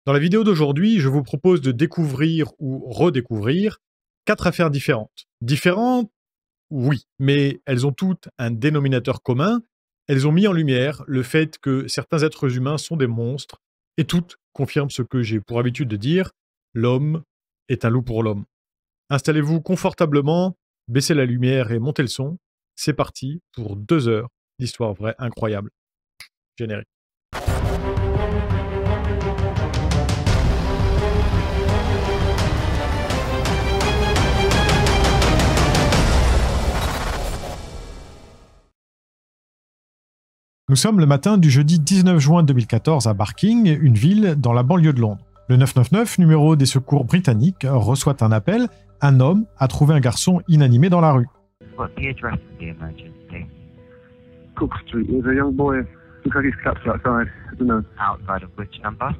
Dans la vidéo d'aujourd'hui, je vous propose de découvrir ou redécouvrir 4 affaires différentes. Différentes, oui, mais elles ont toutes un dénominateur commun. Elles ont mis en lumière le fait que certains êtres humains sont des monstres, et toutes confirment ce que j'ai pour habitude de dire, l'homme est un loup pour l'homme. Installez-vous confortablement, baissez la lumière et montez le son. C'est parti pour 2 heures d'histoire vraie incroyable. Générique. Nous sommes le matin du jeudi 19 juin 2014 à Barking, une ville dans la banlieue de Londres. Le 999, numéro des secours britanniques, reçoit un appel. Un homme a trouvé un garçon inanimé dans la rue. What's the address of the emergency? Cook Street. There's a young boy. Looks like he's collapsed outside. I don't know. Outside of which number?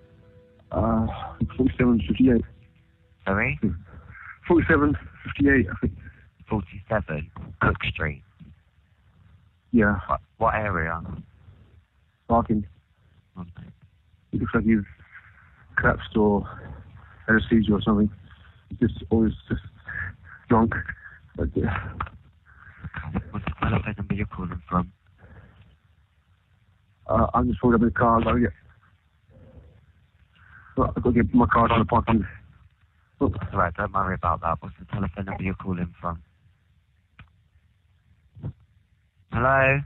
4758. Sorry? 4758, I think. 47 Cook Street. Yeah, What area? barking. Okay. He looks like he's collapsed or had a seizure or something. He's just always just drunk. But, What's the telephone number you're calling from? I'm just pulled up in the car. I've got to get my car on the parking. Oh, That's all right, don't worry about that. What's the telephone number you're calling from? Hello?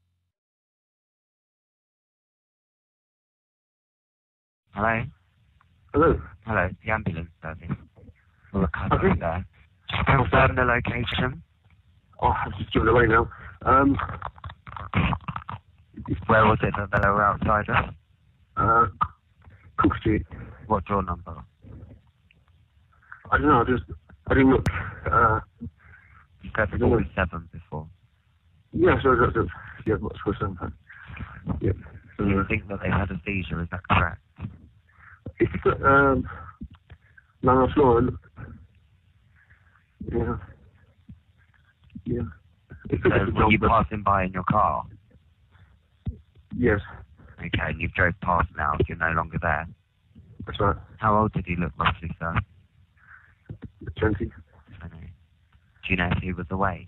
Hello? hello. Hello, the ambulance service. We're Okay. covering there. Just confirm the location. Oh, I'm just driven away now. Where was it that they were outside us? Cook Street. What's your number? I don't know. I didn't look. You said 47 before. Yeah, so that's yeah, what's for some? Yeah. So, You think that they had a seizure, is that correct? it's no, floor. Yeah. Yeah. It's So a were you job, passing by in your car? yes, Okay, and you've drove past now, so you're no longer there. that's right. How old did he look roughly, sir? 20. 20. Do you know if he was awake?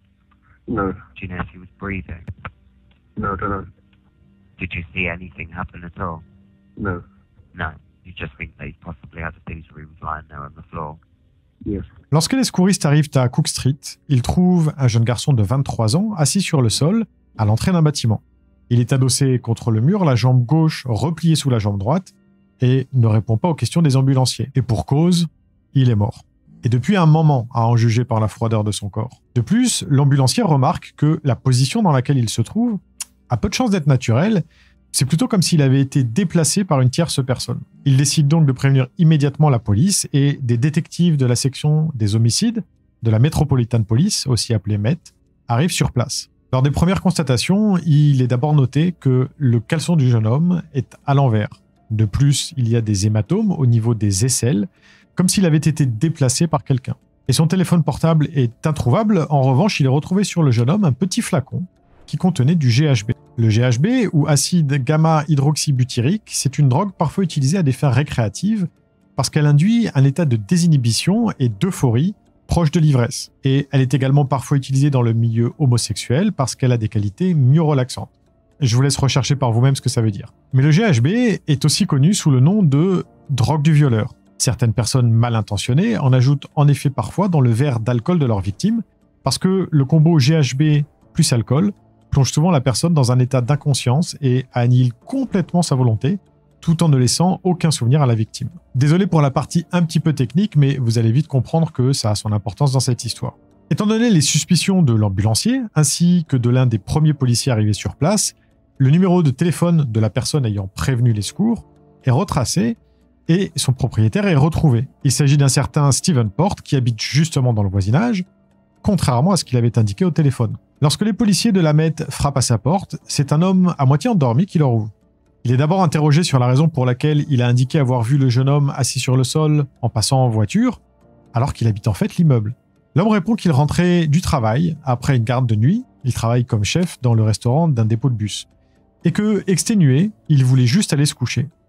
No, Do you know if he was breathing? no, I don't know. Did you see anything happen at all? No, No. You just think that he possibly had a seizure, he was lying there on the floor. yes. Lorsque les secouristes arrivent à Cook Street, ils trouvent un jeune garçon de 23 ans assis sur le sol à l'entrée d'un bâtiment. Il est adossé contre le mur, la jambe gauche repliée sous la jambe droite et ne répond pas aux questions des ambulanciers. Et pour cause, il est mort. Et depuis un moment, à en juger par la froideur de son corps. De plus, l'ambulancier remarque que la position dans laquelle il se trouve a peu de chances d'être naturelle. C'est plutôt comme s'il avait été déplacé par une tierce personne. Il décide donc de prévenir immédiatement la police et des détectives de la section des homicides de la Metropolitan Police, aussi appelée MET, arrivent sur place. Lors des premières constatations, il est d'abord noté que le caleçon du jeune homme est à l'envers. De plus, il y a des hématomes au niveau des aisselles, comme s'il avait été déplacé par quelqu'un. Et son téléphone portable est introuvable. En revanche, il est retrouvé sur le jeune homme un petit flacon qui contenait du GHB. Le GHB, ou acide gamma-hydroxybutyrique, c'est une drogue parfois utilisée à des fins récréatives parce qu'elle induit un état de désinhibition et d'euphorie proche de l'ivresse. Et elle est également parfois utilisée dans le milieu homosexuel parce qu'elle a des qualités mieux relaxantes. Je vous laisse rechercher par vous-même ce que ça veut dire. Mais le GHB est aussi connu sous le nom de drogue du violeur. Certaines personnes mal intentionnées en ajoutent en effet parfois dans le verre d'alcool de leur victime parce que le combo GHB plus alcool plonge souvent la personne dans un état d'inconscience et annihile complètement sa volonté, tout en ne laissant aucun souvenir à la victime. Désolé pour la partie un petit peu technique, mais vous allez vite comprendre que ça a son importance dans cette histoire. Étant donné les suspicions de l'ambulancier, ainsi que de l'un des premiers policiers arrivés sur place, le numéro de téléphone de la personne ayant prévenu les secours est retracé et son propriétaire est retrouvé. Il s'agit d'un certain Stephen Porte qui habite justement dans le voisinage, contrairement à ce qu'il avait indiqué au téléphone. Lorsque les policiers de la Met frappent à sa porte, c'est un homme à moitié endormi qui leur ouvre. Il est d'abord interrogé sur la raison pour laquelle il a indiqué avoir vu le jeune homme assis sur le sol en passant en voiture, alors qu'il habite en fait l'immeuble. L'homme répond qu'il rentrait du travail après une garde de nuit, il travaille comme chef dans le restaurant d'un dépôt de bus, et que, exténué, il voulait juste aller se coucher.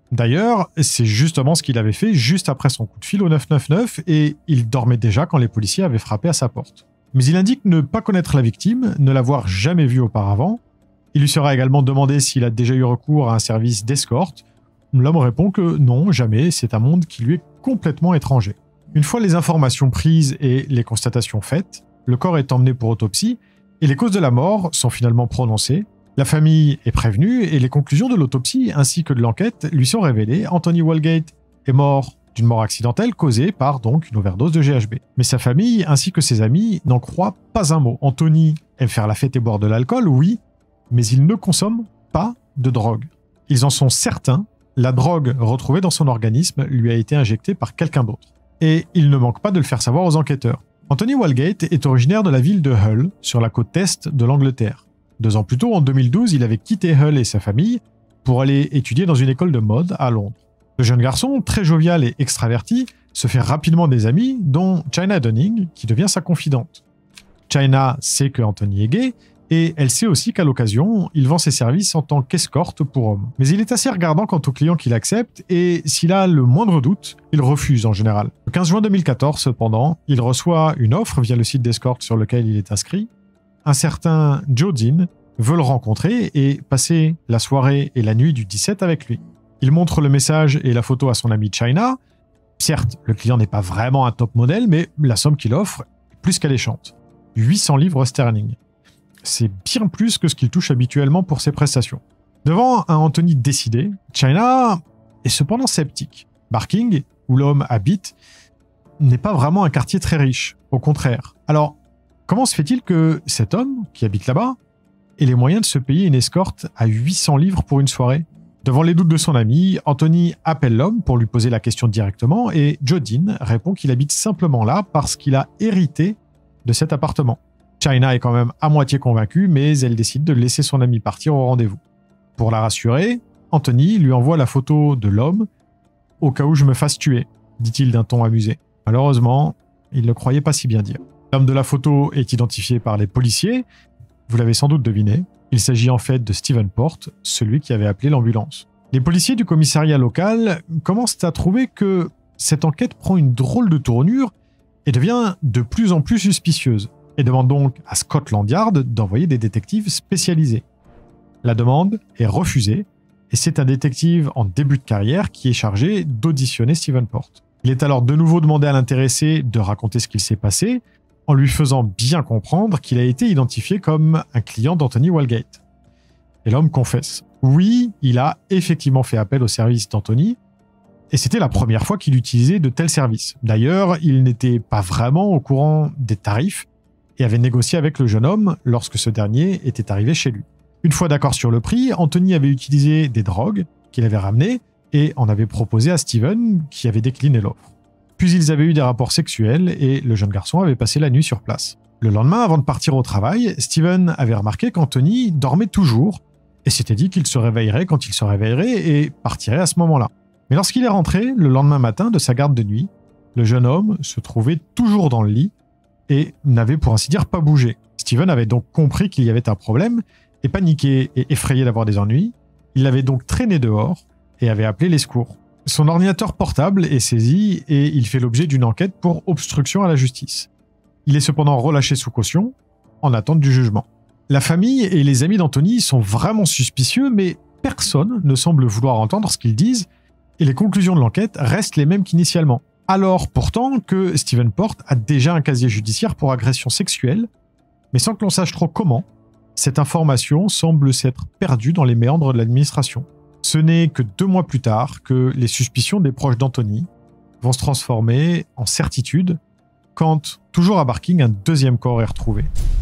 D'ailleurs, c'est justement ce qu'il avait fait juste après son coup de fil au 999 et il dormait déjà quand les policiers avaient frappé à sa porte. Mais il indique ne pas connaître la victime, ne l'avoir jamais vue auparavant. Il lui sera également demandé s'il a déjà eu recours à un service d'escorte. L'homme répond que non, jamais, c'est un monde qui lui est complètement étranger. Une fois les informations prises et les constatations faites, le corps est emmené pour autopsie et les causes de la mort sont finalement prononcées. La famille est prévenue et les conclusions de l'autopsie ainsi que de l'enquête lui sont révélées. Anthony Walgate est mort d'une mort accidentelle causée par donc une overdose de GHB. Mais sa famille ainsi que ses amis n'en croient pas un mot. Anthony aime faire la fête et boire de l'alcool, oui, mais il ne consomme pas de drogue. Ils en sont certains, la drogue retrouvée dans son organisme lui a été injectée par quelqu'un d'autre. Et il ne manque pas de le faire savoir aux enquêteurs. Anthony Walgate est originaire de la ville de Hull, sur la côte est de l'Angleterre. 2 ans plus tôt, en 2012, il avait quitté Hull et sa famille pour aller étudier dans une école de mode à Londres. Le jeune garçon, très jovial et extraverti, se fait rapidement des amis, dont China Dunning, qui devient sa confidente. China sait que Anthony est gay, et elle sait aussi qu'à l'occasion, il vend ses services en tant qu'escorte pour hommes. Mais il est assez regardant quant aux clients qu'il accepte, et s'il a le moindre doute, il refuse en général. Le 15 juin 2014, cependant, il reçoit une offre via le site d'escorte sur lequel il est inscrit. Un certain Joe Dean veut le rencontrer et passer la soirée et la nuit du 17 avec lui. Il montre le message et la photo à son ami China. Certes, le client n'est pas vraiment un top modèle, mais la somme qu'il offre est plus qu'alléchante. 800 livres sterling. C'est bien plus que ce qu'il touche habituellement pour ses prestations. Devant un Anthony décidé, China est cependant sceptique. Barking, où l'homme habite, n'est pas vraiment un quartier très riche, au contraire. Alors, comment se fait-il que cet homme, qui habite là-bas, ait les moyens de se payer une escorte à 800 livres pour une soirée ? Devant les doutes de son ami, Anthony appelle l'homme pour lui poser la question directement et Joe Dean répond qu'il habite simplement là parce qu'il a hérité de cet appartement. China est quand même à moitié convaincue, mais elle décide de laisser son ami partir au rendez-vous. Pour la rassurer, Anthony lui envoie la photo de l'homme « au cas où je me fasse tuer », dit-il d'un ton amusé. Malheureusement, il ne croyait pas si bien dire. L'homme de la photo est identifié par les policiers. Vous l'avez sans doute deviné, il s'agit en fait de Stephen Porte, celui qui avait appelé l'ambulance. Les policiers du commissariat local commencent à trouver que cette enquête prend une drôle de tournure et devient de plus en plus suspicieuse, et demandent donc à Scotland Yard d'envoyer des détectives spécialisés. La demande est refusée, et c'est un détective en début de carrière qui est chargé d'auditionner Stephen Porte. Il est alors de nouveau demandé à l'intéressé de raconter ce qu'il s'est passé, en lui faisant bien comprendre qu'il a été identifié comme un client d'Anthony Walgate. Et l'homme confesse. Oui, il a effectivement fait appel au service d'Anthony, et c'était la première fois qu'il utilisait de tels services. D'ailleurs, il n'était pas vraiment au courant des tarifs, et avait négocié avec le jeune homme lorsque ce dernier était arrivé chez lui. Une fois d'accord sur le prix, Anthony avait utilisé des drogues qu'il avait ramenées et en avait proposé à Steven qui avait décliné l'offre. Puis ils avaient eu des rapports sexuels et le jeune garçon avait passé la nuit sur place. Le lendemain, avant de partir au travail, Steven avait remarqué qu'Anthony dormait toujours et s'était dit qu'il se réveillerait quand il se réveillerait et partirait à ce moment-là. Mais lorsqu'il est rentré le lendemain matin de sa garde de nuit, le jeune homme se trouvait toujours dans le lit et n'avait pour ainsi dire pas bougé. Steven avait donc compris qu'il y avait un problème et paniqué et effrayé d'avoir des ennuis. Il l'avait donc traîné dehors et avait appelé les secours. Son ordinateur portable est saisi et il fait l'objet d'une enquête pour obstruction à la justice. Il est cependant relâché sous caution en attente du jugement. La famille et les amis d'Anthony sont vraiment suspicieux, mais personne ne semble vouloir entendre ce qu'ils disent et les conclusions de l'enquête restent les mêmes qu'initialement. Alors pourtant que Stephen Porte a déjà un casier judiciaire pour agression sexuelle, mais sans que l'on sache trop comment, cette information semble s'être perdue dans les méandres de l'administration. Ce n'est que 2 mois plus tard que les suspicions des proches d'Anthony vont se transformer en certitude quand, toujours à Barking, un 2e corps est retrouvé.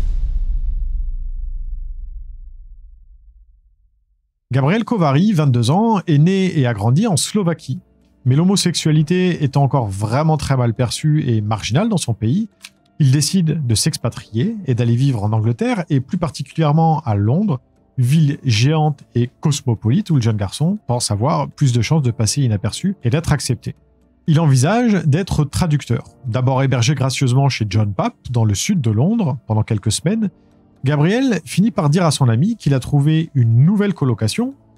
Gabriel Kováři, 22 ans, est né et a grandi en Slovaquie. Mais l'homosexualité étant encore vraiment très mal perçue et marginale dans son pays, il décide de s'expatrier et d'aller vivre en Angleterre et plus particulièrement à Londres, ville géante et cosmopolite où le jeune garçon pense avoir plus de chances de passer inaperçu et d'être accepté. Il envisage d'être traducteur. D'abord hébergé gracieusement chez John Papp dans le sud de Londres pendant quelques semaines, Gabriel finit par dire à son ami qu'il a trouvé une nouvelle colocation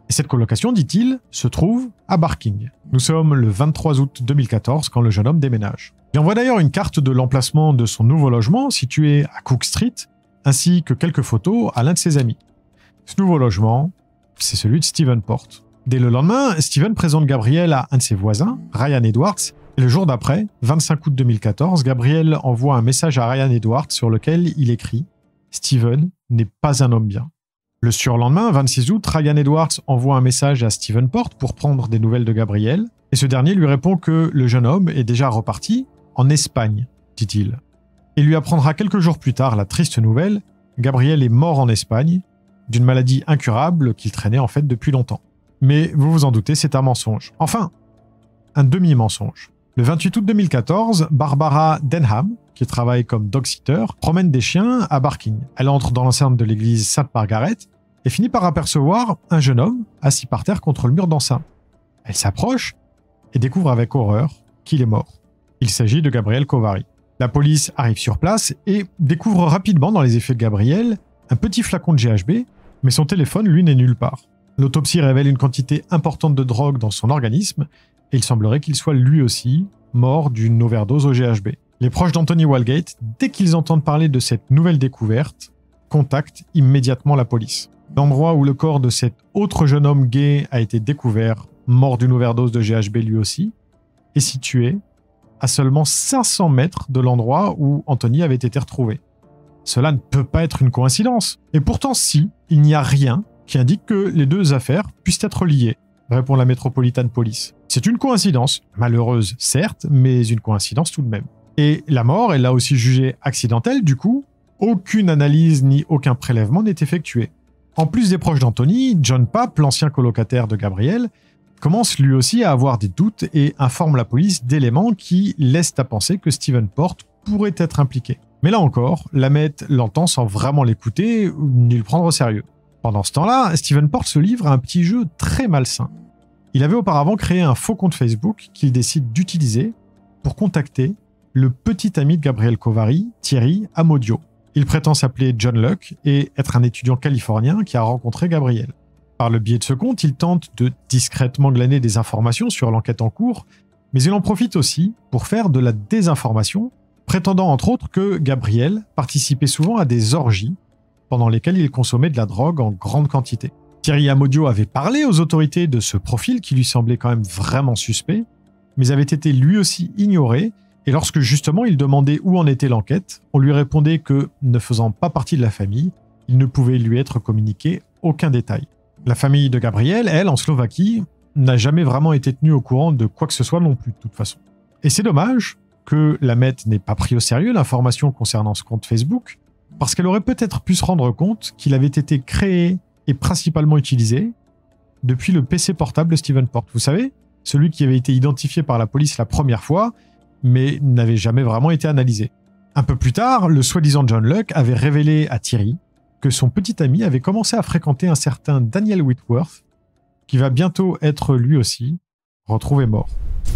Et cette colocation, dit-il, se trouve à Barking. Nous sommes le 23 août 2014 quand le jeune homme déménage. Il envoie d'ailleurs une carte de l'emplacement de son nouveau logement situé à Cook Street, ainsi que quelques photos à l'un de ses amis. Ce nouveau logement, c'est celui de Stephen Port. Dès le lendemain, Stephen présente Gabriel à un de ses voisins, Ryan Edwards, et le jour d'après, 25 août 2014, Gabriel envoie un message à Ryan Edwards sur lequel il écrit « Stephen n'est pas un homme bien ». Le surlendemain, 26 août, Ryan Edwards envoie un message à Stephen Port pour prendre des nouvelles de Gabriel, et ce dernier lui répond que le jeune homme est déjà reparti en Espagne, dit-il. Il lui apprendra quelques jours plus tard la triste nouvelle, Gabriel est mort en Espagne, d'une maladie incurable qu'il traînait en fait depuis longtemps. Mais vous vous en doutez, c'est un mensonge. Enfin, un demi-mensonge. Le 28 août 2014, Barbara Denham, qui travaille comme dog-sitter, promène des chiens à Barking. Elle entre dans l'enceinte de l'église Sainte-Margaret et finit par apercevoir un jeune homme assis par terre contre le mur d'enceinte. Elle s'approche et découvre avec horreur qu'il est mort. Il s'agit de Gabriel Kovary. La police arrive sur place et découvre rapidement dans les effets de Gabriel un petit flacon de GHB, mais son téléphone, lui, n'est nulle part. L'autopsie révèle une quantité importante de drogue dans son organisme et il semblerait qu'il soit lui aussi mort d'une overdose au GHB. Les proches d'Anthony Walgate, dès qu'ils entendent parler de cette nouvelle découverte, contactent immédiatement la police. L'endroit où le corps de cet autre jeune homme gay a été découvert, mort d'une overdose de GHB lui aussi, est situé à seulement 500 mètres de l'endroit où Anthony avait été retrouvé. Cela ne peut pas être une coïncidence. Et pourtant si, il n'y a rien qui indique que les deux affaires puissent être liées, répond la Metropolitan Police. C'est une coïncidence, malheureuse certes, mais une coïncidence tout de même. Et la mort est là aussi jugée accidentelle, du coup, aucune analyse ni aucun prélèvement n'est effectué. En plus des proches d'Anthony, John Papp, l'ancien colocataire de Gabriel, commence lui aussi à avoir des doutes et informe la police d'éléments qui laissent à penser que Stephen Port pourrait être impliqué. Mais là encore, Lamette l'entend sans vraiment l'écouter ni le prendre au sérieux. Pendant ce temps-là, Stephen Port se livre à un petit jeu très malsain. Il avait auparavant créé un faux compte Facebook qu'il décide d'utiliser pour contacter le petit ami de Gabriel Kovary, Thierry Amodio. Il prétend s'appeler John Luck et être un étudiant californien qui a rencontré Gabriel. Par le biais de ce compte, il tente de discrètement glaner des informations sur l'enquête en cours, mais il en profite aussi pour faire de la désinformation, prétendant entre autres que Gabriel participait souvent à des orgies pendant lesquelles il consommait de la drogue en grande quantité. Thierry Amodio avait parlé aux autorités de ce profil qui lui semblait quand même vraiment suspect, mais avait été lui aussi ignoré, et lorsque justement il demandait où en était l'enquête, on lui répondait que, ne faisant pas partie de la famille, il ne pouvait lui être communiqué aucun détail. La famille de Gabriel, elle, en Slovaquie, n'a jamais vraiment été tenue au courant de quoi que ce soit non plus, de toute façon. Et c'est dommage que Lamette n'ait pas pris au sérieux l'information concernant ce compte Facebook, parce qu'elle aurait peut-être pu se rendre compte qu'il avait été créé et principalement utilisé depuis le PC portable de Stephen Port. Vous savez, celui qui avait été identifié par la police la première fois, mais n'avait jamais vraiment été analysé. Un peu plus tard, le soi-disant John Luck avait révélé à Thierry que son petit ami avait commencé à fréquenter un certain Daniel Whitworth, qui va bientôt être lui aussi retrouvé mort.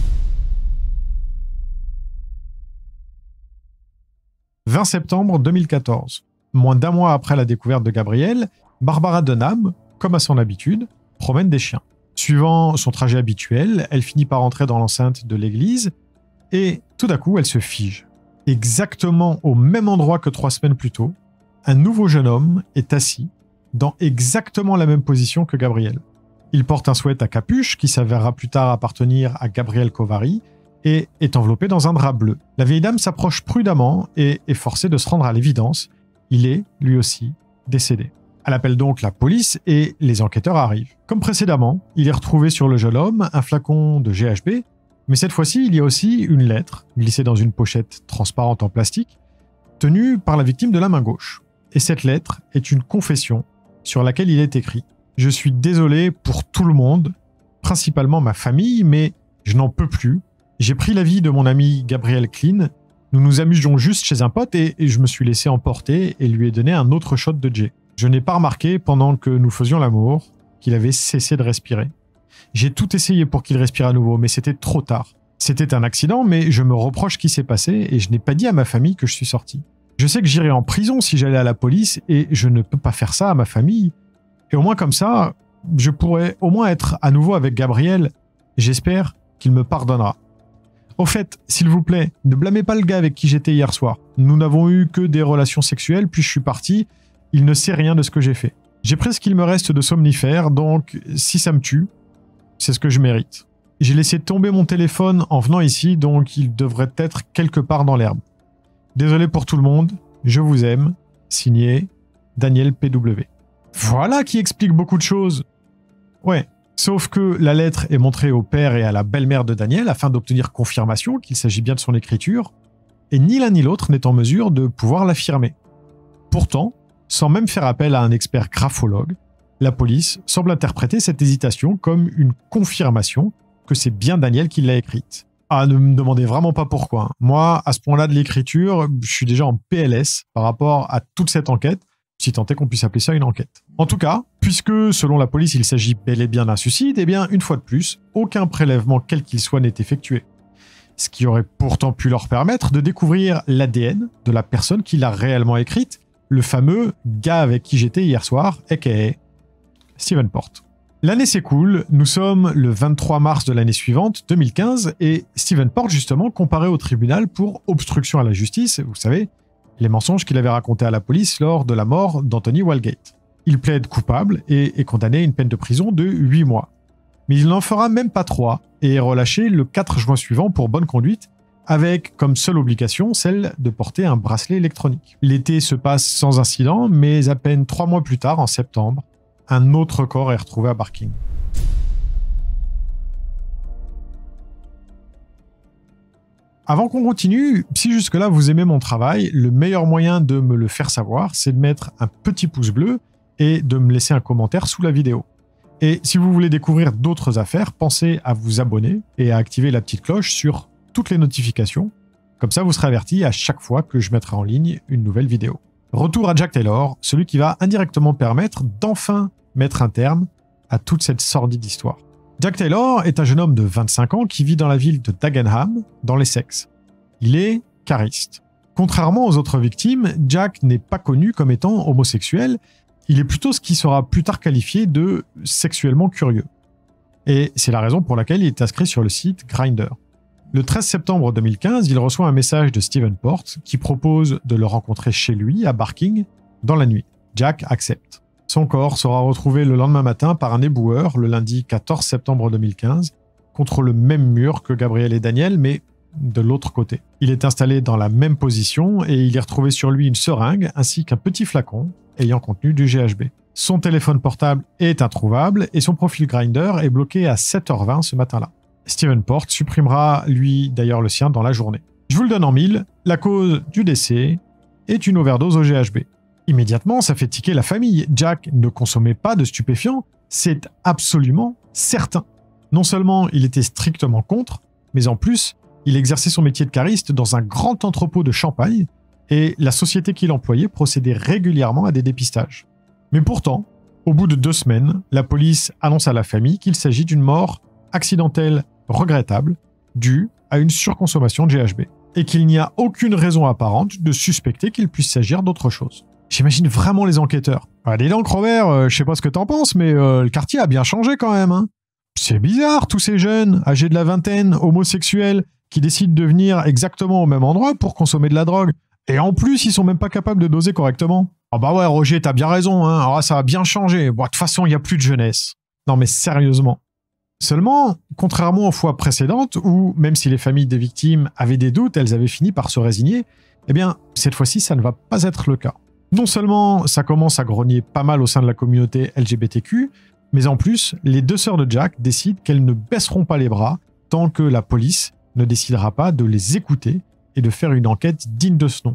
« 20 septembre 2014. Moins d'un mois après la découverte de Gabriel, Barbara Denham, comme à son habitude, promène des chiens. Suivant son trajet habituel, elle finit par entrer dans l'enceinte de l'église et tout d'un coup, elle se fige. Exactement au même endroit que 3 semaines plus tôt, un nouveau jeune homme est assis dans exactement la même position que Gabriel. Il porte un sweat à capuche qui s'avérera plus tard appartenir à Gabriel Kovary et est enveloppé dans un drap bleu. La vieille dame s'approche prudemment et est forcée de se rendre à l'évidence. Il est, lui aussi, décédé. Elle appelle donc la police et les enquêteurs arrivent. Comme précédemment, il est retrouvé sur le jeune homme un flacon de GHB, mais cette fois-ci, il y a aussi une lettre glissée dans une pochette transparente en plastique, tenue par la victime de la main gauche. Et cette lettre est une confession sur laquelle il est écrit « Je suis désolé pour tout le monde, principalement ma famille, mais je n'en peux plus. J'ai pris la vie de mon ami Gabriel Clean. Nous nous amusions juste chez un pote et je me suis laissé emporter et lui ai donné un autre shot de J. Je n'ai pas remarqué pendant que nous faisions l'amour qu'il avait cessé de respirer. J'ai tout essayé pour qu'il respire à nouveau, mais c'était trop tard. C'était un accident, mais je me reproche ce qui s'est passé et je n'ai pas dit à ma famille que je suis sorti. Je sais que j'irai en prison si j'allais à la police et je ne peux pas faire ça à ma famille. Et au moins comme ça, je pourrais au moins être à nouveau avec Gabriel. J'espère qu'il me pardonnera. Au fait, s'il vous plaît, ne blâmez pas le gars avec qui j'étais hier soir. Nous n'avons eu que des relations sexuelles, puis je suis parti. Il ne sait rien de ce que j'ai fait. J'ai pris ce qu'il me reste de somnifères, donc si ça me tue, c'est ce que je mérite. J'ai laissé tomber mon téléphone en venant ici, donc il devrait être quelque part dans l'herbe. Désolé pour tout le monde, je vous aime. Signé Daniel PW. Voilà qui explique beaucoup de choses. Ouais, sauf que la lettre est montrée au père et à la belle-mère de Daniel afin d'obtenir confirmation qu'il s'agit bien de son écriture, et ni l'un ni l'autre n'est en mesure de pouvoir l'affirmer. Pourtant, sans même faire appel à un expert graphologue, la police semble interpréter cette hésitation comme une confirmation que c'est bien Daniel qui l'a écrite. Ah, ne me demandez vraiment pas pourquoi. Moi, à ce point-là de l'écriture, je suis déjà en PLS par rapport à toute cette enquête, si tant est qu'on puisse appeler ça une enquête. En tout cas, puisque selon la police il s'agit bel et bien d'un suicide, eh bien, une fois de plus, aucun prélèvement quel qu'il soit n'est effectué. Ce qui aurait pourtant pu leur permettre de découvrir l'ADN de la personne qui l'a réellement écrite, le fameux gars avec qui j'étais hier soir, aka Steven Porte. L'année s'écoule, nous sommes le 23 mars de l'année suivante, 2015, et Steven Porte justement comparé au tribunal pour obstruction à la justice, vous savez, les mensonges qu'il avait racontés à la police lors de la mort d'Anthony Walgate. Il plaide coupable et est condamné à une peine de prison de 8 mois. Mais il n'en fera même pas 3 et est relâché le 4 juin suivant pour bonne conduite, avec comme seule obligation celle de porter un bracelet électronique. L'été se passe sans incident, mais à peine 3 mois plus tard, en septembre, un autre corps est retrouvé à Barking. Avant qu'on continue, si jusque-là vous aimez mon travail, le meilleur moyen de me le faire savoir, c'est de mettre un petit pouce bleu et de me laisser un commentaire sous la vidéo. Et si vous voulez découvrir d'autres affaires, pensez à vous abonner et à activer la petite cloche sur toutes les notifications. Comme ça, vous serez averti à chaque fois que je mettrai en ligne une nouvelle vidéo. Retour à Jack Taylor, celui qui va indirectement permettre d'enfin mettre un terme à toute cette sordide histoire. Jack Taylor est un jeune homme de 25 ans qui vit dans la ville de Dagenham, dans l'Essex. Il est cariste. Contrairement aux autres victimes, Jack n'est pas connu comme étant homosexuel, il est plutôt ce qui sera plus tard qualifié de sexuellement curieux. Et c'est la raison pour laquelle il est inscrit sur le site Grindr. Le 13 septembre 2015, il reçoit un message de Steven Porte qui propose de le rencontrer chez lui à Barking dans la nuit. Jack accepte. Son corps sera retrouvé le lendemain matin par un éboueur le lundi 14 septembre 2015 contre le même mur que Gabriel et Daniel, mais de l'autre côté. Il est installé dans la même position et il est retrouvé sur lui une seringue ainsi qu'un petit flacon ayant contenu du GHB. Son téléphone portable est introuvable et son profil Grindr est bloqué à 7h20 ce matin-là. Steven Porte supprimera, lui, d'ailleurs le sien dans la journée. Je vous le donne en mille, la cause du décès est une overdose au GHB. Immédiatement, ça fait tiquer la famille. Jack ne consommait pas de stupéfiants, c'est absolument certain. Non seulement il était strictement contre, mais en plus, il exerçait son métier de cariste dans un grand entrepôt de champagne et la société qu'il employait procédait régulièrement à des dépistages. Mais pourtant, au bout de 2 semaines, la police annonce à la famille qu'il s'agit d'une mort accidentelle regrettable due à une surconsommation de GHB et qu'il n'y a aucune raison apparente de suspecter qu'il puisse s'agir d'autre chose. J'imagine vraiment les enquêteurs. Ah, dis donc Robert, je sais pas ce que t'en penses, mais le quartier a bien changé quand même. Hein. C'est bizarre, tous ces jeunes, âgés de la vingtaine, homosexuels, qui décident de venir exactement au même endroit pour consommer de la drogue. Et en plus, ils sont même pas capables de doser correctement. Ah bah ouais, Roger, t'as bien raison, hein. Alors là, ça a bien changé. Bon, de toute façon, il n'y a plus de jeunesse. Non mais sérieusement. Seulement, contrairement aux fois précédentes, où même si les familles des victimes avaient des doutes, elles avaient fini par se résigner, eh bien, cette fois-ci, ça ne va pas être le cas. Non seulement ça commence à grogner pas mal au sein de la communauté LGBTQ, mais en plus, les 2 sœurs de Jack décident qu'elles ne baisseront pas les bras tant que la police ne décidera pas de les écouter et de faire une enquête digne de ce nom.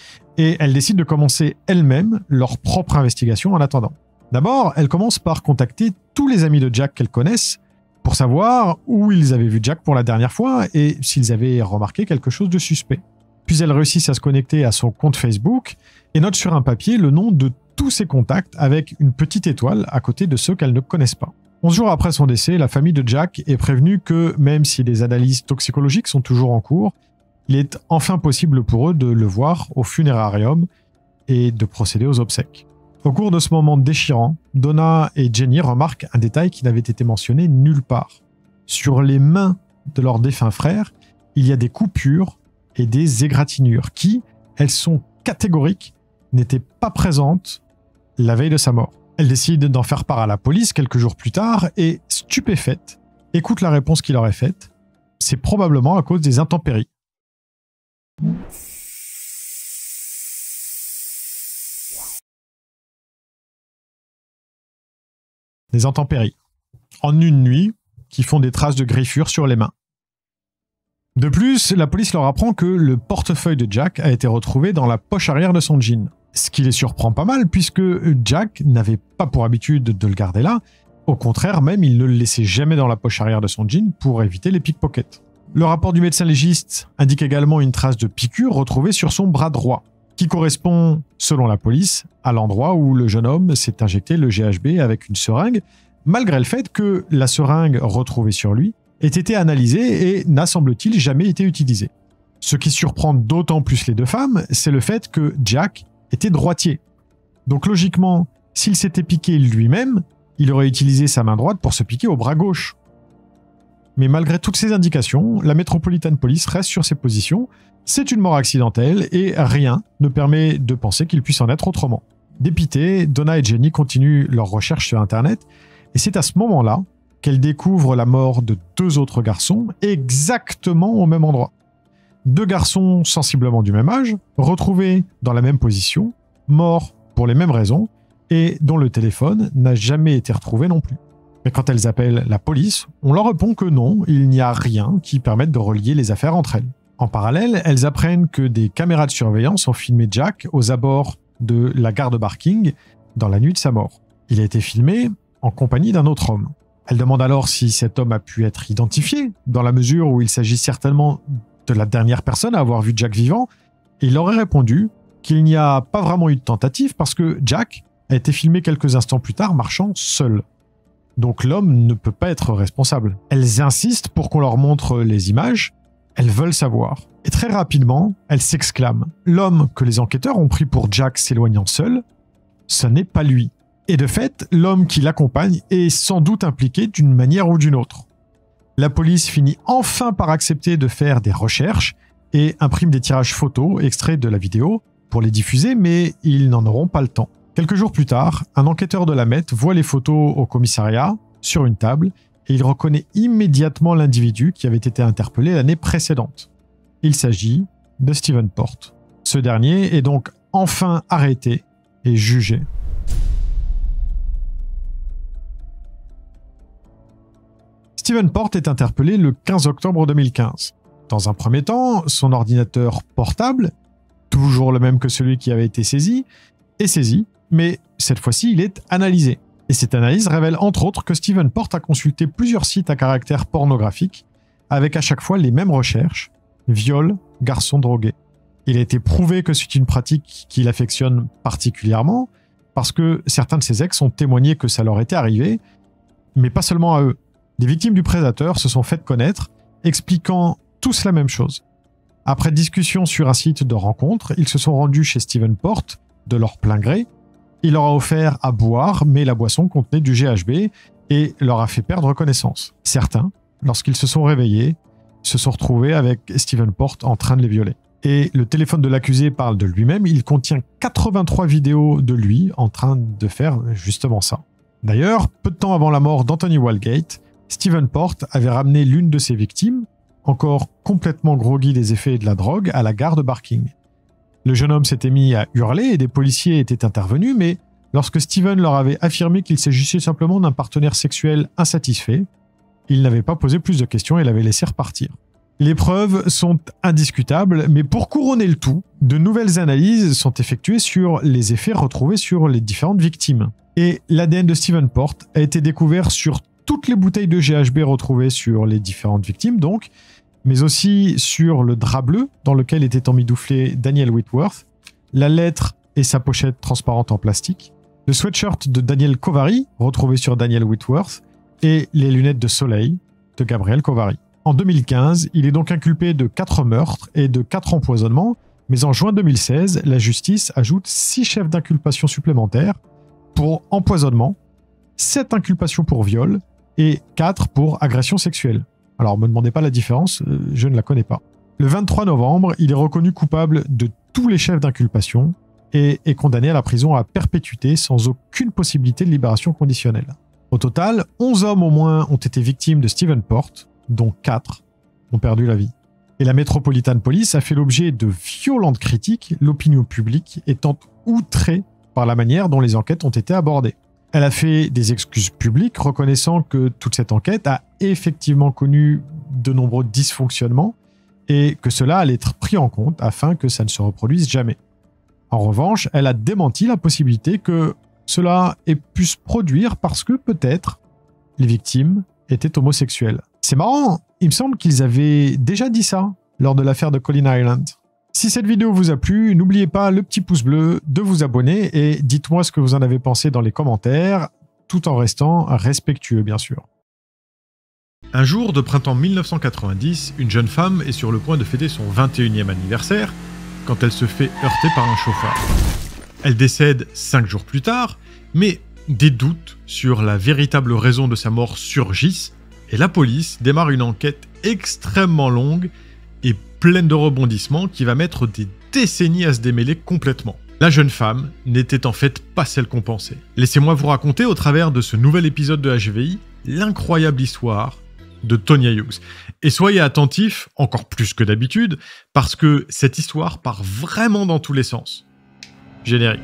Et elles décident de commencer elles-mêmes leur propre investigation en attendant. D'abord, elles commencent par contacter tous les amis de Jack qu'elles connaissent pour savoir où ils avaient vu Jack pour la dernière fois et s'ils avaient remarqué quelque chose de suspect. Puis elles réussissent à se connecter à son compte Facebook et notent sur un papier le nom de tous ses contacts avec une petite étoile à côté de ceux qu'elles ne connaissent pas. 11 jours après son décès, la famille de Jack est prévenue que même si les analyses toxicologiques sont toujours en cours, il est enfin possible pour eux de le voir au funérarium et de procéder aux obsèques. Au cours de ce moment déchirant, Donna et Jenny remarquent un détail qui n'avait été mentionné nulle part. Sur les mains de leur défunt frère, il y a des coupures et des égratignures qui, elles sont catégoriques, n'étaient pas présentes la veille de sa mort. Elles décident d'en faire part à la police quelques jours plus tard et, stupéfaites, écoutent la réponse qu'il leur est faite. C'est probablement à cause des intempéries. Des intempéries. En une nuit, qui font des traces de griffures sur les mains. De plus, la police leur apprend que le portefeuille de Jack a été retrouvé dans la poche arrière de son jean. Ce qui les surprend pas mal, puisque Jack n'avait pas pour habitude de le garder là. Au contraire, même, il ne le laissait jamais dans la poche arrière de son jean pour éviter les pickpockets. Le rapport du médecin légiste indique également une trace de piqûre retrouvée sur son bras droit, qui correspond, selon la police, à l'endroit où le jeune homme s'est injecté le GHB avec une seringue, malgré le fait que la seringue retrouvée sur lui ait été analysée et n'a, semble-t-il, jamais été utilisée. Ce qui surprend d'autant plus les deux femmes, c'est le fait que Jack était droitier. Donc logiquement, s'il s'était piqué lui-même, il aurait utilisé sa main droite pour se piquer au bras gauche. Mais malgré toutes ces indications, la Metropolitan Police reste sur ses positions. C'est une mort accidentelle et rien ne permet de penser qu'il puisse en être autrement. Dépitées, Donna et Jenny continuent leurs recherches sur Internet et c'est à ce moment-là qu'elles découvrent la mort de deux autres garçons exactement au même endroit. Deux garçons sensiblement du même âge, retrouvés dans la même position, morts pour les mêmes raisons et dont le téléphone n'a jamais été retrouvé non plus. Mais quand elles appellent la police, on leur répond que non, il n'y a rien qui permette de relier les affaires entre elles. En parallèle, elles apprennent que des caméras de surveillance ont filmé Jack aux abords de la gare de Barking dans la nuit de sa mort. Il a été filmé en compagnie d'un autre homme. Elles demandent alors si cet homme a pu être identifié, dans la mesure où il s'agit certainement de la dernière personne à avoir vu Jack vivant, et il leur est répondu qu'il n'y a pas vraiment eu de tentative parce que Jack a été filmé quelques instants plus tard marchant seul. Donc l'homme ne peut pas être responsable. Elles insistent pour qu'on leur montre les images, elles veulent savoir. Et très rapidement, elles s'exclament. L'homme que les enquêteurs ont pris pour Jack s'éloignant seul, ce n'est pas lui. Et de fait, l'homme qui l'accompagne est sans doute impliqué d'une manière ou d'une autre. La police finit enfin par accepter de faire des recherches et imprime des tirages photos extraits de la vidéo pour les diffuser, mais ils n'en auront pas le temps. Quelques jours plus tard, un enquêteur de la Met voit les photos au commissariat, sur une table, et il reconnaît immédiatement l'individu qui avait été interpellé l'année précédente. Il s'agit de Steven Port. Ce dernier est donc enfin arrêté et jugé. Steven Port est interpellé le 15 octobre 2015. Dans un premier temps, son ordinateur portable, toujours le même que celui qui avait été saisi, est saisi, mais cette fois-ci, il est analysé. Et cette analyse révèle entre autres que Steven Port a consulté plusieurs sites à caractère pornographique, avec à chaque fois les mêmes recherches, viol, garçon drogué. Il a été prouvé que c'est une pratique qu'il affectionne particulièrement, parce que certains de ses ex ont témoigné que ça leur était arrivé, mais pas seulement à eux. Des victimes du prédateur se sont faites connaître, expliquant tous la même chose. Après discussion sur un site de rencontre, ils se sont rendus chez Steven Port, de leur plein gré. Il leur a offert à boire, mais la boisson contenait du GHB et leur a fait perdre connaissance. Certains, lorsqu'ils se sont réveillés, se sont retrouvés avec Steven Port en train de les violer. Et le téléphone de l'accusé parle de lui-même, il contient 83 vidéos de lui en train de faire justement ça. D'ailleurs, peu de temps avant la mort d'Anthony Walgate, Steven Port avait ramené l'une de ses victimes, encore complètement groggy des effets de la drogue, à la gare de Barking. Le jeune homme s'était mis à hurler et des policiers étaient intervenus, mais lorsque Steven leur avait affirmé qu'il s'agissait simplement d'un partenaire sexuel insatisfait, il n'avait pas posé plus de questions et l'avait laissé repartir. Les preuves sont indiscutables, mais pour couronner le tout, de nouvelles analyses sont effectuées sur les effets retrouvés sur les différentes victimes. Et l'ADN de Steven Port a été découvert sur toutes les bouteilles de GHB retrouvées sur les différentes victimes, donc, mais aussi sur le drap bleu dans lequel était emmitouflé Daniel Whitworth, la lettre et sa pochette transparente en plastique, le sweatshirt de Daniel Kovary retrouvé sur Daniel Whitworth et les lunettes de soleil de Gabriel Kovary. En 2015, il est donc inculpé de 4 meurtres et de 4 empoisonnements, mais en juin 2016, la justice ajoute 6 chefs d'inculpation supplémentaires pour empoisonnement, 7 inculpations pour viol et 4 pour agression sexuelle. Alors, ne me demandez pas la différence, je ne la connais pas. Le 23 novembre, il est reconnu coupable de tous les chefs d'inculpation et est condamné à la prison à perpétuité sans aucune possibilité de libération conditionnelle. Au total, 11 hommes au moins ont été victimes de Stephen Port, dont 4 ont perdu la vie. Et la Metropolitan Police a fait l'objet de violentes critiques, l'opinion publique étant outrée par la manière dont les enquêtes ont été abordées. Elle a fait des excuses publiques, reconnaissant que toute cette enquête a effectivement connu de nombreux dysfonctionnements et que cela allait être pris en compte afin que ça ne se reproduise jamais. En revanche, elle a démenti la possibilité que cela ait pu se produire parce que peut-être les victimes étaient homosexuelles. C'est marrant, il me semble qu'ils avaient déjà dit ça lors de l'affaire de Colin Island. Si cette vidéo vous a plu, n'oubliez pas le petit pouce bleu, de vous abonner et dites-moi ce que vous en avez pensé dans les commentaires, tout en restant respectueux bien sûr. Un jour de printemps 1990, une jeune femme est sur le point de fêter son 21e anniversaire quand elle se fait heurter par un chauffard. Elle décède 5 jours plus tard, mais des doutes sur la véritable raison de sa mort surgissent et la police démarre une enquête extrêmement longue et pleine de rebondissements qui va mettre des décennies à se démêler complètement. La jeune femme n'était en fait pas celle qu'on pensait. Laissez-moi vous raconter au travers de ce nouvel épisode de HVI l'incroyable histoire de Tonya Hughes. Et soyez attentifs, encore plus que d'habitude, parce que cette histoire part vraiment dans tous les sens. Générique.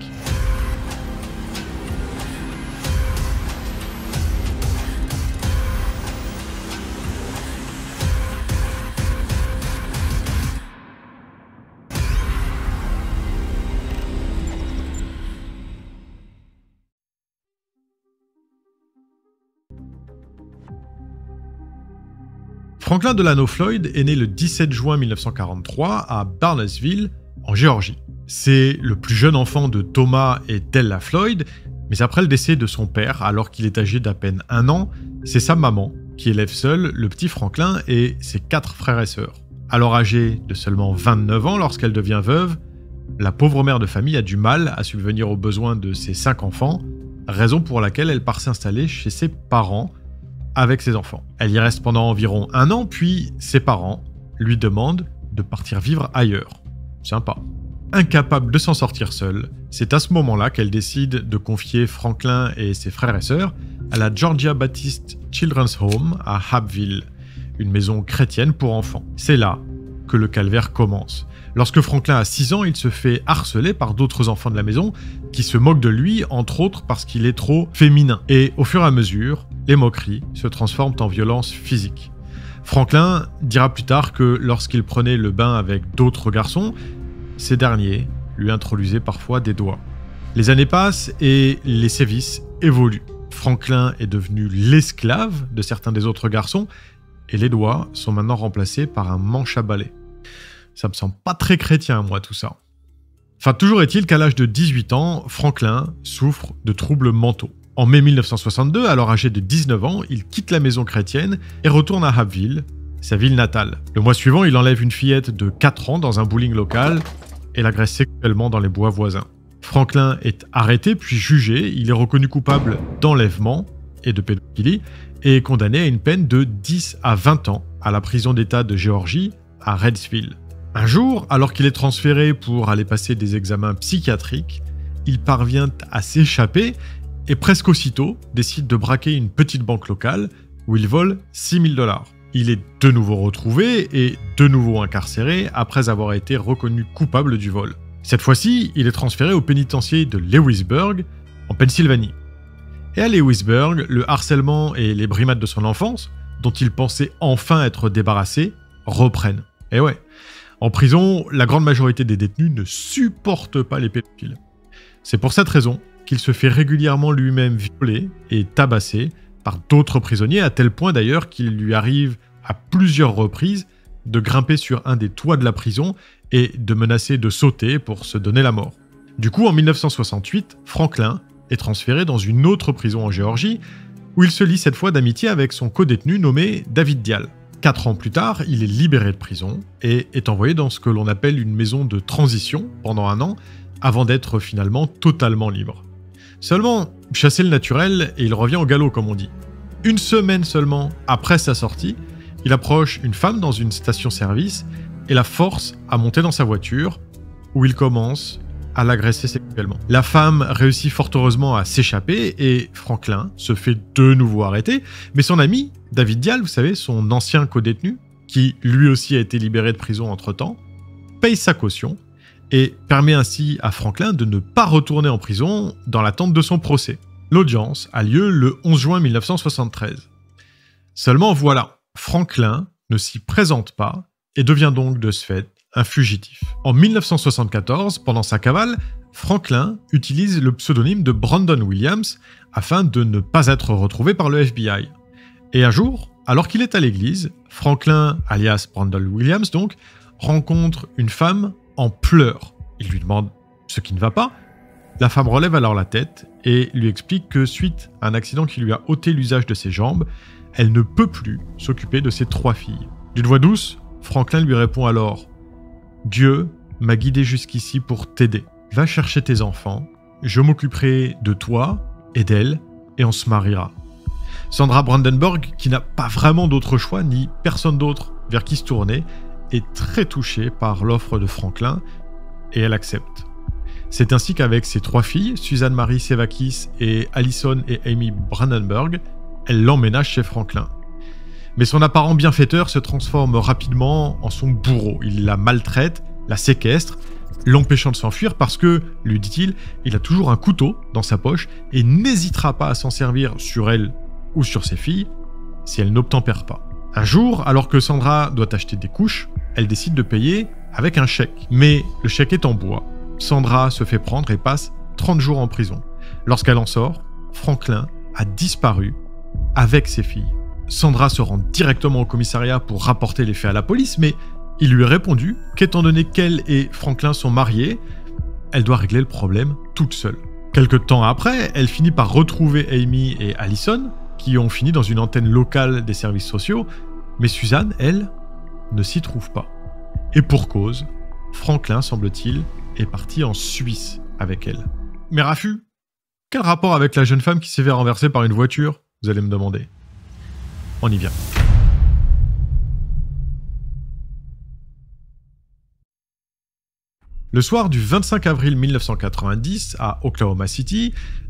Franklin Delano Floyd est né le 17 juin 1943 à Barnesville, en Géorgie. C'est le plus jeune enfant de Thomas et Della Floyd, mais après le décès de son père, alors qu'il est âgé d'à peine 1 an, c'est sa maman qui élève seule le petit Franklin et ses 4 frères et sœurs. Alors âgée de seulement 29 ans lorsqu'elle devient veuve, la pauvre mère de famille a du mal à subvenir aux besoins de ses 5 enfants, raison pour laquelle elle part s'installer chez ses parents avec ses enfants. Elle y reste pendant environ 1 an, puis ses parents lui demandent de partir vivre ailleurs. Sympa. Incapable de s'en sortir seule, c'est à ce moment-là qu'elle décide de confier Franklin et ses frères et sœurs à la Georgia Baptist Children's Home à Abbeville, une maison chrétienne pour enfants. C'est là que le calvaire commence. Lorsque Franklin a 6 ans, il se fait harceler par d'autres enfants de la maison qui se moquent de lui, entre autres parce qu'il est trop féminin. Et au fur et à mesure, les moqueries se transforment en violences physiques. Franklin dira plus tard que lorsqu'il prenait le bain avec d'autres garçons, ces derniers lui introduisaient parfois des doigts. Les années passent et les sévices évoluent. Franklin est devenu l'esclave de certains des autres garçons et les doigts sont maintenant remplacés par un manche à balai. Ça me semble pas très chrétien, moi, tout ça. Enfin, toujours est-il qu'à l'âge de 18 ans, Franklin souffre de troubles mentaux. En mai 1962, alors âgé de 19 ans, il quitte la maison chrétienne et retourne à Abbeville, sa ville natale. Le mois suivant, il enlève une fillette de 4 ans dans un bowling local et l'agresse sexuellement dans les bois voisins. Franklin est arrêté puis jugé, il est reconnu coupable d'enlèvement et de pédophilie et est condamné à une peine de 10 à 20 ans à la prison d'État de Géorgie à Redesville. Un jour, alors qu'il est transféré pour aller passer des examens psychiatriques, il parvient à s'échapper et presque aussitôt décide de braquer une petite banque locale où il vole 6 000 $. Il est de nouveau retrouvé et de nouveau incarcéré après avoir été reconnu coupable du vol. Cette fois-ci, il est transféré au pénitencier de Lewisburg, en Pennsylvanie. Et à Lewisburg, le harcèlement et les brimades de son enfance, dont il pensait enfin être débarrassé, reprennent. Et ouais, en prison, la grande majorité des détenus ne supportent pas les pédophiles. C'est pour cette raison qu'il se fait régulièrement lui-même violer et tabasser par d'autres prisonniers, à tel point d'ailleurs qu'il lui arrive à plusieurs reprises de grimper sur un des toits de la prison et de menacer de sauter pour se donner la mort. Du coup, en 1968, Franklin est transféré dans une autre prison en Géorgie, où il se lie cette fois d'amitié avec son codétenu nommé David Dial. 4 ans plus tard, il est libéré de prison et est envoyé dans ce que l'on appelle une maison de transition pendant 1 an, avant d'être finalement totalement libre. Seulement, chasser le naturel et il revient au galop, comme on dit. Une semaine seulement après sa sortie, il approche une femme dans une station-service et la force à monter dans sa voiture, où il commence à l'agresser sexuellement. La femme réussit fort heureusement à s'échapper et Franklin se fait de nouveau arrêter, mais son ami, David Dial, vous savez, son ancien codétenu, qui lui aussi a été libéré de prison entre-temps, paye sa caution et permet ainsi à Franklin de ne pas retourner en prison dans l'attente de son procès. L'audience a lieu le 11 juin 1973. Seulement voilà, Franklin ne s'y présente pas et devient donc de ce fait un fugitif. En 1974, pendant sa cavale, Franklin utilise le pseudonyme de Brandon Williams afin de ne pas être retrouvé par le FBI. Et un jour, alors qu'il est à l'église, Franklin, alias Brandon Williams donc, rencontre une femme en pleurs. Il lui demande ce qui ne va pas. La femme relève alors la tête et lui explique que suite à un accident qui lui a ôté l'usage de ses jambes, elle ne peut plus s'occuper de ses 3 filles. D'une voix douce, Franklin lui répond alors « Dieu m'a guidé jusqu'ici pour t'aider. Va chercher tes enfants, je m'occuperai de toi et d'elle et on se mariera. » Sandra Brandenburg, qui n'a pas vraiment d'autre choix ni personne d'autre vers qui se tourner, est très touchée par l'offre de Franklin et elle accepte. C'est ainsi qu'avec ses 3 filles, Suzanne Marie Sevakis et Allison et Amy Brandenburg, elle l'emménage chez Franklin. Mais son apparent bienfaiteur se transforme rapidement en son bourreau. Il la maltraite, la séquestre, l'empêchant de s'enfuir parce que, lui dit-il, il a toujours un couteau dans sa poche et n'hésitera pas à s'en servir sur elle ou sur ses filles si elle n'obtempère pas. Un jour, alors que Sandra doit acheter des couches, elle décide de payer avec un chèque. Mais le chèque est en bois. Sandra se fait prendre et passe 30 jours en prison. Lorsqu'elle en sort, Franklin a disparu avec ses filles. Sandra se rend directement au commissariat pour rapporter les faits à la police, mais il lui a répondu qu'étant donné qu'elle et Franklin sont mariés, elle doit régler le problème toute seule. Quelque temps après, elle finit par retrouver Amy et Allison, qui ont fini dans une antenne locale des services sociaux, mais Suzanne, elle, ne s'y trouve pas. Et pour cause, Franklin, semble-t-il, est parti en Suisse avec elle. Mais Rafu, quel rapport avec la jeune femme qui s'est fait renverser par une voiture, vous allez me demander. On y vient. Le soir du 25 avril 1990, à Oklahoma City,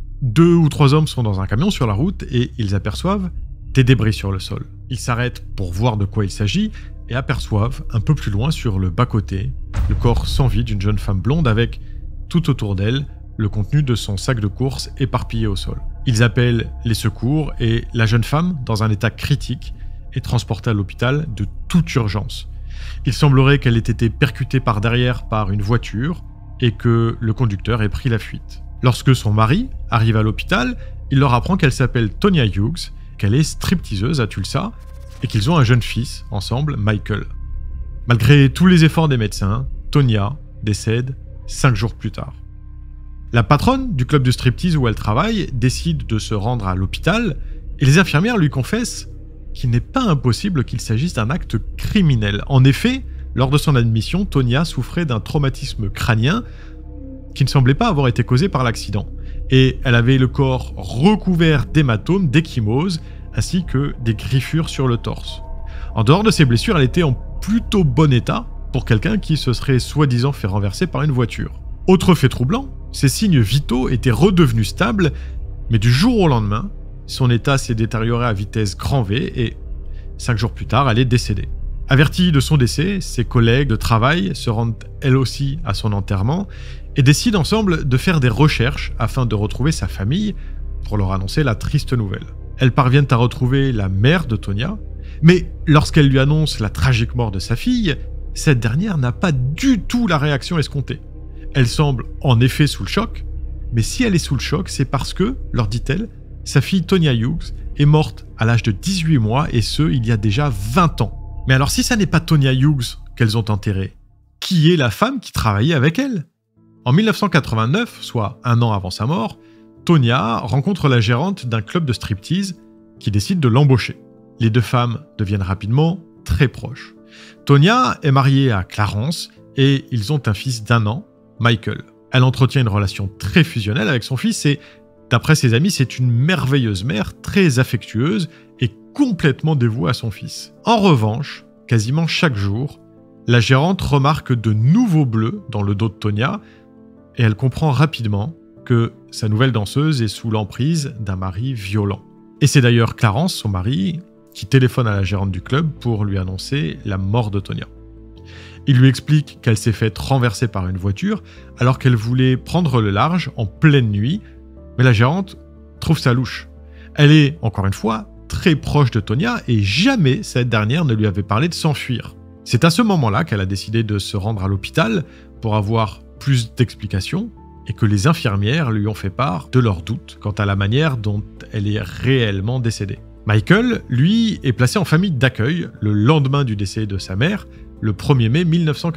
2 ou 3 hommes sont dans un camion sur la route et ils aperçoivent des débris sur le sol. Ils s'arrêtent pour voir de quoi il s'agit et aperçoivent un peu plus loin sur le bas-côté le corps sans vie d'une jeune femme blonde avec, tout autour d'elle, le contenu de son sac de course éparpillé au sol. Ils appellent les secours et la jeune femme, dans un état critique, est transportée à l'hôpital de toute urgence. Il semblerait qu'elle ait été percutée par derrière par une voiture et que le conducteur ait pris la fuite. Lorsque son mari arrive à l'hôpital, il leur apprend qu'elle s'appelle Tonya Hughes, qu'elle est stripteaseuse à Tulsa et qu'ils ont un jeune fils ensemble, Michael. Malgré tous les efforts des médecins, Tonya décède 5 jours plus tard. La patronne du club de striptease où elle travaille décide de se rendre à l'hôpital et les infirmières lui confessent qu'il n'est pas impossible qu'il s'agisse d'un acte criminel. En effet, lors de son admission, Tonya souffrait d'un traumatisme crânien qui ne semblait pas avoir été causé par l'accident. Et elle avait le corps recouvert d'hématomes, d'ecchymoses, ainsi que des griffures sur le torse. En dehors de ces blessures, elle était en plutôt bon état pour quelqu'un qui se serait soi-disant fait renverser par une voiture. Autre fait troublant, ses signes vitaux étaient redevenus stables, mais du jour au lendemain, son état s'est détérioré à vitesse grand V et 5 jours plus tard, elle est décédée. Avertie de son décès, ses collègues de travail se rendent elles aussi à son enterrement et décident ensemble de faire des recherches afin de retrouver sa famille pour leur annoncer la triste nouvelle. Elles parviennent à retrouver la mère de Tonya, mais lorsqu'elle lui annonce la tragique mort de sa fille, cette dernière n'a pas du tout la réaction escomptée. Elle semble en effet sous le choc, mais si elle est sous le choc, c'est parce que, leur dit-elle, sa fille Tonya Hughes est morte à l'âge de 18 mois et ce, il y a déjà 20 ans. Mais alors si ça n'est pas Tonya Hughes qu'elles ont enterrée, qui est la femme qui travaillait avec elle ? En 1989, soit 1 an avant sa mort, Tonya rencontre la gérante d'un club de striptease qui décide de l'embaucher. Les 2 femmes deviennent rapidement très proches. Tonya est mariée à Clarence et ils ont un fils d'1 an, Michael. Elle entretient une relation très fusionnelle avec son fils et D'après ses amis, c'est une merveilleuse mère, très affectueuse et complètement dévouée à son fils. En revanche, quasiment chaque jour, la gérante remarque de nouveaux bleus dans le dos de Tonya et elle comprend rapidement que sa nouvelle danseuse est sous l'emprise d'un mari violent. Et c'est d'ailleurs Clarence, son mari, qui téléphone à la gérante du club pour lui annoncer la mort de Tonya. Il lui explique qu'elle s'est faite renverser par une voiture alors qu'elle voulait prendre le large en pleine nuit, mais la gérante trouve ça louche. Elle est, encore une fois, très proche de Tonya et jamais cette dernière ne lui avait parlé de s'enfuir. C'est à ce moment-là qu'elle a décidé de se rendre à l'hôpital pour avoir plus d'explications et que les infirmières lui ont fait part de leurs doutes quant à la manière dont elle est réellement décédée. Michael, lui, est placé en famille d'accueil le lendemain du décès de sa mère, le 1er mai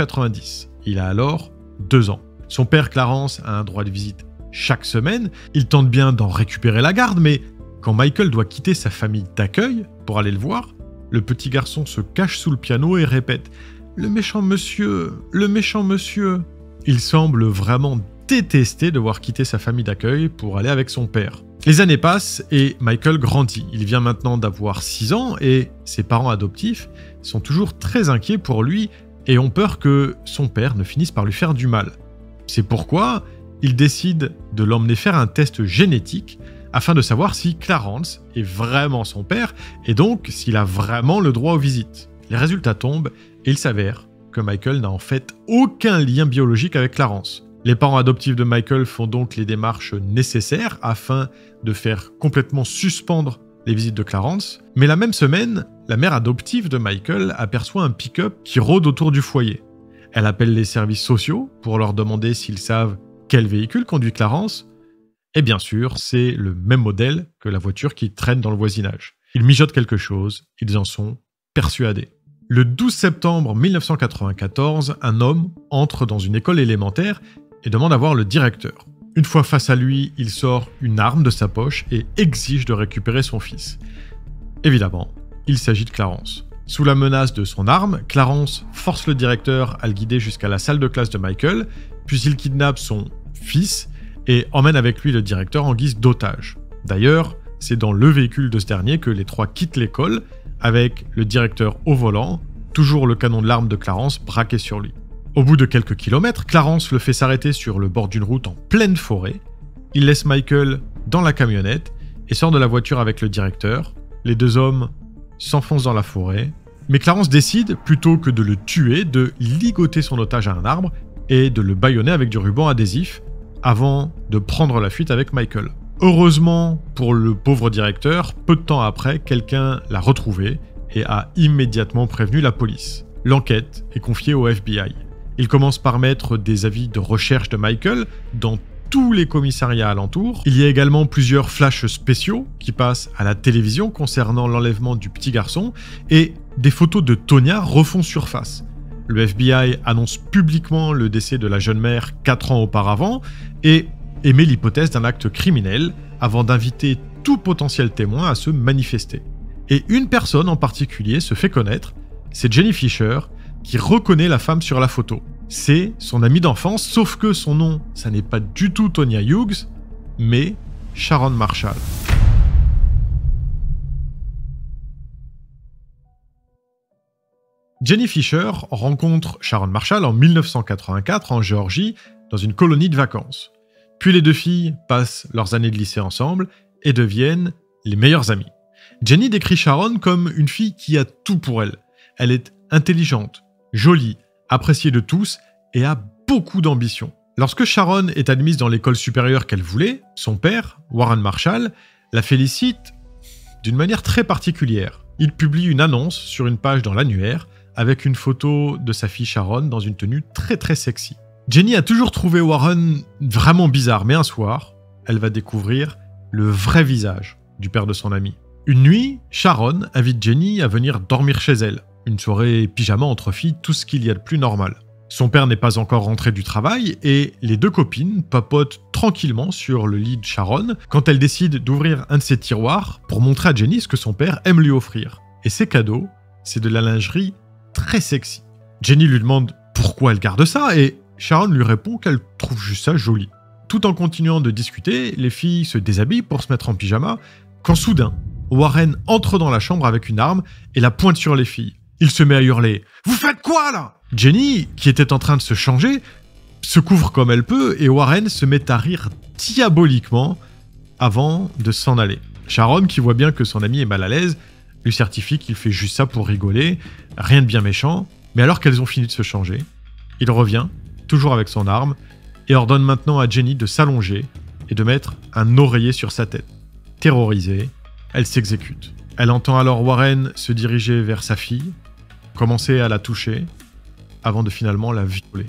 1990. Il a alors 2 ans. Son père Clarence a un droit de visite chaque semaine. Il tente bien d'en récupérer la garde, mais quand Michael doit quitter sa famille d'accueil pour aller le voir, le petit garçon se cache sous le piano et répète « Le méchant monsieur, le méchant monsieur ». Il semble vraiment détester devoir quitter sa famille d'accueil pour aller avec son père. Les années passent et Michael grandit. Il vient maintenant d'avoir 6 ans et ses parents adoptifs sont toujours très inquiets pour lui et ont peur que son père ne finisse par lui faire du mal. C'est pourquoi ils décident de l'emmener faire un test génétique afin de savoir si Clarence est vraiment son père et donc s'il a vraiment le droit aux visites. Les résultats tombent et il s'avère que Michael n'a en fait aucun lien biologique avec Clarence. Les parents adoptifs de Michael font donc les démarches nécessaires afin de faire complètement suspendre les visites de Clarence, mais la même semaine, la mère adoptive de Michael aperçoit un pick-up qui rôde autour du foyer. Elle appelle les services sociaux pour leur demander s'ils savent quel véhicule conduit Clarence, et bien sûr, c'est le même modèle que la voiture qui traîne dans le voisinage. Ils mijotent quelque chose, ils en sont persuadés. Le 12 septembre 1994, un homme entre dans une école élémentaire et demande à voir le directeur. Une fois face à lui, il sort une arme de sa poche et exige de récupérer son fils. Évidemment, il s'agit de Clarence. Sous la menace de son arme, Clarence force le directeur à le guider jusqu'à la salle de classe de Michael, puis il kidnappe son fils et emmène avec lui le directeur en guise d'otage. D'ailleurs, c'est dans le véhicule de ce dernier que les trois quittent l'école, avec le directeur au volant, toujours le canon de l'arme de Clarence braqué sur lui. Au bout de quelques kilomètres, Clarence le fait s'arrêter sur le bord d'une route en pleine forêt. Il laisse Michael dans la camionnette et sort de la voiture avec le directeur. Les deux hommes s'enfoncent dans la forêt, mais Clarence décide, plutôt que de le tuer, de ligoter son otage à un arbre et de le bâillonner avec du ruban adhésif avant de prendre la fuite avec Michael. Heureusement pour le pauvre directeur, peu de temps après, quelqu'un l'a retrouvé et a immédiatement prévenu la police. L'enquête est confiée au FBI. Il commence par mettre des avis de recherche de Michael dans tous les commissariats alentours. Il y a également plusieurs flashs spéciaux qui passent à la télévision concernant l'enlèvement du petit garçon et des photos de Tonya refont surface. Le FBI annonce publiquement le décès de la jeune mère 4 ans auparavant et émet l'hypothèse d'un acte criminel avant d'inviter tout potentiel témoin à se manifester. Et une personne en particulier se fait connaître, c'est Jenny Fisher, qui reconnaît la femme sur la photo. C'est son amie d'enfance, sauf que son nom, ça n'est pas du tout Tonya Hughes, mais Sharon Marshall. Jenny Fisher rencontre Sharon Marshall en 1984 en Géorgie, dans une colonie de vacances. Puis les deux filles passent leurs années de lycée ensemble et deviennent les meilleures amies. Jenny décrit Sharon comme une fille qui a tout pour elle. Elle est intelligente, jolie, appréciée de tous et a beaucoup d'ambition. Lorsque Sharon est admise dans l'école supérieure qu'elle voulait, son père, Warren Marshall, la félicite d'une manière très particulière. Il publie une annonce sur une page dans l'annuaire avec une photo de sa fille Sharon dans une tenue très très sexy. Jenny a toujours trouvé Warren vraiment bizarre, mais un soir, elle va découvrir le vrai visage du père de son amie. Une nuit, Sharon invite Jenny à venir dormir chez elle. Une soirée pyjama entre filles, tout ce qu'il y a de plus normal. Son père n'est pas encore rentré du travail et les deux copines papotent tranquillement sur le lit de Sharon quand elle décide d'ouvrir un de ses tiroirs pour montrer à Jenny ce que son père aime lui offrir. Et ses cadeaux, c'est de la lingerie très sexy. Jenny lui demande pourquoi elle garde ça et Sharon lui répond qu'elle trouve juste ça joli. Tout en continuant de discuter, les filles se déshabillent pour se mettre en pyjama, quand soudain, Warren entre dans la chambre avec une arme et la pointe sur les filles. Il se met à hurler « Vous faites quoi là ?» Jenny, qui était en train de se changer, se couvre comme elle peut et Warren se met à rire diaboliquement avant de s'en aller. Sharon, qui voit bien que son ami est mal à l'aise, lui certifie qu'il fait juste ça pour rigoler, rien de bien méchant, mais alors qu'elles ont fini de se changer, il revient, toujours avec son arme, et ordonne maintenant à Jenny de s'allonger et de mettre un oreiller sur sa tête. Terrorisée, elle s'exécute. Elle entend alors Warren se diriger vers sa fille, commencer à la toucher, avant de finalement la violer.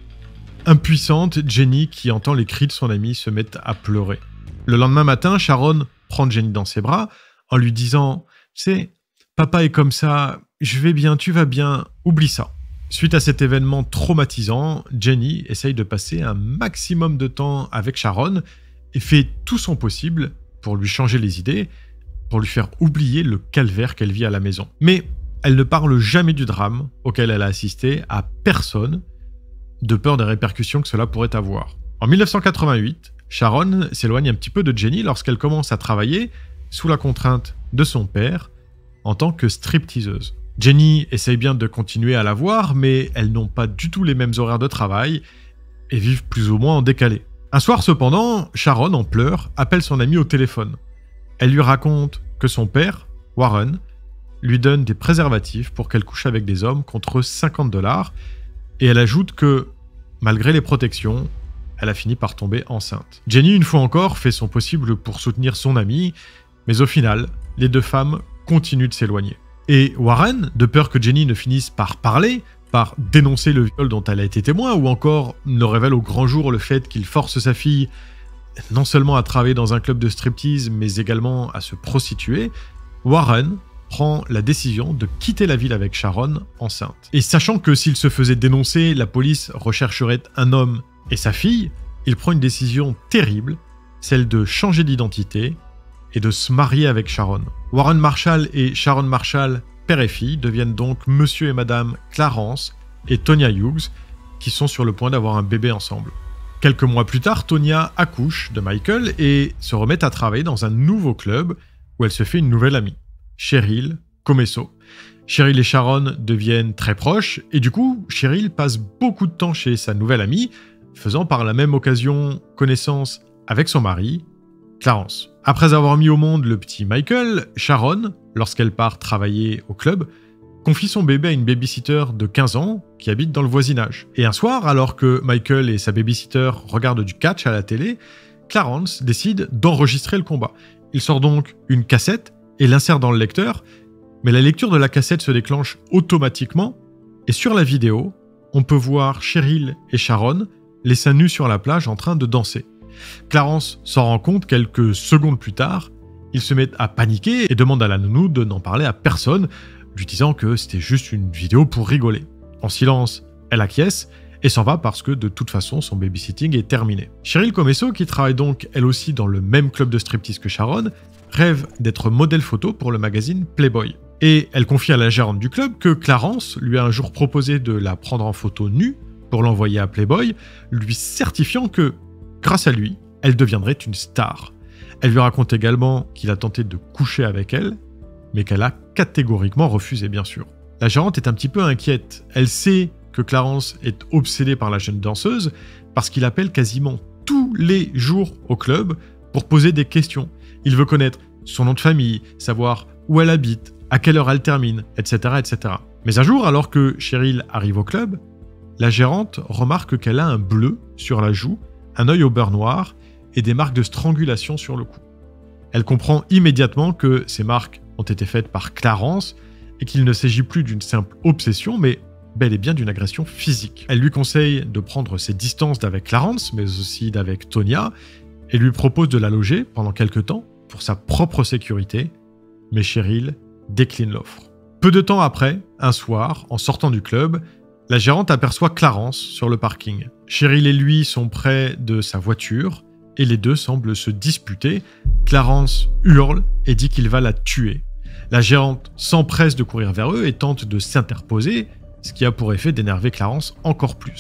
Impuissante, Jenny, qui entend les cris de son amie, se met à pleurer. Le lendemain matin, Sharon prend Jenny dans ses bras en lui disant « Tu sais, papa est comme ça, je vais bien, tu vas bien, oublie ça ». Suite à cet événement traumatisant, Jenny essaye de passer un maximum de temps avec Sharon et fait tout son possible pour lui changer les idées, pour lui faire oublier le calvaire qu'elle vit à la maison. Mais elle ne parle jamais du drame auquel elle a assisté à personne, de peur des répercussions que cela pourrait avoir. En 1988, Sharon s'éloigne un petit peu de Jenny lorsqu'elle commence à travailler sous la contrainte de son père en tant que stripteaseuse. Jenny essaye bien de continuer à la voir, mais elles n'ont pas du tout les mêmes horaires de travail et vivent plus ou moins en décalé. Un soir cependant, Sharon, en pleurs, appelle son amie au téléphone. Elle lui raconte que son père, Warren, lui donne des préservatifs pour qu'elle couche avec des hommes contre $50, et elle ajoute que, malgré les protections, elle a fini par tomber enceinte. Jenny, une fois encore, fait son possible pour soutenir son amie, mais au final, les deux femmes continuent de s'éloigner. Et Warren, de peur que Jenny ne finisse par parler, par dénoncer le viol dont elle a été témoin, ou encore ne révèle au grand jour le fait qu'il force sa fille non seulement à travailler dans un club de striptease, mais également à se prostituer, Warren prend la décision de quitter la ville avec Sharon enceinte. Et sachant que s'il se faisait dénoncer, la police rechercherait un homme et sa fille, il prend une décision terrible, celle de changer d'identité et de se marier avec Sharon. Warren Marshall et Sharon Marshall, père et fille, deviennent donc monsieur et madame Clarence et Tonya Hughes, qui sont sur le point d'avoir un bébé ensemble. Quelques mois plus tard, Tonya accouche de Michael et se remet à travailler dans un nouveau club où elle se fait une nouvelle amie, Cheryl Comesso. Cheryl et Sharon deviennent très proches et du coup, Cheryl passe beaucoup de temps chez sa nouvelle amie, faisant par la même occasion connaissance avec son mari, Clarence. Après avoir mis au monde le petit Michael, Sharon, lorsqu'elle part travailler au club, confie son bébé à une babysitter de 15 ans qui habite dans le voisinage. Et un soir, alors que Michael et sa babysitter regardent du catch à la télé, Clarence décide d'enregistrer le combat. Il sort donc une cassette et l'insère dans le lecteur, mais la lecture de la cassette se déclenche automatiquement, et sur la vidéo, on peut voir Cheryl et Sharon, les seins nus sur la plage en train de danser. Clarence s'en rend compte quelques secondes plus tard, il se met à paniquer et demande à la nounou de n'en parler à personne, lui disant que c'était juste une vidéo pour rigoler. En silence, elle acquiesce et s'en va parce que de toute façon son babysitting est terminé. Cheryl Comesso, qui travaille donc elle aussi dans le même club de striptease que Sharon, rêve d'être modèle photo pour le magazine Playboy. Et elle confie à la gérante du club que Clarence lui a un jour proposé de la prendre en photo nue pour l'envoyer à Playboy, lui certifiant que, grâce à lui, elle deviendrait une star. Elle lui raconte également qu'il a tenté de coucher avec elle, mais qu'elle a catégoriquement refusé, bien sûr. La gérante est un petit peu inquiète. Elle sait que Clarence est obsédé par la jeune danseuse parce qu'il appelle quasiment tous les jours au club pour poser des questions. Il veut connaître son nom de famille, savoir où elle habite, à quelle heure elle termine, etc., etc. Mais un jour, alors que Cheryl arrive au club, la gérante remarque qu'elle a un bleu sur la joue, un œil au beurre noir et des marques de strangulation sur le cou. Elle comprend immédiatement que ces marques ont été faites par Clarence et qu'il ne s'agit plus d'une simple obsession, mais bel et bien d'une agression physique. Elle lui conseille de prendre ses distances d'avec Clarence, mais aussi d'avec Tonya, et lui propose de la loger pendant quelques temps pour sa propre sécurité, mais Cheryl décline l'offre. Peu de temps après, un soir, en sortant du club, la gérante aperçoit Clarence sur le parking. Cheryl et lui sont près de sa voiture, et les deux semblent se disputer. Clarence hurle et dit qu'il va la tuer. La gérante s'empresse de courir vers eux et tente de s'interposer, ce qui a pour effet d'énerver Clarence encore plus.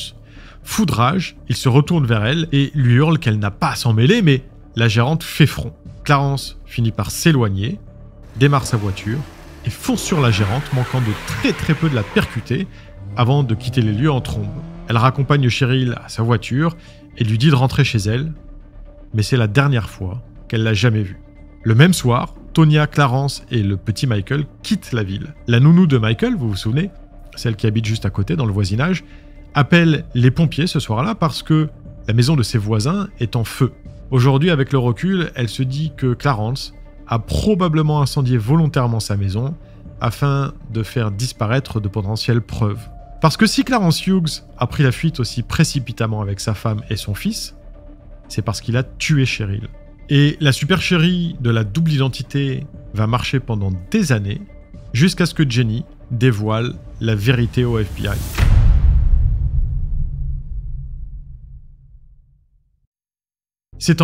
Fou de rage, il se retourne vers elle et lui hurle qu'elle n'a pas à s'en mêler, mais la gérante fait front. Clarence finit par s'éloigner, démarre sa voiture et fonce sur la gérante, manquant de très peu de la percuter avant de quitter les lieux en trombe. Elle raccompagne Cheryl à sa voiture et lui dit de rentrer chez elle, mais c'est la dernière fois qu'elle l'a jamais vue. Le même soir, Tonya, Clarence et le petit Michael quittent la ville. La nounou de Michael, vous vous souvenez, celle qui habite juste à côté dans le voisinage, appelle les pompiers ce soir-là parce que la maison de ses voisins est en feu. Aujourd'hui, avec le recul, elle se dit que Clarence a probablement incendié volontairement sa maison afin de faire disparaître de potentielles preuves. Parce que si Clarence Hughes a pris la fuite aussi précipitamment avec sa femme et son fils, c'est parce qu'il a tué Cheryl. Et la supercherie de la double identité va marcher pendant des années, jusqu'à ce que Jenny dévoile la vérité au FBI. C'est en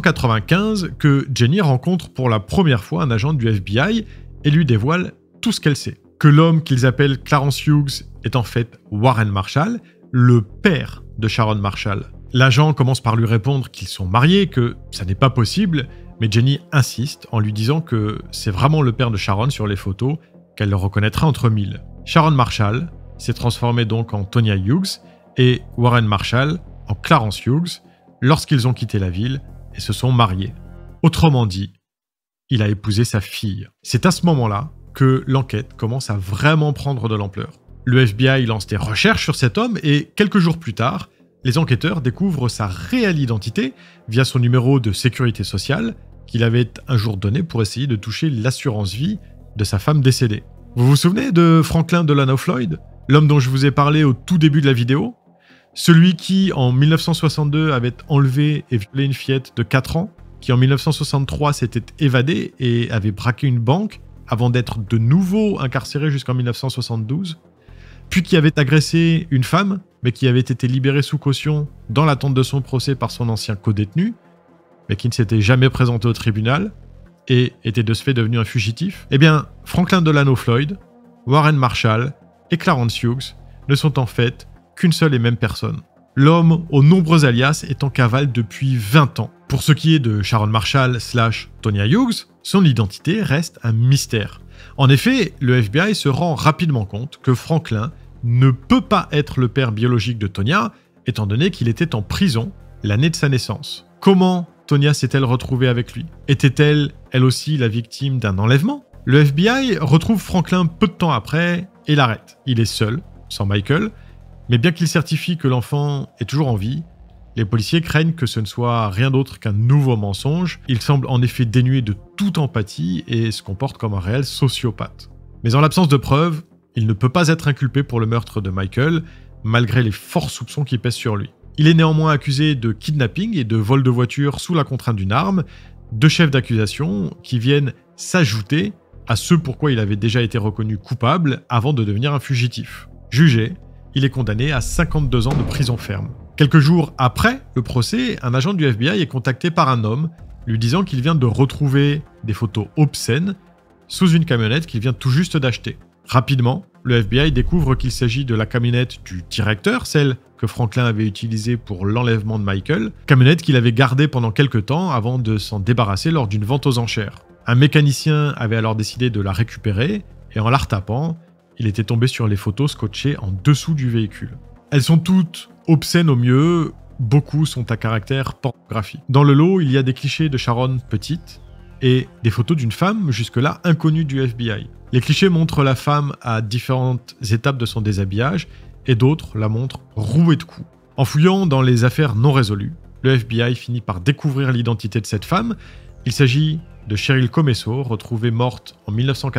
1995 que Jenny rencontre pour la première fois un agent du FBI et lui dévoile tout ce qu'elle sait. Que l'homme qu'ils appellent Clarence Hughes est en fait Warren Marshall, le père de Sharon Marshall. L'agent commence par lui répondre qu'ils sont mariés, que ça n'est pas possible, mais Jenny insiste en lui disant que c'est vraiment le père de Sharon sur les photos, qu'elle le reconnaîtra entre mille. Sharon Marshall s'est transformée donc en Tonya Hughes et Warren Marshall en Clarence Hughes lorsqu'ils ont quitté la ville et se sont mariés. Autrement dit, il a épousé sa fille. C'est à ce moment-là que l'enquête commence à vraiment prendre de l'ampleur. Le FBI lance des recherches sur cet homme et quelques jours plus tard, les enquêteurs découvrent sa réelle identité via son numéro de sécurité sociale qu'il avait un jour donné pour essayer de toucher l'assurance vie de sa femme décédée. Vous vous souvenez de Franklin Delano Floyd, l'homme dont je vous ai parlé au tout début de la vidéo? Celui qui, en 1962, avait enlevé et violé une fillette de 4 ans, qui en 1963 s'était évadé et avait braqué une banque avant d'être de nouveau incarcéré jusqu'en 1972, puis qui avait agressé une femme, mais qui avait été libéré sous caution dans l'attente de son procès par son ancien codétenu, mais qui ne s'était jamais présenté au tribunal et était de ce fait devenu un fugitif. Eh bien, Franklin Delano Floyd, Warren Marshall et Clarence Hughes ne sont en fait qu'une seule et même personne. L'homme aux nombreux alias est en cavale depuis 20 ans. Pour ce qui est de Sharon Marshall / Tonya Hughes, son identité reste un mystère. En effet, le FBI se rend rapidement compte que Franklin ne peut pas être le père biologique de Tonya, étant donné qu'il était en prison l'année de sa naissance. Comment Tonya s'est-elle retrouvée avec lui? Était-elle, elle aussi, la victime d'un enlèvement? Le FBI retrouve Franklin peu de temps après et l'arrête. Il est seul, sans Michael, mais bien qu'il certifie que l'enfant est toujours en vie, les policiers craignent que ce ne soit rien d'autre qu'un nouveau mensonge. Il semble en effet dénué de toute empathie et se comporte comme un réel sociopathe. Mais en l'absence de preuves, il ne peut pas être inculpé pour le meurtre de Michael, malgré les forts soupçons qui pèsent sur lui. Il est néanmoins accusé de kidnapping et de vol de voiture sous la contrainte d'une arme, deux chefs d'accusation qui viennent s'ajouter à ceux pour quoi il avait déjà été reconnu coupable avant de devenir un fugitif. Jugé, il est condamné à 52 ans de prison ferme. Quelques jours après le procès, un agent du FBI est contacté par un homme lui disant qu'il vient de retrouver des photos obscènes sous une camionnette qu'il vient tout juste d'acheter. Rapidement, le FBI découvre qu'il s'agit de la camionnette du directeur, celle que Franklin avait utilisée pour l'enlèvement de Michael, camionnette qu'il avait gardée pendant quelques temps avant de s'en débarrasser lors d'une vente aux enchères. Un mécanicien avait alors décidé de la récupérer et en la retapant, il était tombé sur les photos scotchées en dessous du véhicule. Elles sont toutes obscènes au mieux, beaucoup sont à caractère pornographique. Dans le lot, il y a des clichés de Sharon petite et des photos d'une femme jusque-là inconnue du FBI. Les clichés montrent la femme à différentes étapes de son déshabillage et d'autres la montrent rouée de coups. En fouillant dans les affaires non résolues, le FBI finit par découvrir l'identité de cette femme. Il s'agit de Cheryl Comesso, retrouvée morte en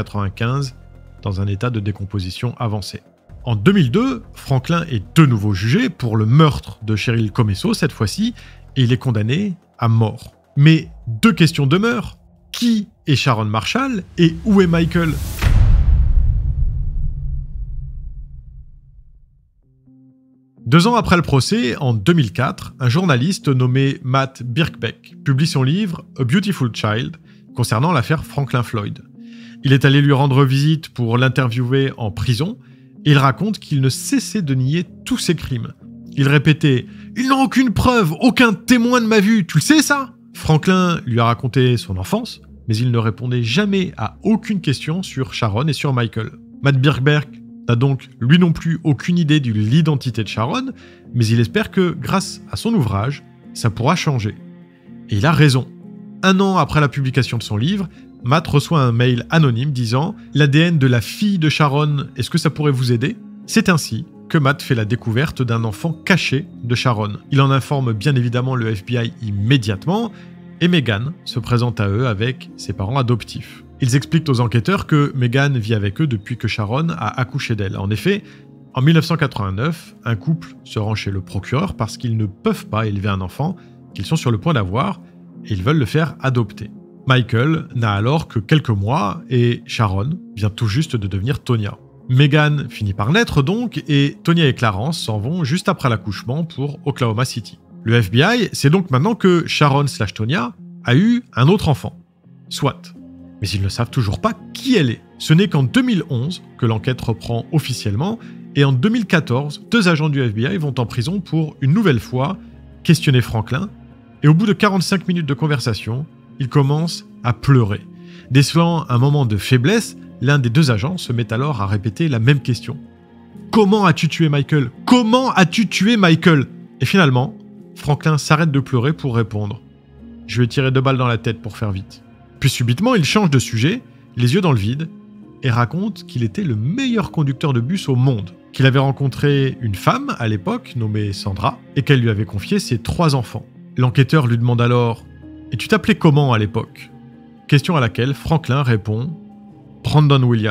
1995 dans un état de décomposition avancé. En 2002, Franklin est de nouveau jugé pour le meurtre de Cheryl Comesso cette fois-ci, et il est condamné à mort. Mais deux questions demeurent. Qui est Sharon Marshall et où est Michael? Deux ans après le procès, en 2004, un journaliste nommé Matt Birkbeck publie son livre A Beautiful Child concernant l'affaire Franklin Floyd. Il est allé lui rendre visite pour l'interviewer en prison et il raconte qu'il ne cessait de nier tous ses crimes. Il répétait « Ils n'ont aucune preuve, aucun témoin ne m'a vu, tu le sais ça ?» Franklin lui a raconté son enfance, mais il ne répondait jamais à aucune question sur Sharon et sur Michael. Matt Birkbeck n'a donc lui non plus aucune idée de l'identité de Sharon, mais il espère que grâce à son ouvrage, ça pourra changer. Et il a raison. 1 an après la publication de son livre, Matt reçoit un mail anonyme disant « L'ADN de la fille de Sharon, est-ce que ça pourrait vous aider ?» C'est ainsi que Matt fait la découverte d'un enfant caché de Sharon. Il en informe bien évidemment le FBI immédiatement, et Megan se présente à eux avec ses parents adoptifs. Ils expliquent aux enquêteurs que Megan vit avec eux depuis que Sharon a accouché d'elle. En effet, en 1989, un couple se rend chez le procureur parce qu'ils ne peuvent pas élever un enfant qu'ils sont sur le point d'avoir et ils veulent le faire adopter. Michael n'a alors que quelques mois et Sharon vient tout juste de devenir Tonya. Megan finit par naître donc et Tonya et Clarence s'en vont juste après l'accouchement pour Oklahoma City. Le FBI sait donc maintenant que Sharon/Tonya a eu un autre enfant. Soit. Mais ils ne savent toujours pas qui elle est. Ce n'est qu'en 2011 que l'enquête reprend officiellement et en 2014, 2 agents du FBI vont en prison pour une nouvelle fois questionner Franklin et au bout de 45 minutes de conversation, il commence à pleurer. Décelant un moment de faiblesse, l'un des 2 agents se met alors à répéter la même question. « Comment as-tu tué Michael ? Comment as-tu tué Michael ?» Et finalement, Franklin s'arrête de pleurer pour répondre. « Je lui ai tiré 2 balles dans la tête pour faire vite. » Puis subitement, il change de sujet, les yeux dans le vide, et raconte qu'il était le meilleur conducteur de bus au monde, qu'il avait rencontré une femme à l'époque nommée Sandra, et qu'elle lui avait confié ses 3 enfants. L'enquêteur lui demande alors « Et tu t'appelais comment à l'époque ?» Question à laquelle Franklin répond « Brandon Williams ».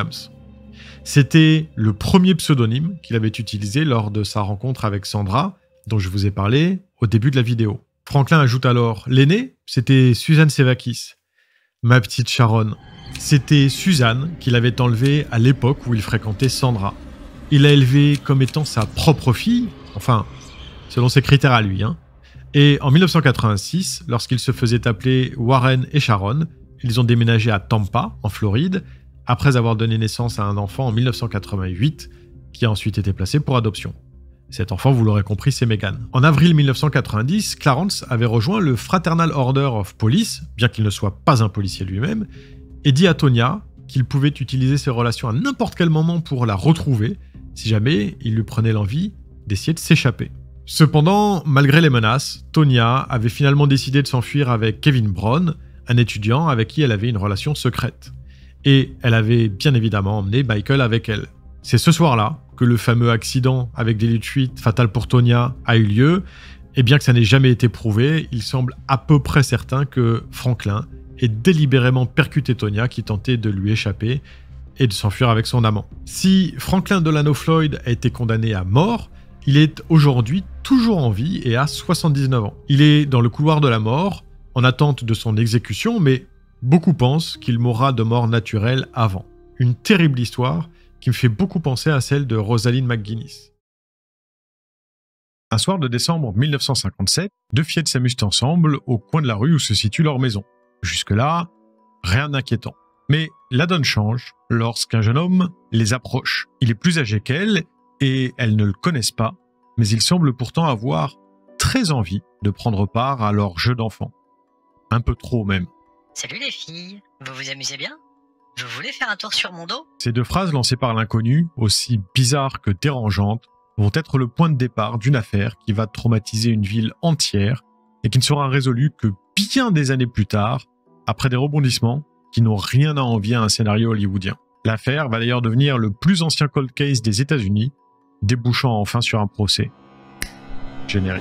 C'était le premier pseudonyme qu'il avait utilisé lors de sa rencontre avec Sandra, dont je vous ai parlé au début de la vidéo. Franklin ajoute alors « L'aînée, c'était Suzanne Sevakis. Ma petite Sharon. C'était Suzanne qu'il avait enlevée à l'époque où il fréquentait Sandra. Il l'a élevée comme étant sa propre fille, enfin, selon ses critères à lui, hein. Et en 1986, lorsqu'ils se faisaient appeler Warren et Sharon, ils ont déménagé à Tampa, en Floride, après avoir donné naissance à un enfant en 1988, qui a ensuite été placé pour adoption. Cet enfant, vous l'aurez compris, c'est Megan. En avril 1990, Clarence avait rejoint le Fraternal Order of Police, bien qu'il ne soit pas un policier lui-même, et dit à Tonya qu'il pouvait utiliser ses relations à n'importe quel moment pour la retrouver, si jamais il lui prenait l'envie d'essayer de s'échapper. Cependant, malgré les menaces, Tonya avait finalement décidé de s'enfuir avec Kevin Brown, un étudiant avec qui elle avait une relation secrète. Et elle avait bien évidemment emmené Michael avec elle. C'est ce soir-là que le fameux accident avec délit de fuite fatal pour Tonya a eu lieu, et bien que ça n'ait jamais été prouvé, il semble à peu près certain que Franklin ait délibérément percuté Tonya qui tentait de lui échapper et de s'enfuir avec son amant. Si Franklin Delano Floyd a été condamné à mort, il est aujourd'hui toujours en vie et a 79 ans. Il est dans le couloir de la mort, en attente de son exécution, mais beaucoup pensent qu'il mourra de mort naturelle avant. Une terrible histoire qui me fait beaucoup penser à celle de Rosalind McGuinness. Un soir de décembre 1957, 2 fillettes s'amusent ensemble au coin de la rue où se situe leur maison. Jusque-là, rien d'inquiétant. Mais la donne change lorsqu'un jeune homme les approche. Il est plus âgé qu'elles et elles ne le connaissent pas, mais il semble pourtant avoir très envie de prendre part à leur jeu d'enfant. Un peu trop même. Salut les filles, vous vous amusez bien ? Vous voulez faire un tour sur mon dos ? Ces 2 phrases lancées par l'inconnu, aussi bizarres que dérangeantes, vont être le point de départ d'une affaire qui va traumatiser une ville entière et qui ne sera résolue que bien des années plus tard, après des rebondissements qui n'ont rien à envier à un scénario hollywoodien. L'affaire va d'ailleurs devenir le plus ancien cold case des États-Unis, débouchant enfin sur un procès. Générique.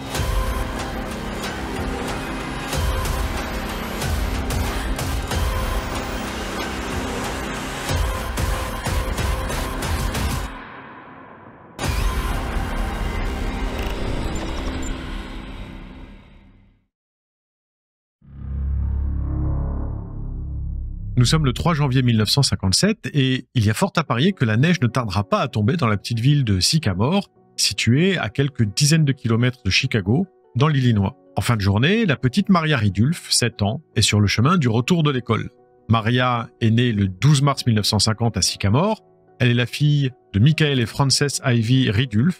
Nous sommes le 3 janvier 1957 et il y a fort à parier que la neige ne tardera pas à tomber dans la petite ville de Sycamore, située à quelques dizaines de kilomètres de Chicago, dans l'Illinois. En fin de journée, la petite Maria Ridulph, 7 ans, est sur le chemin du retour de l'école. Maria est née le 12 mars 1950 à Sycamore. Elle est la fille de Michael et Frances Ivy Ridulph,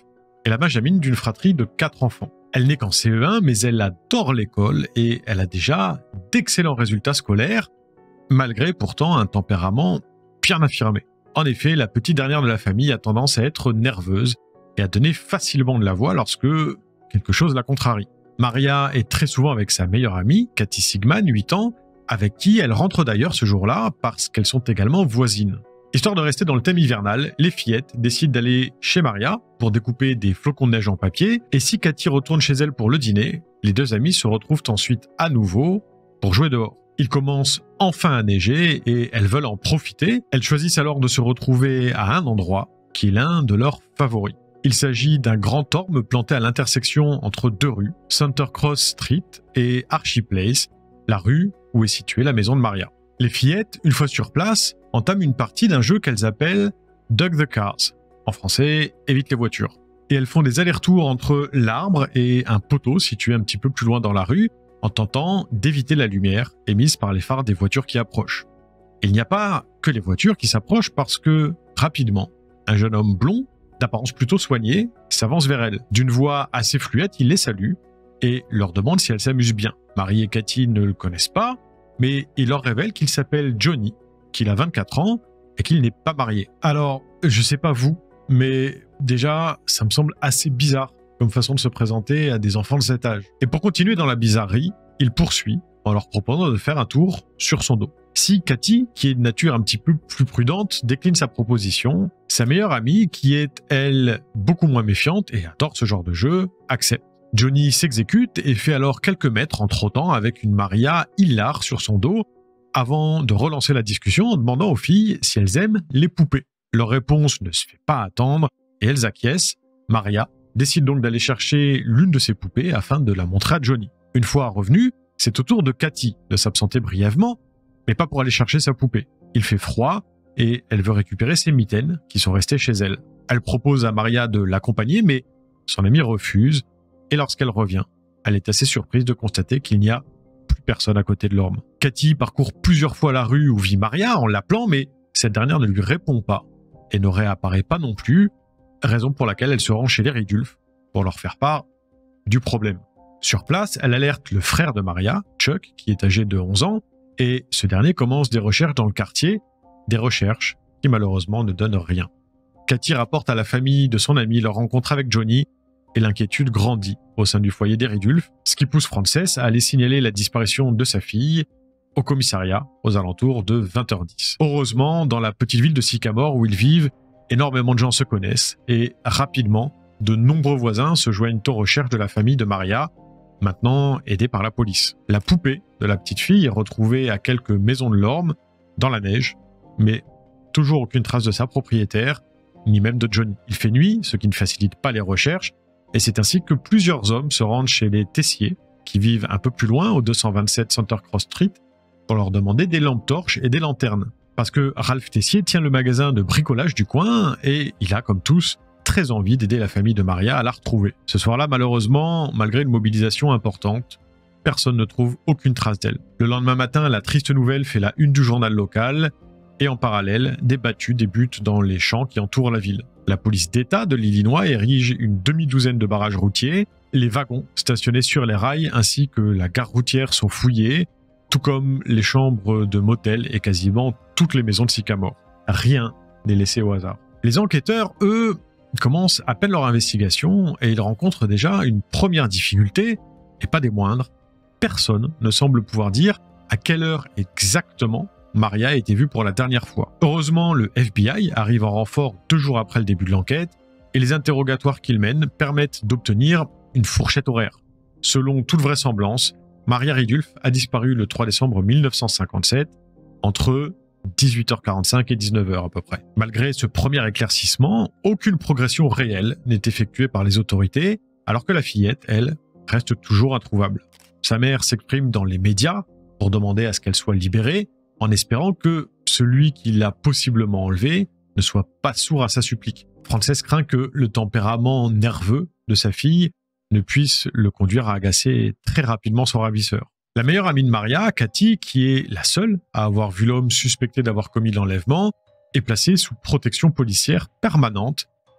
est la benjamine d'une fratrie de 4 enfants. Elle n'est qu'en CE1, mais elle adore l'école et elle a déjà d'excellents résultats scolaires, malgré pourtant un tempérament bien affirmé. En effet, la petite dernière de la famille a tendance à être nerveuse et à donner facilement de la voix lorsque quelque chose la contrarie. Maria est très souvent avec sa meilleure amie, Cathy Sigman, 8 ans, avec qui elle rentre d'ailleurs ce jour-là parce qu'elles sont également voisines. Histoire de rester dans le thème hivernal, les fillettes décident d'aller chez Maria pour découper des flocons de neige en papier, et si Cathy retourne chez elle pour le dîner, les deux amies se retrouvent ensuite à nouveau pour jouer dehors. Il commence enfin à neiger et elles veulent en profiter. Elles choisissent alors de se retrouver à un endroit qui est l'un de leurs favoris. Il s'agit d'un grand orme planté à l'intersection entre 2 rues, Center Cross Street et Archie Place, la rue où est située la maison de Maria. Les fillettes, une fois sur place, entament une partie d'un jeu qu'elles appellent Duck the Cars, en français « Évite les voitures ». Et elles font des allers-retours entre l'arbre et un poteau situé un petit peu plus loin dans la rue, en tentant d'éviter la lumière émise par les phares des voitures qui approchent. Et il n'y a pas que les voitures qui s'approchent parce que, rapidement, un jeune homme blond, d'apparence plutôt soignée, s'avance vers elles. D'une voix assez fluette, il les salue et leur demande si elles s'amusent bien. Marie et Cathy ne le connaissent pas, mais il leur révèle qu'il s'appelle Johnny, qu'il a 24 ans et qu'il n'est pas marié. Alors, je sais pas vous, mais déjà, ça me semble assez bizarre comme façon de se présenter à des enfants de cet âge. Et pour continuer dans la bizarrerie, il poursuit en leur proposant de faire un tour sur son dos. Si Cathy, qui est de nature un petit peu plus prudente, décline sa proposition, sa meilleure amie, qui est, elle, beaucoup moins méfiante et adore ce genre de jeu, accepte. Johnny s'exécute et fait alors quelques mètres en trottant avec une Maria hilare sur son dos, avant de relancer la discussion en demandant aux filles si elles aiment les poupées. Leur réponse ne se fait pas attendre et elles acquiescent. Maria décide donc d'aller chercher l'une de ses poupées afin de la montrer à Johnny. Une fois revenue, c'est au tour de Cathy de s'absenter brièvement, mais pas pour aller chercher sa poupée. Il fait froid et elle veut récupérer ses mitaines qui sont restées chez elle. Elle propose à Maria de l'accompagner, mais son amie refuse. Et lorsqu'elle revient, elle est assez surprise de constater qu'il n'y a plus personne à côté de l'orme. Cathy parcourt plusieurs fois la rue où vit Maria en l'appelant, mais cette dernière ne lui répond pas et ne réapparaît pas non plus, raison pour laquelle elle se rend chez les Ridulph pour leur faire part du problème. Sur place, elle alerte le frère de Maria, Chuck, qui est âgé de 11 ans, et ce dernier commence des recherches dans le quartier, des recherches qui malheureusement ne donnent rien. Cathy rapporte à la famille de son ami leur rencontre avec Johnny, et l'inquiétude grandit au sein du foyer des Ridulph, ce qui pousse Frances à aller signaler la disparition de sa fille au commissariat aux alentours de 20h10. Heureusement, dans la petite ville de Sycamore où ils vivent, énormément de gens se connaissent et rapidement, de nombreux voisins se joignent aux recherches de la famille de Maria, maintenant aidée par la police. La poupée de la petite fille est retrouvée à quelques maisons de l'orme, dans la neige, mais toujours aucune trace de sa propriétaire, ni même de Johnny. Il fait nuit, ce qui ne facilite pas les recherches, et c'est ainsi que plusieurs hommes se rendent chez les Tessier, qui vivent un peu plus loin, au 227 Center Cross Street, pour leur demander des lampes torches et des lanternes. Parce que Ralph Tessier tient le magasin de bricolage du coin, et il a, comme tous, très envie d'aider la famille de Maria à la retrouver. Ce soir-là, malheureusement, malgré une mobilisation importante, personne ne trouve aucune trace d'elle. Le lendemain matin, la triste nouvelle fait la une du journal local, et en parallèle, des battues débutent dans les champs qui entourent la ville. La police d'État de l'Illinois érige une demi-douzaine de barrages routiers, les wagons stationnés sur les rails ainsi que la gare routière sont fouillés, tout comme les chambres de motel et quasiment toutes les maisons de Sycamore. Rien n'est laissé au hasard. Les enquêteurs, eux, commencent à peine leur investigation et ils rencontrent déjà une première difficulté, et pas des moindres. Personne ne semble pouvoir dire à quelle heure exactement Maria a été vue pour la dernière fois. Heureusement, le FBI arrive en renfort 2 jours après le début de l'enquête et les interrogatoires qu'il mène permettent d'obtenir une fourchette horaire. Selon toute vraisemblance, Maria Ridulph a disparu le 3 décembre 1957 entre 18h45 et 19h à peu près. Malgré ce premier éclaircissement, aucune progression réelle n'est effectuée par les autorités, alors que la fillette, elle, reste toujours introuvable. Sa mère s'exprime dans les médias pour demander à ce qu'elle soit libérée, en espérant que celui qui l'a possiblement enlevée ne soit pas sourd à sa supplique. Frances craint que le tempérament nerveux de sa fille ne puisse le conduire à agacer très rapidement son ravisseur. La meilleure amie de Maria, Cathy, qui est la seule à avoir vu l'homme suspecté d'avoir commis l'enlèvement, est placée sous protection policière permanente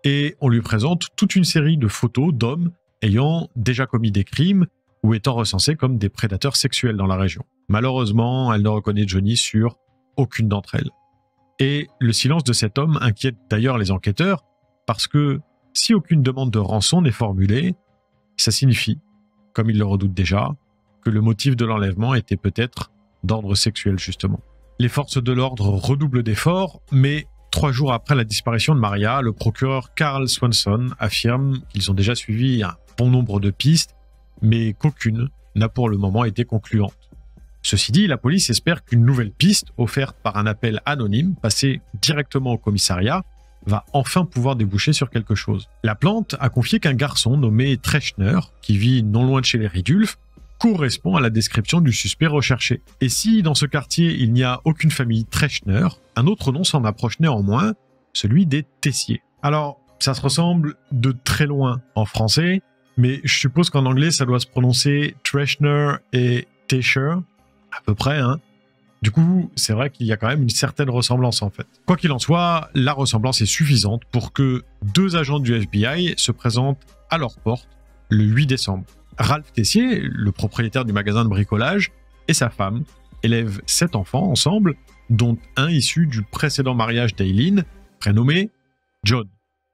et on lui présente toute une série de photos d'hommes ayant déjà commis des crimes ou étant recensés comme des prédateurs sexuels dans la région. Malheureusement, elle ne reconnaît Johnny sur aucune d'entre elles. Et le silence de cet homme inquiète d'ailleurs les enquêteurs, parce que si aucune demande de rançon n'est formulée, ça signifie, comme ils le redoutent déjà, que le motif de l'enlèvement était peut-être d'ordre sexuel justement. Les forces de l'ordre redoublent d'efforts, mais 3 jours après la disparition de Maria, le procureur Carl Swanson affirme qu'ils ont déjà suivi un bon nombre de pistes, mais qu'aucune n'a pour le moment été concluante. Ceci dit, la police espère qu'une nouvelle piste, offerte par un appel anonyme, passé directement au commissariat, va enfin pouvoir déboucher sur quelque chose. La plante a confié qu'un garçon nommé Treshner, qui vit non loin de chez les Ridulf, correspond à la description du suspect recherché. Et si dans ce quartier il n'y a aucune famille Treshner, un autre nom s'en approche néanmoins, celui des Tessier. Alors, ça se ressemble de très loin en français, mais je suppose qu'en anglais ça doit se prononcer Treshner et Tesher, à peu près, hein. Du coup, c'est vrai qu'il y a quand même une certaine ressemblance en fait. Quoi qu'il en soit, la ressemblance est suffisante pour que 2 agents du FBI se présentent à leur porte le 8 décembre. Ralph Tessier, le propriétaire du magasin de bricolage, et sa femme élèvent 7 enfants ensemble, dont un issu du précédent mariage d'Aileen, prénommé John.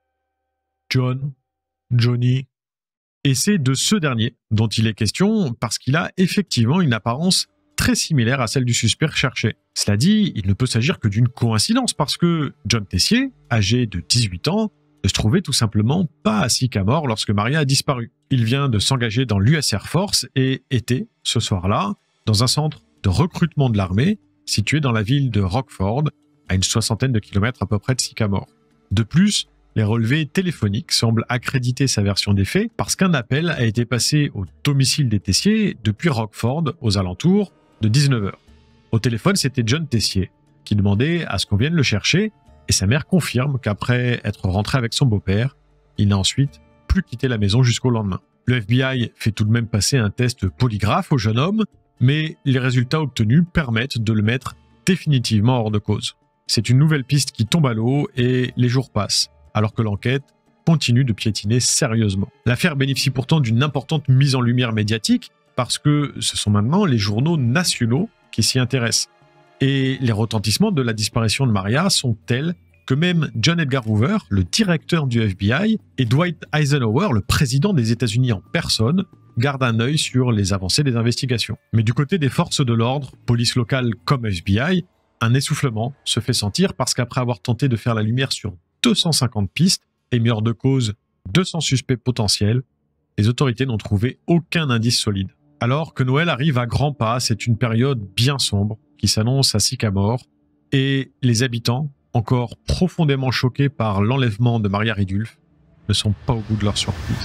John, Johnny. Et c'est de ce dernier dont il est question parce qu'il a effectivement une apparence très similaire à celle du suspect recherché. Cela dit, il ne peut s'agir que d'une coïncidence parce que John Tessier, âgé de 18 ans, ne se trouvait tout simplement pas à Sycamore lorsque Maria a disparu. Il vient de s'engager dans l'US Air Force et était, ce soir-là, dans un centre de recrutement de l'armée situé dans la ville de Rockford, à une 60aine de kilomètres à peu près de Sycamore. De plus, les relevés téléphoniques semblent accréditer sa version des faits parce qu'un appel a été passé au domicile des Tessier depuis Rockford aux alentours de 19h. Au téléphone, c'était John Tessier qui demandait à ce qu'on vienne le chercher et sa mère confirme qu'après être rentré avec son beau-père, il n'a ensuite plus quitté la maison jusqu'au lendemain. Le FBI fait tout de même passer un test polygraphe au jeune homme, mais les résultats obtenus permettent de le mettre définitivement hors de cause. C'est une nouvelle piste qui tombe à l'eau et les jours passent, alors que l'enquête continue de piétiner sérieusement. L'affaire bénéficie pourtant d'une importante mise en lumière médiatique parce que ce sont maintenant les journaux nationaux qui s'y intéressent. Et les retentissements de la disparition de Maria sont tels que même John Edgar Hoover, le directeur du FBI, et Dwight Eisenhower, le président des États-Unis en personne, gardent un œil sur les avancées des investigations. Mais du côté des forces de l'ordre, police locale comme FBI, un essoufflement se fait sentir parce qu'après avoir tenté de faire la lumière sur 250 pistes et mis hors de cause 200 suspects potentiels, les autorités n'ont trouvé aucun indice solide. Alors que Noël arrive à grands pas, c'est une période bien sombre qui s'annonce à Sycamore et les habitants, encore profondément choqués par l'enlèvement de Maria Ridulf, ne sont pas au bout de leur surprise.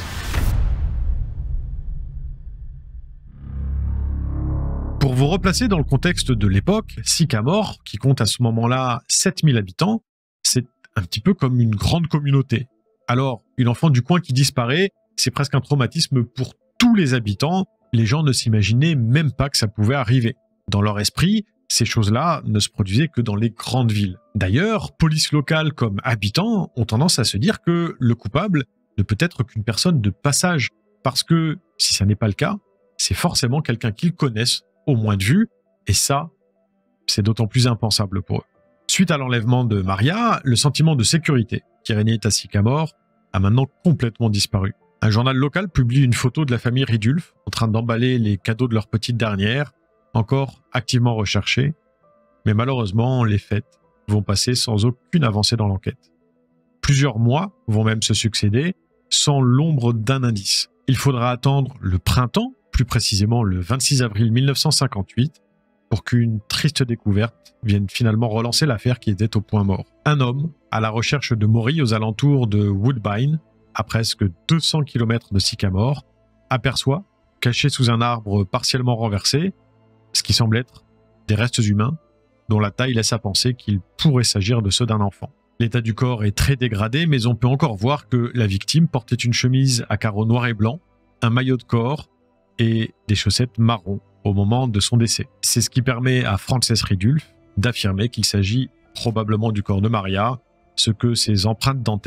Pour vous replacer dans le contexte de l'époque, Sycamore, qui compte à ce moment-là 7000 habitants, c'est un petit peu comme une grande communauté. Alors, une enfant du coin qui disparaît, c'est presque un traumatisme pour tous les habitants. Les gens ne s'imaginaient même pas que ça pouvait arriver. Dans leur esprit, ces choses-là ne se produisaient que dans les grandes villes. D'ailleurs, police locale comme habitants ont tendance à se dire que le coupable ne peut être qu'une personne de passage, parce que, si ça n'est pas le cas, c'est forcément quelqu'un qu'ils connaissent, au moins de vue, et ça, c'est d'autant plus impensable pour eux. Suite à l'enlèvement de Maria, le sentiment de sécurité qui régnait à Sycamore a maintenant complètement disparu. Un journal local publie une photo de la famille Ridulf en train d'emballer les cadeaux de leur petite dernière, encore activement recherchée, mais malheureusement, les fêtes vont passer sans aucune avancée dans l'enquête. Plusieurs mois vont même se succéder sans l'ombre d'un indice. Il faudra attendre le printemps, plus précisément le 26 avril 1958, pour qu'une triste découverte vienne finalement relancer l'affaire qui était au point mort. Un homme, à la recherche de Maury aux alentours de Woodbine, à presque 200 km de Sycamore, aperçoit, caché sous un arbre partiellement renversé, ce qui semble être des restes humains dont la taille laisse à penser qu'il pourrait s'agir de ceux d'un enfant. L'état du corps est très dégradé, mais on peut encore voir que la victime portait une chemise à carreaux noirs et blancs, un maillot de corps et des chaussettes marron au moment de son décès. C'est ce qui permet à Frances Ridulf d'affirmer qu'il s'agit probablement du corps de Maria, ce que ses empreintes dentaires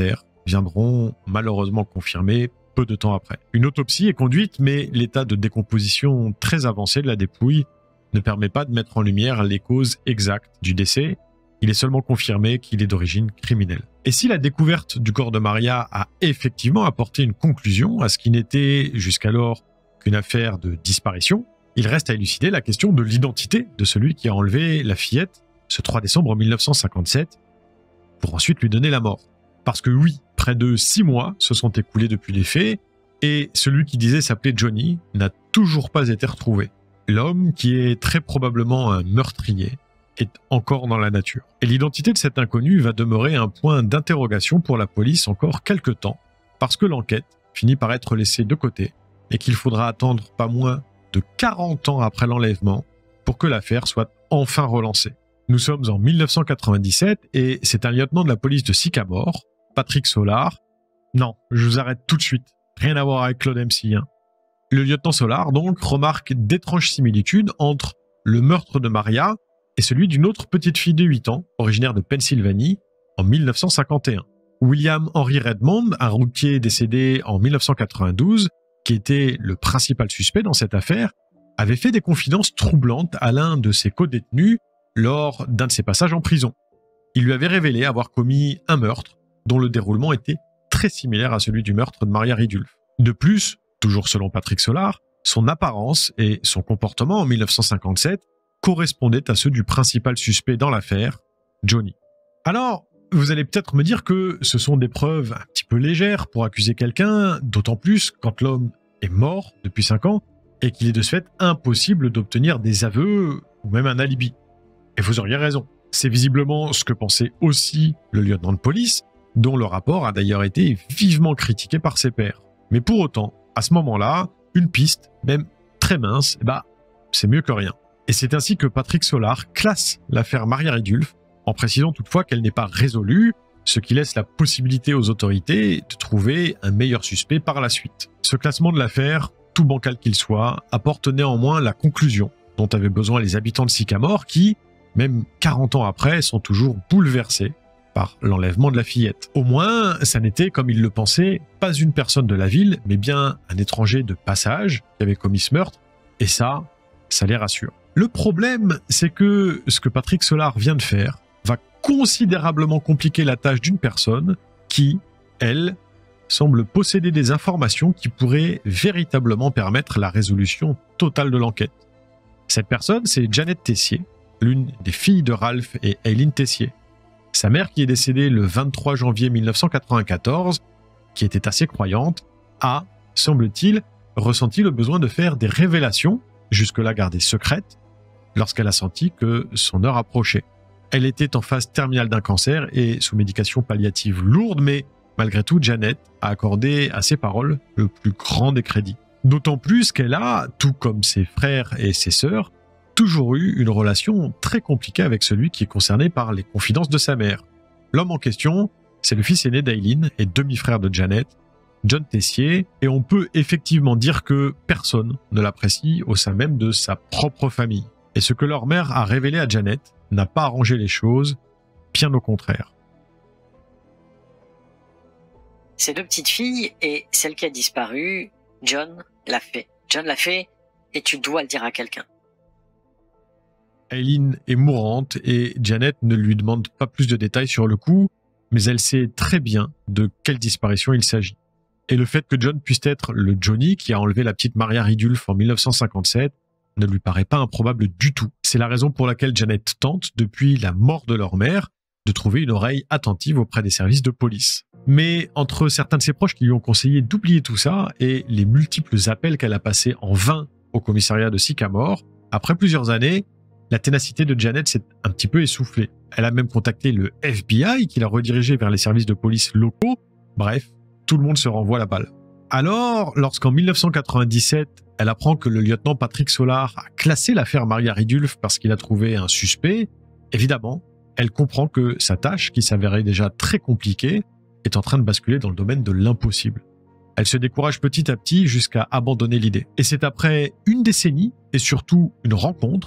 viendront malheureusement confirmer peu de temps après. Une autopsie est conduite, mais l'état de décomposition très avancé de la dépouille ne permet pas de mettre en lumière les causes exactes du décès. Il est seulement confirmé qu'il est d'origine criminelle. Et si la découverte du corps de Maria a effectivement apporté une conclusion à ce qui n'était jusqu'alors qu'une affaire de disparition, il reste à élucider la question de l'identité de celui qui a enlevé la fillette ce 3 décembre 1957 pour ensuite lui donner la mort. Parce que oui, près de 6 mois se sont écoulés depuis les faits et celui qui disait s'appeler Johnny n'a toujours pas été retrouvé. L'homme, qui est très probablement un meurtrier, est encore dans la nature. Et l'identité de cet inconnu va demeurer un point d'interrogation pour la police encore quelques temps, parce que l'enquête finit par être laissée de côté et qu'il faudra attendre pas moins de 40 ans après l'enlèvement pour que l'affaire soit enfin relancée. Nous sommes en 1997 et c'est un lieutenant de la police de Sycamore, Patrick Solar. Non, je vous arrête tout de suite. Rien à voir avec Claude MC. Le lieutenant Solar, donc, remarque d'étranges similitudes entre le meurtre de Maria et celui d'une autre petite fille de 8 ans, originaire de Pennsylvanie, en 1951. William Henry Redmond, un routier décédé en 1992, qui était le principal suspect dans cette affaire, avait fait des confidences troublantes à l'un de ses co-détenus lors d'un de ses passages en prison. Il lui avait révélé avoir commis un meurtre dont le déroulement était très similaire à celui du meurtre de Maria Ridulph. De plus, toujours selon Patrick Solar, son apparence et son comportement en 1957 correspondaient à ceux du principal suspect dans l'affaire, Johnny. Alors, vous allez peut-être me dire que ce sont des preuves un petit peu légères pour accuser quelqu'un, d'autant plus quand l'homme est mort depuis 5 ans et qu'il est de ce fait impossible d'obtenir des aveux ou même un alibi. Et vous auriez raison. C'est visiblement ce que pensait aussi le lieutenant de police, dont le rapport a d'ailleurs été vivement critiqué par ses pairs. Mais pour autant, à ce moment-là, une piste, même très mince, c'est mieux que rien. Et c'est ainsi que Patrick Solar classe l'affaire Maria Ridulph, en précisant toutefois qu'elle n'est pas résolue, ce qui laisse la possibilité aux autorités de trouver un meilleur suspect par la suite. Ce classement de l'affaire, tout bancal qu'il soit, apporte néanmoins la conclusion dont avaient besoin les habitants de Sycamore qui, même 40 ans après, sont toujours bouleversés par l'enlèvement de la fillette. Au moins, ça n'était, comme ils le pensaient, pas une personne de la ville, mais bien un étranger de passage qui avait commis ce meurtre, et ça les rassure. Le problème, c'est que ce que Patrick Solar vient de faire va considérablement compliquer la tâche d'une personne qui, elle, semble posséder des informations qui pourraient véritablement permettre la résolution totale de l'enquête. Cette personne, c'est Janet Tessier, l'une des filles de Ralph et Eileen Tessier. Sa mère, qui est décédée le 23 janvier 1994, qui était assez croyante, a, semble-t-il, ressenti le besoin de faire des révélations, jusque-là gardées secrètes, lorsqu'elle a senti que son heure approchait. Elle était en phase terminale d'un cancer et sous médication palliative lourde, mais malgré tout, Janet a accordé à ses paroles le plus grand des crédits. D'autant plus qu'elle a, tout comme ses frères et ses sœurs, toujours eu une relation très compliquée avec celui qui est concerné par les confidences de sa mère. L'homme en question, c'est le fils aîné d'Eileen et demi-frère de Janet, John Tessier, et on peut effectivement dire que personne ne l'apprécie au sein même de sa propre famille. Et ce que leur mère a révélé à Janet n'a pas arrangé les choses, bien au contraire. Ces 2 petites filles et celle qui a disparu, John l'a fait. John l'a fait et tu dois le dire à quelqu'un. Eileen est mourante et Janet ne lui demande pas plus de détails sur le coup, mais elle sait très bien de quelle disparition il s'agit. Et le fait que John puisse être le Johnny qui a enlevé la petite Maria Ridulph en 1957 ne lui paraît pas improbable du tout. C'est la raison pour laquelle Janet tente, depuis la mort de leur mère, de trouver une oreille attentive auprès des services de police. Mais entre certains de ses proches qui lui ont conseillé d'oublier tout ça et les multiples appels qu'elle a passés en vain au commissariat de Sycamore, après plusieurs années, la ténacité de Janet s'est un petit peu essoufflée. Elle a même contacté le FBI qui l'a redirigée vers les services de police locaux. Bref, tout le monde se renvoie la balle. Alors, lorsqu'en 1997, elle apprend que le lieutenant Patrick Solar a classé l'affaire Maria Ridulph parce qu'il a trouvé un suspect, évidemment, elle comprend que sa tâche, qui s'avérait déjà très compliquée, est en train de basculer dans le domaine de l'impossible. Elle se décourage petit à petit jusqu'à abandonner l'idée. Et c'est après une décennie, et surtout une rencontre,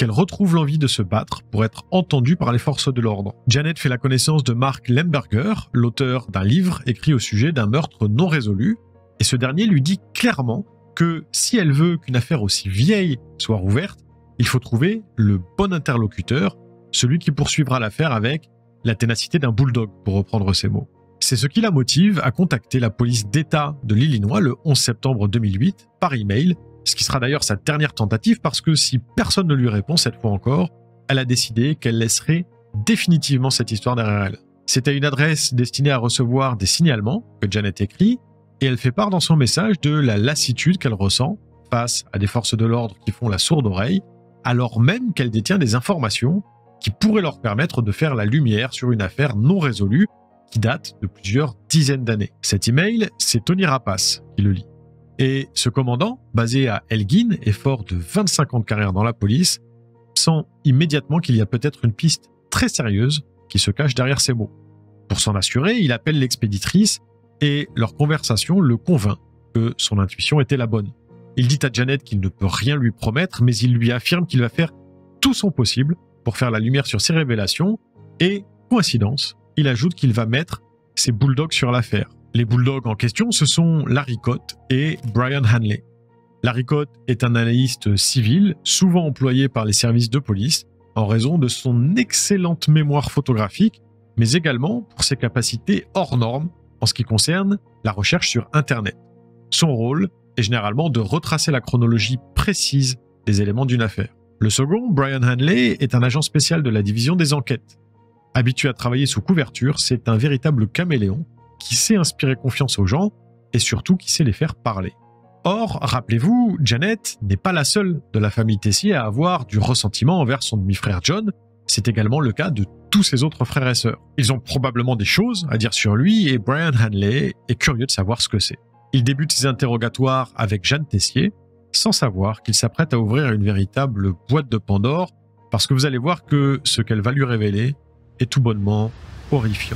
qu'elle retrouve l'envie de se battre pour être entendue par les forces de l'ordre. Janet fait la connaissance de Mark Lemberger, l'auteur d'un livre écrit au sujet d'un meurtre non résolu, et ce dernier lui dit clairement que si elle veut qu'une affaire aussi vieille soit rouverte, il faut trouver le bon interlocuteur, celui qui poursuivra l'affaire avec la ténacité d'un bulldog, pour reprendre ses mots. C'est ce qui la motive à contacter la police d'État de l'Illinois le 11 septembre 2008 par email, ce qui sera d'ailleurs sa dernière tentative parce que si personne ne lui répond cette fois encore, elle a décidé qu'elle laisserait définitivement cette histoire derrière elle. C'est à une adresse destinée à recevoir des signalements que Janet écrit, et elle fait part dans son message de la lassitude qu'elle ressent face à des forces de l'ordre qui font la sourde oreille, alors même qu'elle détient des informations qui pourraient leur permettre de faire la lumière sur une affaire non résolue qui date de plusieurs dizaines d'années. Cet email, c'est Tony Rapace qui le lit. Et ce commandant, basé à Elgin et fort de 25 ans de carrière dans la police, sent immédiatement qu'il y a peut-être une piste très sérieuse qui se cache derrière ces mots. Pour s'en assurer, il appelle l'expéditrice et leur conversation le convainc que son intuition était la bonne. Il dit à Janet qu'il ne peut rien lui promettre, mais il lui affirme qu'il va faire tout son possible pour faire la lumière sur ses révélations et, coïncidence, il ajoute qu'il va mettre ses bulldogs sur l'affaire. Les bulldogs en question, ce sont Larry Cott et Brian Hanley. Larry Cott est un analyste civil, souvent employé par les services de police, en raison de son excellente mémoire photographique, mais également pour ses capacités hors normes en ce qui concerne la recherche sur Internet. Son rôle est généralement de retracer la chronologie précise des éléments d'une affaire. Le second, Brian Hanley, est un agent spécial de la division des enquêtes. Habitué à travailler sous couverture, c'est un véritable caméléon qui sait inspirer confiance aux gens et surtout qui sait les faire parler. Or, rappelez-vous, Janet n'est pas la seule de la famille Tessier à avoir du ressentiment envers son demi-frère John, c'est également le cas de tous ses autres frères et sœurs. Ils ont probablement des choses à dire sur lui et Brian Hanley est curieux de savoir ce que c'est. Il débute ses interrogatoires avec Jeanne Tessier, sans savoir qu'il s'apprête à ouvrir une véritable boîte de Pandore, parce que vous allez voir que ce qu'elle va lui révéler est tout bonnement horrifiant.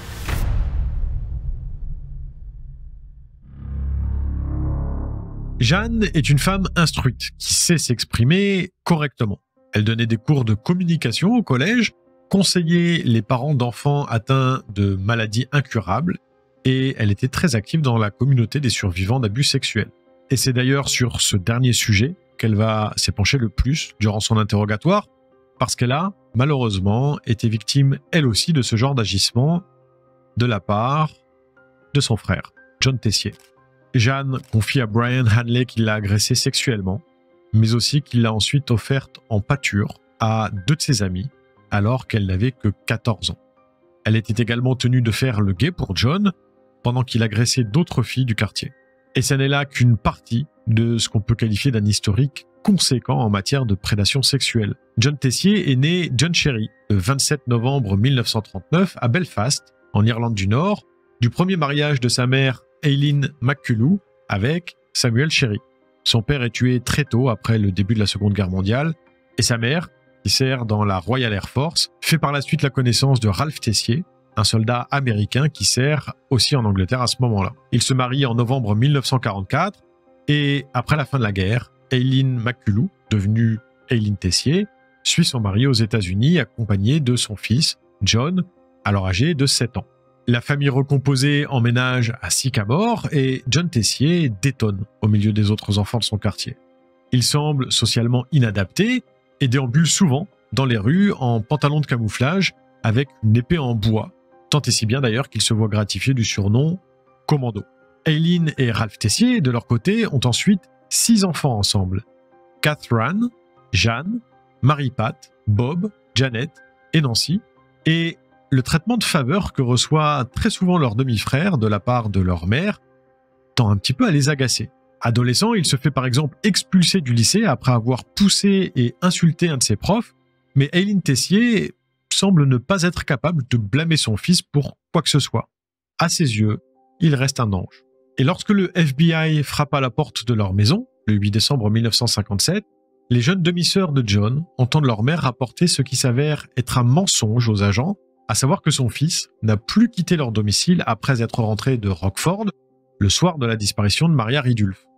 Jeanne est une femme instruite, qui sait s'exprimer correctement. Elle donnait des cours de communication au collège, conseillait les parents d'enfants atteints de maladies incurables, et elle était très active dans la communauté des survivants d'abus sexuels. Et c'est d'ailleurs sur ce dernier sujet qu'elle va s'épancher le plus durant son interrogatoire, parce qu'elle a, malheureusement, été victime, elle aussi, de ce genre d'agissement de la part de son frère, John Tessier. Jeanne confie à Brian Hanley qu'il l'a agressée sexuellement, mais aussi qu'il l'a ensuite offerte en pâture à 2 de ses amis, alors qu'elle n'avait que 14 ans. Elle était également tenue de faire le guet pour John, pendant qu'il agressait d'autres filles du quartier. Et ce n'est là qu'une partie de ce qu'on peut qualifier d'un historique conséquent en matière de prédation sexuelle. John Tessier est né John Sherry le 27 novembre 1939 à Belfast, en Irlande du Nord, du premier mariage de sa mère Eileen McCullough avec Samuel Sherry. Son père est tué très tôt après le début de la Seconde Guerre mondiale, et sa mère, qui sert dans la Royal Air Force, fait par la suite la connaissance de Ralph Tessier, un soldat américain qui sert aussi en Angleterre à ce moment-là. Il se marie en novembre 1944, et après la fin de la guerre, Eileen McCullough, devenue Eileen Tessier, suit son mari aux États-Unis accompagnée de son fils, John, alors âgé de 7 ans. La famille recomposée emménage à Sycamore et John Tessier détonne au milieu des autres enfants de son quartier. Il semble socialement inadapté et déambule souvent dans les rues en pantalon de camouflage avec une épée en bois, tant et si bien d'ailleurs qu'il se voit gratifié du surnom Commando. Eileen et Ralph Tessier, de leur côté, ont ensuite 6 enfants ensemble. Catherine, Jeanne, Marie-Pat, Bob, Janet et Nancy, et le traitement de faveur que reçoit très souvent leur demi-frère de la part de leur mère tend un petit peu à les agacer. Adolescent, il se fait par exemple expulser du lycée après avoir poussé et insulté un de ses profs, mais Eileen Tessier semble ne pas être capable de blâmer son fils pour quoi que ce soit. À ses yeux, il reste un ange. Et lorsque le FBI frappe à la porte de leur maison, le 8 décembre 1957, les jeunes demi-sœurs de John entendent leur mère rapporter ce qui s'avère être un mensonge aux agents, à savoir que son fils n'a plus quitté leur domicile après être rentré de Rockford le soir de la disparition de Maria Ridulph.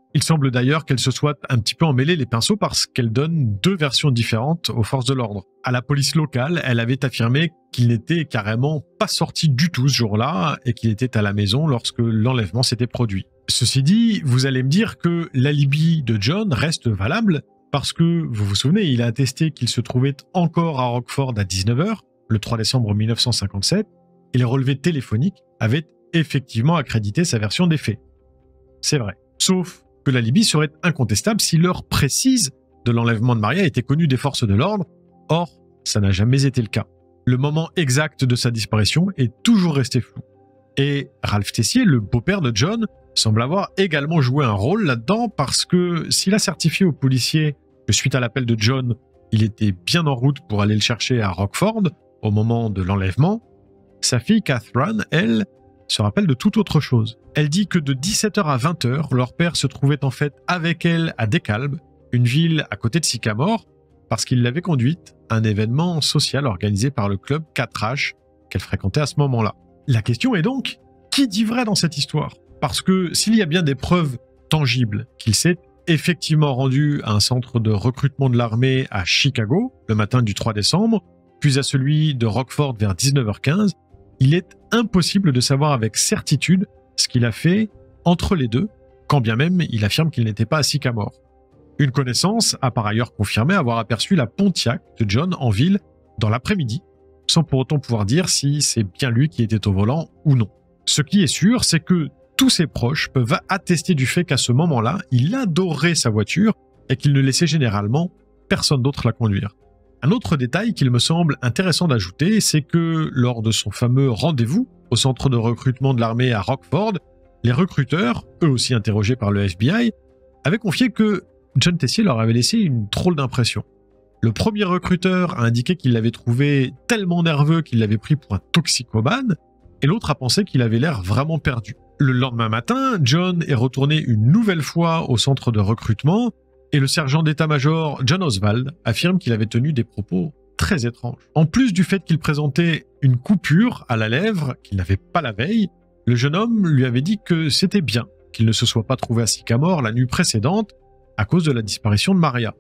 Il semble d'ailleurs qu'elle se soit un petit peu emmêlée les pinceaux parce qu'elle donne 2 versions différentes aux forces de l'ordre. À la police locale, elle avait affirmé qu'il n'était carrément pas sorti du tout ce jour-là et qu'il était à la maison lorsque l'enlèvement s'était produit. Ceci dit, vous allez me dire que l'alibi de John reste valable parce que, vous vous souvenez, il a attesté qu'il se trouvait encore à Rockford à 19h, le 3 décembre 1957, et les relevés téléphoniques avaient effectivement accrédité sa version des faits. C'est vrai. Sauf que l'alibi serait incontestable si l'heure précise de l'enlèvement de Maria était connue des forces de l'ordre. Or, ça n'a jamais été le cas. Le moment exact de sa disparition est toujours resté flou. Et Ralph Tessier, le beau-père de John, semble avoir également joué un rôle là-dedans parce que s'il a certifié aux policiers que suite à l'appel de John, il était bien en route pour aller le chercher à Rockford au moment de l'enlèvement, sa fille Catherine, elle, se rappelle de toute autre chose. Elle dit que de 17h à 20h, leur père se trouvait en fait avec elle à DeKalb, une ville à côté de Sycamore, parce qu'il l'avait conduite à un événement social organisé par le club 4H qu'elle fréquentait à ce moment-là. La question est donc, qui dit vrai dans cette histoire? Parce que s'il y a bien des preuves tangibles qu'il s'est effectivement rendu à un centre de recrutement de l'armée à Chicago le matin du 3 décembre, puis à celui de Rockford vers 19h15, il est impossible de savoir avec certitude ce qu'il a fait entre les deux, quand bien même il affirme qu'il n'était pas à Sycamore. Une connaissance a par ailleurs confirmé avoir aperçu la Pontiac de John en ville dans l'après-midi, sans pour autant pouvoir dire si c'est bien lui qui était au volant ou non. Ce qui est sûr, c'est que tous ses proches peuvent attester du fait qu'à ce moment-là, il adorait sa voiture et qu'il ne laissait généralement personne d'autre la conduire. Un autre détail qu'il me semble intéressant d'ajouter, c'est que lors de son fameux rendez-vous au centre de recrutement de l'armée à Rockford, les recruteurs, eux aussi interrogés par le FBI, avaient confié que John Tessier leur avait laissé une drôle d'impression. Le premier recruteur a indiqué qu'il l'avait trouvé tellement nerveux qu'il l'avait pris pour un toxicomane, et l'autre a pensé qu'il avait l'air vraiment perdu. Le lendemain matin, John est retourné une nouvelle fois au centre de recrutement, et le sergent d'état-major John Oswald affirme qu'il avait tenu des propos très étranges. En plus du fait qu'il présentait une coupure à la lèvre qu'il n'avait pas la veille, le jeune homme lui avait dit que c'était bien qu'il ne se soit pas trouvé à Sycamore la nuit précédente à cause de la disparition de Maria.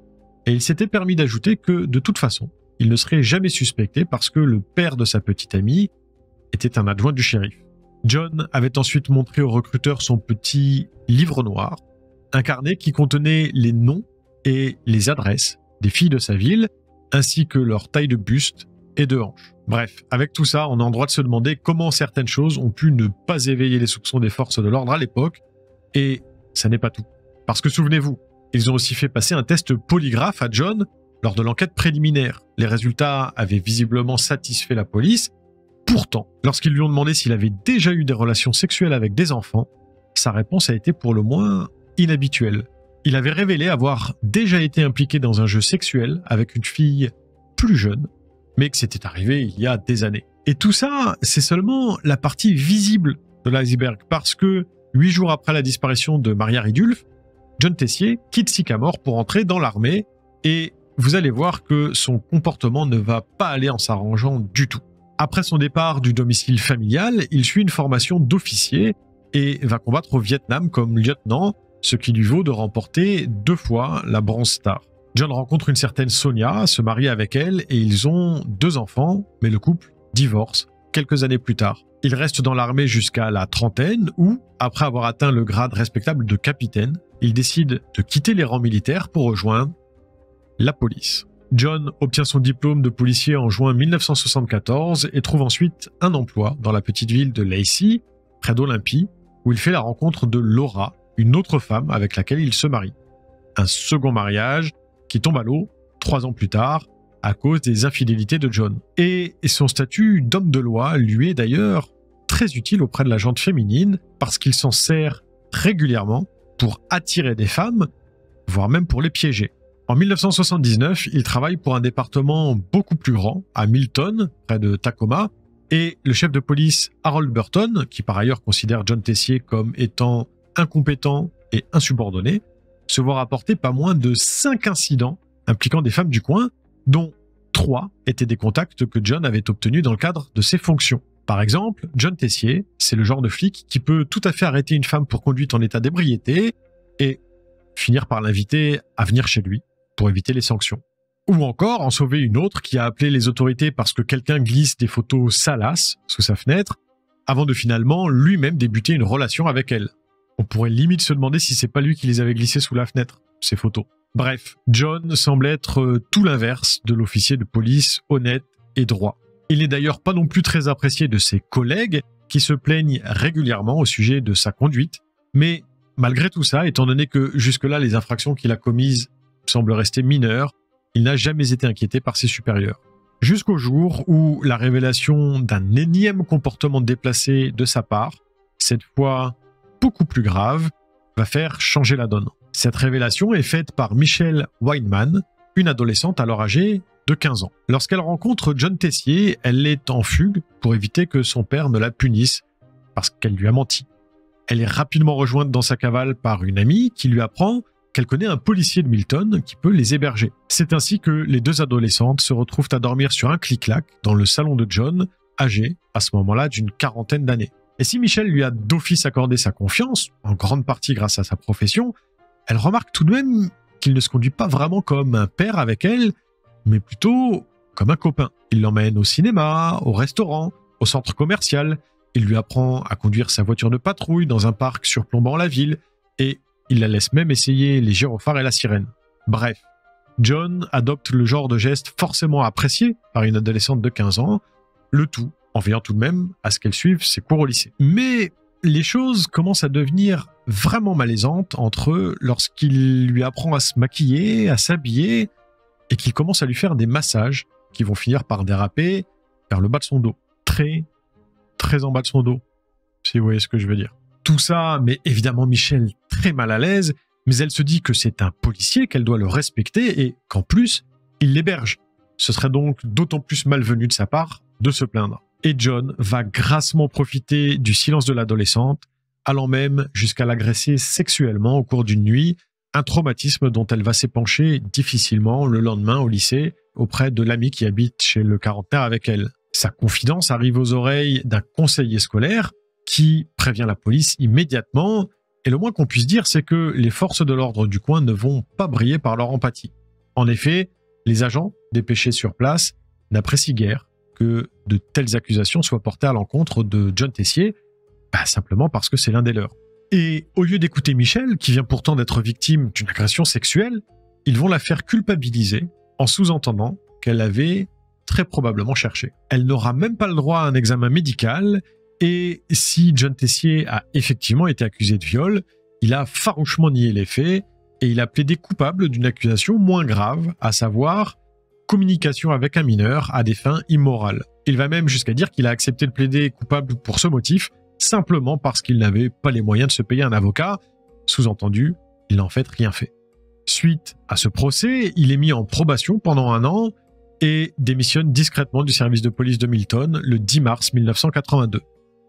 Et il s'était permis d'ajouter que, de toute façon, il ne serait jamais suspecté parce que le père de sa petite amie était un adjoint du shérif. John avait ensuite montré au recruteur son petit livre noir, un carnet qui contenait les noms et les adresses des filles de sa ville, ainsi que leur taille de buste et de hanche. Bref, avec tout ça, on a en droit de se demander comment certaines choses ont pu ne pas éveiller les soupçons des forces de l'ordre à l'époque, et ça n'est pas tout. Parce que souvenez-vous, ils ont aussi fait passer un test polygraphe à John lors de l'enquête préliminaire. Les résultats avaient visiblement satisfait la police. Pourtant, lorsqu'ils lui ont demandé s'il avait déjà eu des relations sexuelles avec des enfants, sa réponse a été pour le moins inhabituelle. Il avait révélé avoir déjà été impliqué dans un jeu sexuel avec une fille plus jeune, mais que c'était arrivé il y a des années. Et tout ça, c'est seulement la partie visible de l'iceberg, parce que 8 jours après la disparition de Maria Ridulph, John Tessier quitte Sycamore pour entrer dans l'armée, et vous allez voir que son comportement ne va pas aller en s'arrangeant du tout. Après son départ du domicile familial, il suit une formation d'officier et va combattre au Vietnam comme lieutenant, ce qui lui vaut de remporter 2 fois la Bronze Star. John rencontre une certaine Sonia, se marie avec elle et ils ont 2 enfants, mais le couple divorce quelques années plus tard. Il reste dans l'armée jusqu'à la trentaine où, après avoir atteint le grade respectable de capitaine, il décide de quitter les rangs militaires pour rejoindre la police. John obtient son diplôme de policier en juin 1974 et trouve ensuite un emploi dans la petite ville de Lacey, près d'Olympie, où il fait la rencontre de Laura, une autre femme avec laquelle il se marie. Un second mariage qui tombe à l'eau 3 ans plus tard à cause des infidélités de John. Et son statut d'homme de loi lui est d'ailleurs très utile auprès de la gente féminine parce qu'il s'en sert régulièrement pour attirer des femmes, voire même pour les piéger. En 1979, il travaille pour un département beaucoup plus grand, à Milton, près de Tacoma, et le chef de police Harold Burton, qui par ailleurs considère John Tessier comme étant incompétent et insubordonné, se voit rapporter pas moins de 5 incidents impliquant des femmes du coin, dont 3 étaient des contacts que John avait obtenus dans le cadre de ses fonctions. Par exemple, John Tessier, c'est le genre de flic qui peut tout à fait arrêter une femme pour conduite en état d'ébriété, et finir par l'inviter à venir chez lui pour éviter les sanctions. Ou encore en sauver une autre qui a appelé les autorités parce que quelqu'un glisse des photos salaces sous sa fenêtre, avant de finalement lui-même débuter une relation avec elle. On pourrait limite se demander si c'est pas lui qui les avait glissées sous la fenêtre, ces photos. Bref, John semble être tout l'inverse de l'officier de police honnête et droit. Il n'est d'ailleurs pas non plus très apprécié de ses collègues qui se plaignent régulièrement au sujet de sa conduite, mais malgré tout ça, étant donné que jusque-là les infractions qu'il a commises semblent rester mineures, il n'a jamais été inquiété par ses supérieurs. Jusqu'au jour où la révélation d'un énième comportement déplacé de sa part, cette fois beaucoup plus grave, va faire changer la donne. Cette révélation est faite par Michelle Weinman, une adolescente alors âgée de 15 ans. Lorsqu'elle rencontre John Tessier, elle est en fugue pour éviter que son père ne la punisse parce qu'elle lui a menti. Elle est rapidement rejointe dans sa cavale par une amie qui lui apprend qu'elle connaît un policier de Milton qui peut les héberger. C'est ainsi que les deux adolescentes se retrouvent à dormir sur un clic-clac dans le salon de John, âgé à ce moment-là d'une 40aine d'années. Et si Michelle lui a d'office accordé sa confiance, en grande partie grâce à sa profession, elle remarque tout de même qu'il ne se conduit pas vraiment comme un père avec elle, mais plutôt comme un copain. Il l'emmène au cinéma, au restaurant, au centre commercial. Il lui apprend à conduire sa voiture de patrouille dans un parc surplombant la ville et il la laisse même essayer les gyrophares et la sirène. Bref, John adopte le genre de geste forcément apprécié par une adolescente de 15 ans, le tout en veillant tout de même à ce qu'elle suive ses cours au lycée. Mais les choses commencent à devenir vraiment malaisantes entre eux lorsqu'il lui apprend à se maquiller, à s'habiller, et qu'il commence à lui faire des massages qui vont finir par déraper vers le bas de son dos. Très en bas de son dos, si vous voyez ce que je veux dire. Tout ça met évidemment Michelle très mal à l'aise, mais elle se dit que c'est un policier, qu'elle doit le respecter et qu'en plus, il l'héberge. Ce serait donc d'autant plus malvenu de sa part de se plaindre. Et John va grassement profiter du silence de l'adolescente, allant même jusqu'à l'agresser sexuellement au cours d'une nuit, un traumatisme dont elle va s'épancher difficilement le lendemain au lycée auprès de l'ami qui habite chez le quarantenaire avec elle. Sa confidence arrive aux oreilles d'un conseiller scolaire qui prévient la police immédiatement, et le moins qu'on puisse dire, c'est que les forces de l'ordre du coin ne vont pas briller par leur empathie. En effet, les agents dépêchés sur place n'apprécient guère que de telles accusations soient portées à l'encontre de John Tessier, simplement parce que c'est l'un des leurs. Et au lieu d'écouter Michelle, qui vient pourtant d'être victime d'une agression sexuelle, ils vont la faire culpabiliser en sous-entendant qu'elle avait très probablement cherché. Elle n'aura même pas le droit à un examen médical, et si John Tessier a effectivement été accusé de viol, il a farouchement nié les faits, et il a plaidé coupable d'une accusation moins grave, à savoir communication avec un mineur à des fins immorales. Il va même jusqu'à dire qu'il a accepté de plaider coupable pour ce motif, simplement parce qu'il n'avait pas les moyens de se payer un avocat. Sous-entendu, il n'a en fait rien fait. Suite à ce procès, il est mis en probation pendant 1 an et démissionne discrètement du service de police de Milton le 10 mars 1982.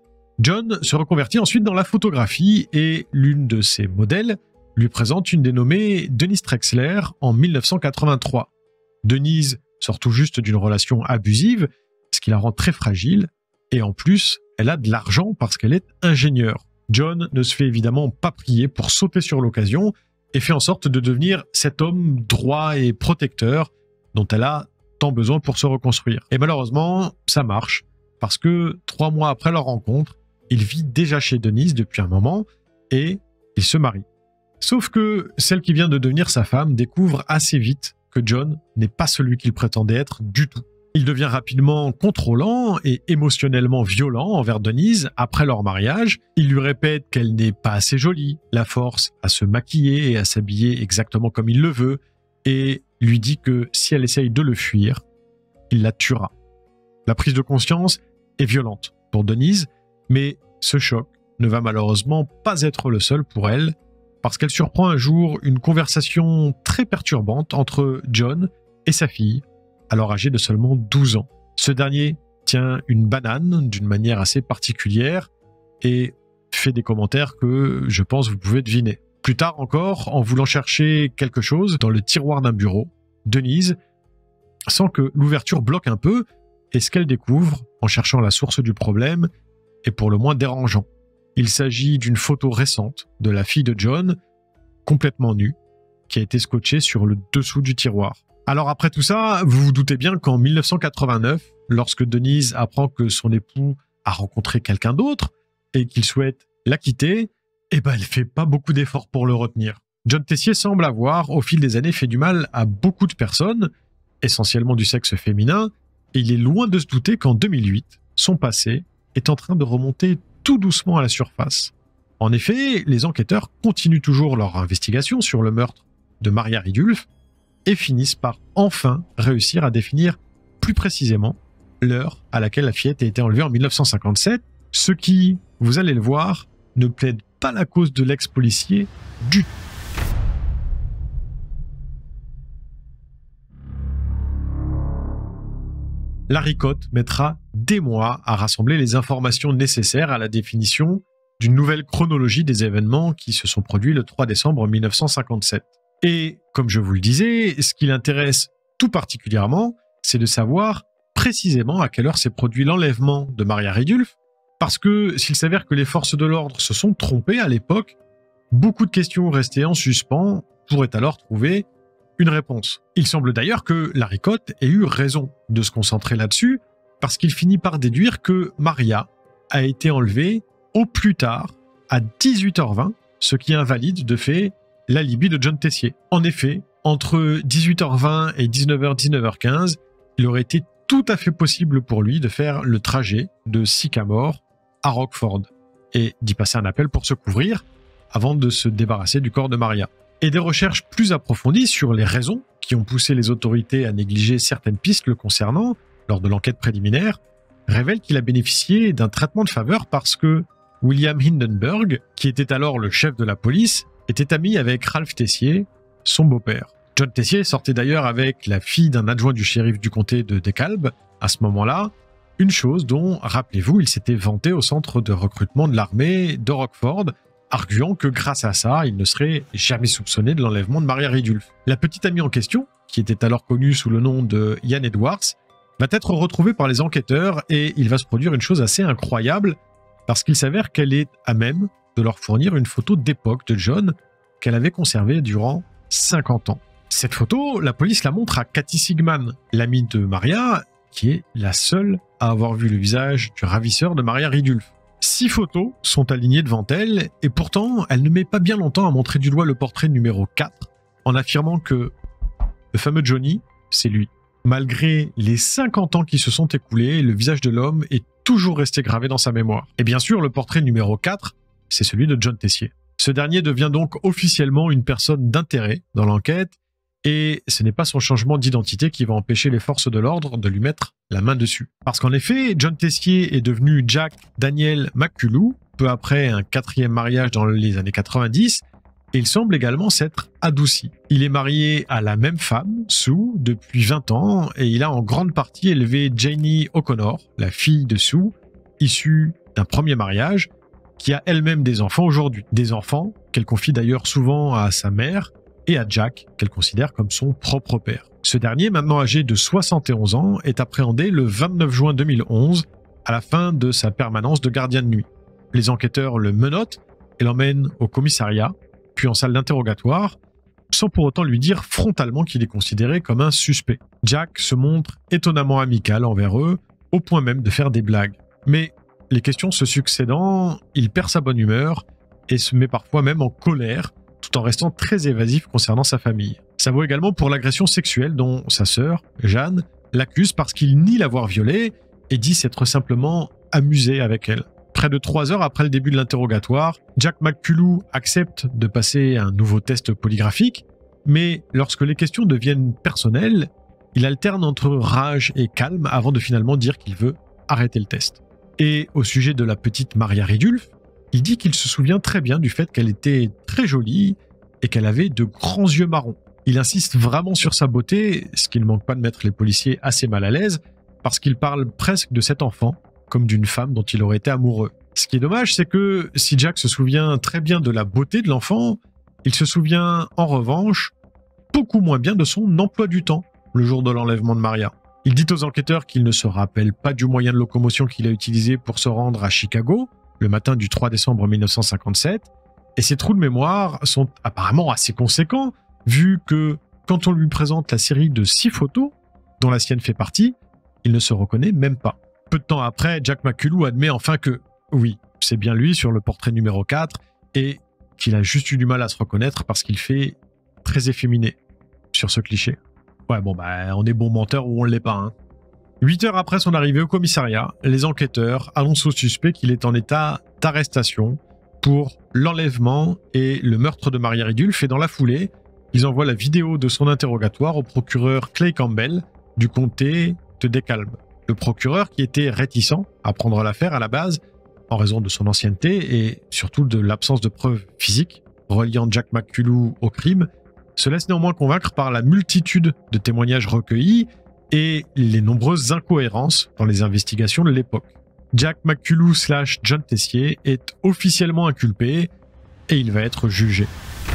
John se reconvertit ensuite dans la photographie et l'une de ses modèles lui présente une dénommée Denise Trexler en 1983. Denise sort tout juste d'une relation abusive, ce qui la rend très fragile, et en plus, elle a de l'argent parce qu'elle est ingénieure. John ne se fait évidemment pas prier pour sauter sur l'occasion et fait en sorte de devenir cet homme droit et protecteur dont elle a tant besoin pour se reconstruire. Et malheureusement, ça marche, parce que 3 mois après leur rencontre, il vit déjà chez Denise depuis un moment et il se marie. Sauf que celle qui vient de devenir sa femme découvre assez vite que John n'est pas celui qu'il prétendait être du tout. Il devient rapidement contrôlant et émotionnellement violent envers Denise après leur mariage. Il lui répète qu'elle n'est pas assez jolie, la force à se maquiller et à s'habiller exactement comme il le veut, et lui dit que si elle essaye de le fuir, il la tuera. La prise de conscience est violente pour Denise, mais ce choc ne va malheureusement pas être le seul pour elle, parce qu'elle surprend un jour une conversation très perturbante entre John et sa fille, alors âgée de seulement 12 ans. Ce dernier tient une banane d'une manière assez particulière et fait des commentaires que je pense vous pouvez deviner. Plus tard encore, en voulant chercher quelque chose dans le tiroir d'un bureau, Denise sent que l'ouverture bloque un peu et ce qu'elle découvre, en cherchant la source du problème, est pour le moins dérangeant. Il s'agit d'une photo récente de la fille de John complètement nu, qui a été scotché sur le dessous du tiroir. Alors après tout ça, vous vous doutez bien qu'en 1989, lorsque Denise apprend que son époux a rencontré quelqu'un d'autre et qu'il souhaite la quitter, elle fait pas beaucoup d'efforts pour le retenir. John Tessier semble avoir, au fil des années, fait du mal à beaucoup de personnes, essentiellement du sexe féminin, et il est loin de se douter qu'en 2008, son passé est en train de remonter tout doucement à la surface. En effet, les enquêteurs continuent toujours leur investigation sur le meurtre de Maria Ridulf et finissent par enfin réussir à définir plus précisément l'heure à laquelle la fillette a été enlevée en 1957, ce qui, vous allez le voir, ne plaide pas la cause de l'ex-policier du tout. Larry Cott mettra des mois à rassembler les informations nécessaires à la définition d'une nouvelle chronologie des événements qui se sont produits le 3 décembre 1957. Et, comme je vous le disais, ce qui l'intéresse tout particulièrement, c'est de savoir précisément à quelle heure s'est produit l'enlèvement de Maria Ridulf, parce que s'il s'avère que les forces de l'ordre se sont trompées à l'époque, beaucoup de questions restées en suspens pourraient alors trouver une réponse. Il semble d'ailleurs que Larry Cott ait eu raison de se concentrer là-dessus, parce qu'il finit par déduire que Maria a été enlevée au plus tard à 18h20, ce qui invalide de fait l'alibi de John Tessier. En effet, entre 18h20 et 19h-19h15, il aurait été tout à fait possible pour lui de faire le trajet de Sycamore à Rockford et d'y passer un appel pour se couvrir avant de se débarrasser du corps de Maria. Et des recherches plus approfondies sur les raisons qui ont poussé les autorités à négliger certaines pistes le concernant lors de l'enquête préliminaire révèlent qu'il a bénéficié d'un traitement de faveur parce que William Hindenburg, qui était alors le chef de la police, était ami avec Ralph Tessier, son beau-père. John Tessier sortait d'ailleurs avec la fille d'un adjoint du shérif du comté de DeKalb à ce moment-là, une chose dont, rappelez-vous, il s'était vanté au centre de recrutement de l'armée de Rockford, arguant que grâce à ça, il ne serait jamais soupçonné de l'enlèvement de Maria Ridulf. La petite amie en question, qui était alors connue sous le nom de Ian Edwards, va être retrouvée par les enquêteurs et il va se produire une chose assez incroyable parce qu'il s'avère qu'elle est à même de leur fournir une photo d'époque de John qu'elle avait conservée durant 50 ans. Cette photo, la police la montre à Cathy Sigman, l'amie de Maria, qui est la seule à avoir vu le visage du ravisseur de Maria Ridulf. 6 photos sont alignées devant elle, et pourtant, elle ne met pas bien longtemps à montrer du doigt le portrait numéro 4, en affirmant que le fameux Johnny, c'est lui. Malgré les 50 ans qui se sont écoulés, le visage de l'homme est toujours resté gravé dans sa mémoire. Et bien sûr, le portrait numéro 4, c'est celui de John Tessier. Ce dernier devient donc officiellement une personne d'intérêt dans l'enquête, et ce n'est pas son changement d'identité qui va empêcher les forces de l'ordre de lui mettre la main dessus. Parce qu'en effet, John Tessier est devenu Jack Daniel McCullough, peu après un 4e mariage dans les années 90, et il semble également s'être adouci. Il est marié à la même femme, Sue, depuis 20 ans, et il a en grande partie élevé Janie O'Connor, la fille de Sue, issue d'un premier mariage, qui a elle-même des enfants aujourd'hui. Des enfants qu'elle confie d'ailleurs souvent à sa mère, et à Jack, qu'elle considère comme son propre père. Ce dernier, maintenant âgé de 71 ans, est appréhendé le 29 juin 2011, à la fin de sa permanence de gardien de nuit. Les enquêteurs le menottent et l'emmènent au commissariat, puis en salle d'interrogatoire, sans pour autant lui dire frontalement qu'il est considéré comme un suspect. Jack se montre étonnamment amical envers eux, au point même de faire des blagues. Mais les questions se succédant, il perd sa bonne humeur et se met parfois même en colère, tout en restant très évasif concernant sa famille. Ça vaut également pour l'agression sexuelle dont sa sœur, Jeanne, l'accuse parce qu'il nie l'avoir violée et dit s'être simplement amusé avec elle. Près de 3 heures après le début de l'interrogatoire, Jack McCullough accepte de passer un nouveau test polygraphique, mais lorsque les questions deviennent personnelles, il alterne entre rage et calme avant de finalement dire qu'il veut arrêter le test. Et au sujet de la petite Maria Ridulf, il dit qu'il se souvient très bien du fait qu'elle était très jolie et qu'elle avait de grands yeux marrons. Il insiste vraiment sur sa beauté, ce qui ne manque pas de mettre les policiers assez mal à l'aise, parce qu'il parle presque de cet enfant comme d'une femme dont il aurait été amoureux. Ce qui est dommage, c'est que si Jack se souvient très bien de la beauté de l'enfant, il se souvient en revanche beaucoup moins bien de son emploi du temps le jour de l'enlèvement de Maria. Il dit aux enquêteurs qu'il ne se rappelle pas du moyen de locomotion qu'il a utilisé pour se rendre à Chicago, le matin du 3 décembre 1957, Et ces trous de mémoire sont apparemment assez conséquents, vu que quand on lui présente la série de 6 photos, dont la sienne fait partie, il ne se reconnaît même pas. Peu de temps après, Jack McCullough admet enfin que, oui, c'est bien lui sur le portrait numéro 4, et qu'il a juste eu du mal à se reconnaître parce qu'il fait très efféminé sur ce cliché. Ouais, bon, on est bon menteur ou on ne l'est pas, hein. 8 heures après son arrivée au commissariat, les enquêteurs annoncent au suspect qu'il est en état d'arrestation pour l'enlèvement et le meurtre de Maria Ridulph, et dans la foulée, ils envoient la vidéo de son interrogatoire au procureur Clay Campbell du comté de DeKalb. Le procureur, qui était réticent à prendre l'affaire à la base, en raison de son ancienneté et surtout de l'absence de preuves physiques reliant Jack McCullough au crime, se laisse néanmoins convaincre par la multitude de témoignages recueillis et les nombreuses incohérences dans les investigations de l'époque. Jack McCullough / John Tessier est officiellement inculpé et il va être jugé.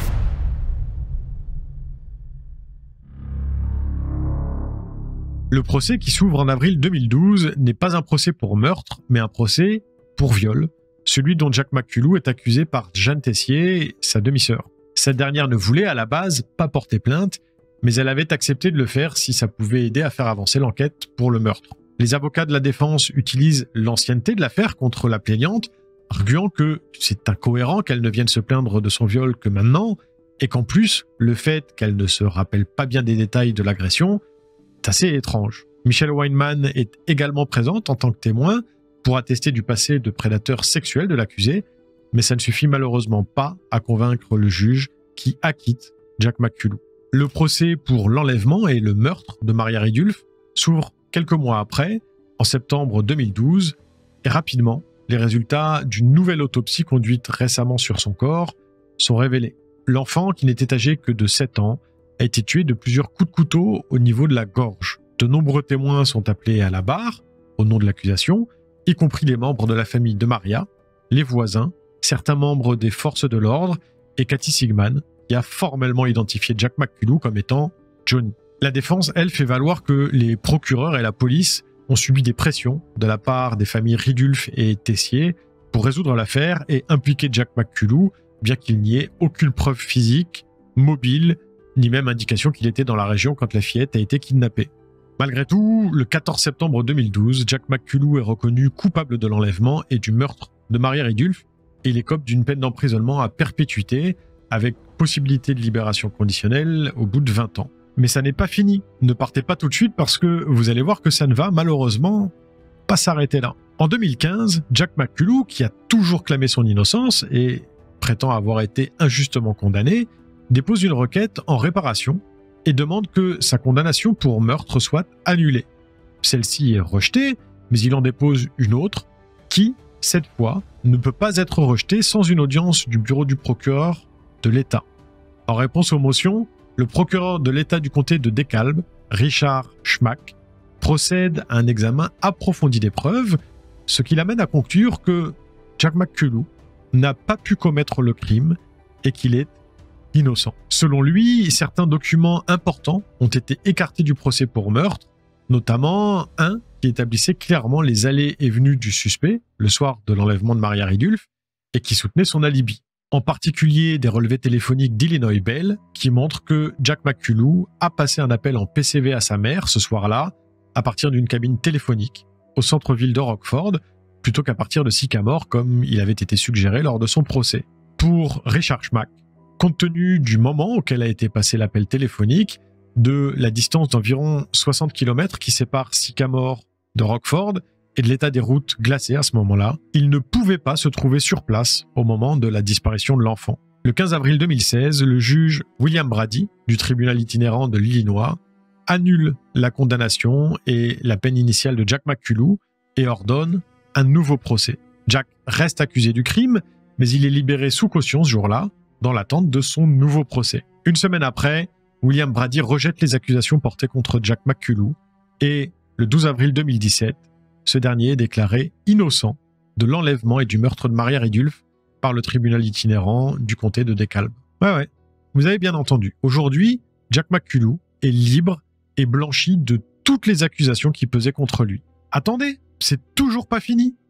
Le procès qui s'ouvre en avril 2012 n'est pas un procès pour meurtre, mais un procès pour viol, celui dont Jack McCullough est accusé par Jeanne Tessier, sa demi-sœur. Cette dernière ne voulait à la base pas porter plainte, mais elle avait accepté de le faire si ça pouvait aider à faire avancer l'enquête pour le meurtre. Les avocats de la défense utilisent l'ancienneté de l'affaire contre la plaignante, arguant que c'est incohérent qu'elle ne vienne se plaindre de son viol que maintenant, et qu'en plus, le fait qu'elle ne se rappelle pas bien des détails de l'agression est assez étrange. Michelle Weinman est également présente en tant que témoin pour attester du passé de prédateur sexuel de l'accusé, mais ça ne suffit malheureusement pas à convaincre le juge qui acquitte Jack McCullough. Le procès pour l'enlèvement et le meurtre de Maria Ridulph s'ouvre quelques mois après, en septembre 2012, et rapidement, les résultats d'une nouvelle autopsie conduite récemment sur son corps sont révélés. L'enfant, qui n'était âgé que de 7 ans, a été tué de plusieurs coups de couteau au niveau de la gorge. De nombreux témoins sont appelés à la barre, au nom de l'accusation, y compris les membres de la famille de Maria, les voisins, certains membres des forces de l'ordre et Cathy Sigman, qui a formellement identifié Jack McCullough comme étant Johnny. La défense, elle, fait valoir que les procureurs et la police ont subi des pressions de la part des familles Ridulph et Tessier pour résoudre l'affaire et impliquer Jack McCullough, bien qu'il n'y ait aucune preuve physique, mobile, ni même indication qu'il était dans la région quand la fillette a été kidnappée. Malgré tout, le 14 septembre 2012, Jack McCullough est reconnu coupable de l'enlèvement et du meurtre de Maria Ridulph, et il écope d'une peine d'emprisonnement à perpétuité, avec possibilité de libération conditionnelle au bout de 20 ans. Mais ça n'est pas fini. Ne partez pas tout de suite parce que vous allez voir que ça ne va malheureusement pas s'arrêter là. En 2015, Jack McCullough, qui a toujours clamé son innocence et prétend avoir été injustement condamné, dépose une requête en réparation et demande que sa condamnation pour meurtre soit annulée. Celle-ci est rejetée, mais il en dépose une autre qui, cette fois, ne peut pas être rejetée sans une audience du bureau du procureur de l'État. En réponse aux motions, le procureur de l'État du comté de DeKalb, Richard Schmack, procède à un examen approfondi des preuves, ce qui l'amène à conclure que Jack McCullough n'a pas pu commettre le crime et qu'il est innocent. Selon lui, certains documents importants ont été écartés du procès pour meurtre, notamment un qui établissait clairement les allées et venues du suspect le soir de l'enlèvement de Maria Ridulph et qui soutenait son alibi. En particulier des relevés téléphoniques d'Illinois Bell qui montrent que Jack McCullough a passé un appel en PCV à sa mère ce soir-là à partir d'une cabine téléphonique au centre-ville de Rockford plutôt qu'à partir de Sycamore comme il avait été suggéré lors de son procès. Pour Richard Schmack, compte tenu du moment auquel a été passé l'appel téléphonique, de la distance d'environ 60 km qui sépare Sycamore de Rockford et de l'état des routes glacées à ce moment-là, il ne pouvait pas se trouver sur place au moment de la disparition de l'enfant. Le 15 avril 2016, le juge William Brady, du tribunal itinérant de l'Illinois, annule la condamnation et la peine initiale de Jack McCullough et ordonne un nouveau procès. Jack reste accusé du crime, mais il est libéré sous caution ce jour-là, dans l'attente de son nouveau procès. Une semaine après, William Brady rejette les accusations portées contre Jack McCullough et, le 12 avril 2017, ce dernier est déclaré innocent de l'enlèvement et du meurtre de Maria Ridulph par le tribunal itinérant du comté de DeKalb. Ouais, vous avez bien entendu. Aujourd'hui, Jack McCullough est libre et blanchi de toutes les accusations qui pesaient contre lui. Attendez, c'est toujours pas fini,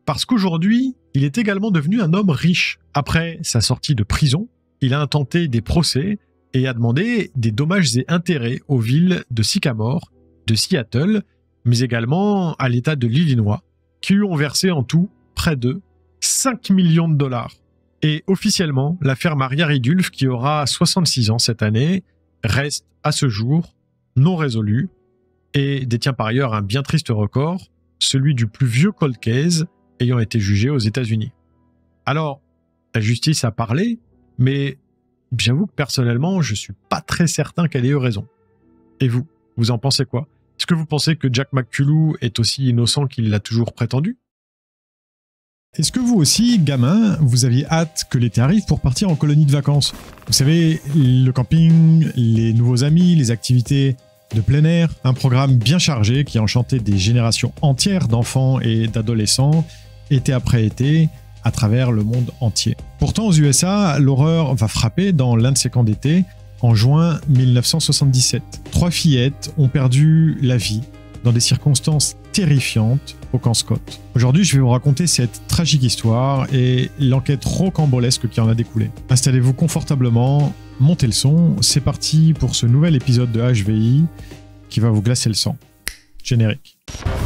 Parce qu'aujourd'hui, il est également devenu un homme riche. Après sa sortie de prison, il a intenté des procès et a demandé des dommages et intérêts aux villes de Sycamore, de Seattle, mais également à l'État de l'Illinois, qui lui ont versé en tout près de 5 millions de dollars. Et officiellement, l'affaire Maria Ridulph, qui aura 66 ans cette année, reste à ce jour non résolue et détient par ailleurs un bien triste record, celui du plus vieux cold case ayant été jugé aux États-Unis. Alors, la justice a parlé, mais j'avoue que personnellement, je suis pas très certain qu'elle ait eu raison. Et vous, vous en pensez quoi? Est-ce que vous pensez que Jack McCullough est aussi innocent qu'il l'a toujours prétendu? Est-ce que vous aussi, gamin, vous aviez hâte que l'été arrive pour partir en colonie de vacances? Vous savez, le camping, les nouveaux amis, les activités de plein air, un programme bien chargé qui a enchanté des générations entières d'enfants et d'adolescents, été après été, à travers le monde entier. Pourtant, aux USA, l'horreur va frapper dans l'un de ces camps d'été en juin 1977. 3 fillettes ont perdu la vie dans des circonstances terrifiantes au camp Scott. Aujourd'hui, je vais vous raconter cette tragique histoire et l'enquête rocambolesque qui en a découlé. Installez-vous confortablement, montez le son, c'est parti pour ce nouvel épisode de HVI qui va vous glacer le sang. Générique.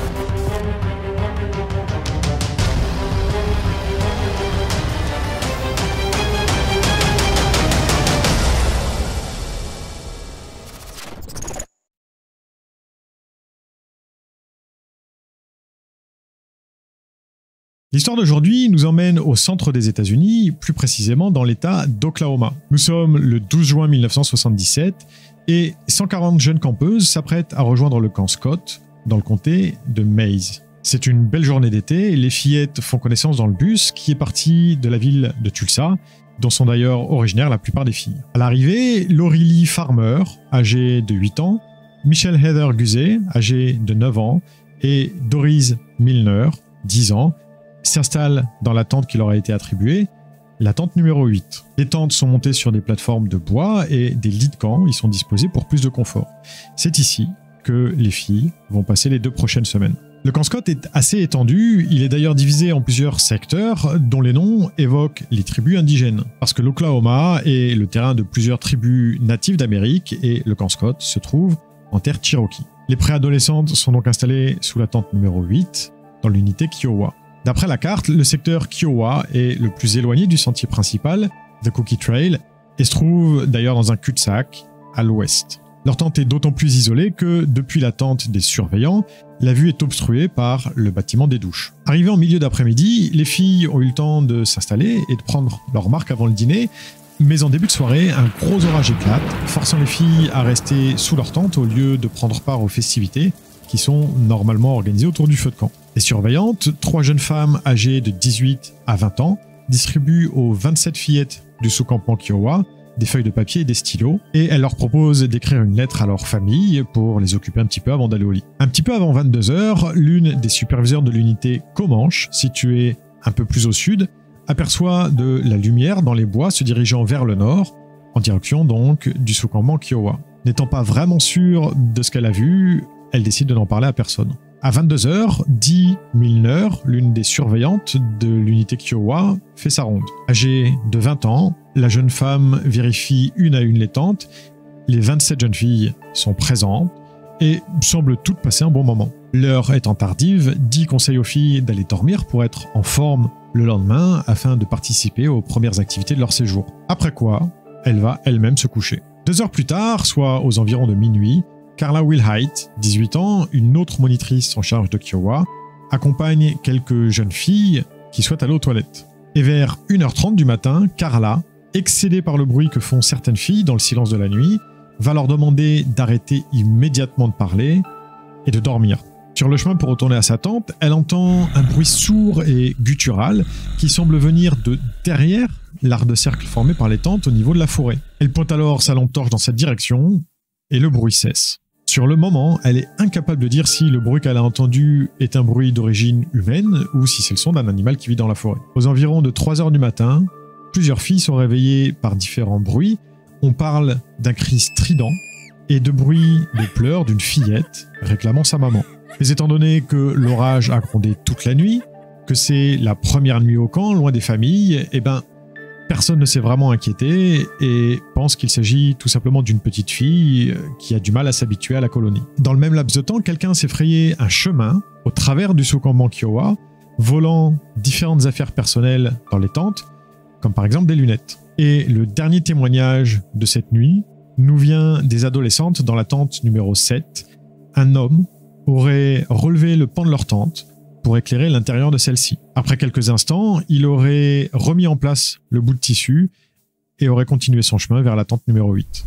L'histoire d'aujourd'hui nous emmène au centre des États-Unis, plus précisément dans l'État d'Oklahoma. Nous sommes le 12 juin 1977 et 140 jeunes campeuses s'apprêtent à rejoindre le camp Scott dans le comté de Maize. C'est une belle journée d'été, les fillettes font connaissance dans le bus qui est parti de la ville de Tulsa, dont sont d'ailleurs originaires la plupart des filles. À l'arrivée, Laurie Farmer, âgée de 8 ans, Michelle Heather Guzet, âgée de 9 ans, et Doris Milner, 10 ans, s'installent dans la tente qui leur a été attribuée, la tente numéro 8. Les tentes sont montées sur des plateformes de bois et des lits de camp y sont disposés pour plus de confort. C'est ici que les filles vont passer les 2 prochaines semaines. Le camp Scott est assez étendu, il est d'ailleurs divisé en plusieurs secteurs dont les noms évoquent les tribus indigènes. Parce que l'Oklahoma est le terrain de plusieurs tribus natives d'Amérique et le camp Scott se trouve en terre Cherokee. Les préadolescentes sont donc installées sous la tente numéro 8 dans l'unité Kiowa. D'après la carte, le secteur Kiowa est le plus éloigné du sentier principal, The Cookie Trail, et se trouve d'ailleurs dans un cul-de-sac à l'ouest. Leur tente est d'autant plus isolée que, depuis la tente des surveillants, la vue est obstruée par le bâtiment des douches. Arrivées en milieu d'après-midi, les filles ont eu le temps de s'installer et de prendre leur marque avant le dîner, mais en début de soirée, un gros orage éclate, forçant les filles à rester sous leur tente au lieu de prendre part aux festivités qui sont normalement organisées autour du feu de camp. Les surveillantes, 3 jeunes femmes âgées de 18 à 20 ans, distribuent aux 27 fillettes du sous-campement Kiowa des feuilles de papier et des stylos, et elles leur proposent d'écrire une lettre à leur famille pour les occuper un petit peu avant d'aller au lit. Un petit peu avant 22h, l'une des superviseurs de l'unité Comanche, située un peu plus au sud, aperçoit de la lumière dans les bois se dirigeant vers le nord, en direction donc du sous-campement Kiowa. N'étant pas vraiment sûre de ce qu'elle a vu, elle décide de n'en parler à personne. À 22h, Dee Milner, l'une des surveillantes de l'unité Kiowa, fait sa ronde. Âgée de 20 ans, la jeune femme vérifie une à une les tentes, les 27 jeunes filles sont présentes et semblent toutes passer un bon moment. L'heure étant tardive, Dee conseille aux filles d'aller dormir pour être en forme le lendemain afin de participer aux premières activités de leur séjour. Après quoi, elle va elle-même se coucher. 2 heures plus tard, soit aux environs de minuit, Carla Wilhite, 18 ans, une autre monitrice en charge de Kiowa, accompagne quelques jeunes filles qui souhaitent aller aux toilettes. Et vers 1h30 du matin, Carla, excédée par le bruit que font certaines filles dans le silence de la nuit, va leur demander d'arrêter immédiatement de parler et de dormir. Sur le chemin pour retourner à sa tente, elle entend un bruit sourd et guttural qui semble venir de derrière l'arc de cercle formé par les tentes au niveau de la forêt. Elle pointe alors sa lampe torche dans cette direction et le bruit cesse. Sur le moment, elle est incapable de dire si le bruit qu'elle a entendu est un bruit d'origine humaine ou si c'est le son d'un animal qui vit dans la forêt. Aux environs de 3h du matin, plusieurs filles sont réveillées par différents bruits. On parle d'un cri strident et de bruits de pleurs d'une fillette réclamant sa maman. Mais étant donné que l'orage a grondé toute la nuit, que c'est la première nuit au camp, loin des familles, eh ben, personne ne s'est vraiment inquiété et pense qu'il s'agit tout simplement d'une petite fille qui a du mal à s'habituer à la colonie. Dans le même laps de temps, quelqu'un s'est frayé un chemin au travers du sous-campement Kiowa, volant différentes affaires personnelles dans les tentes, comme par exemple des lunettes. Et le dernier témoignage de cette nuit nous vient des adolescentes dans la tente numéro 7. Un homme aurait relevé le pan de leur tente pour éclairer l'intérieur de celle-ci. Après quelques instants, il aurait remis en place le bout de tissu et aurait continué son chemin vers la tente numéro 8.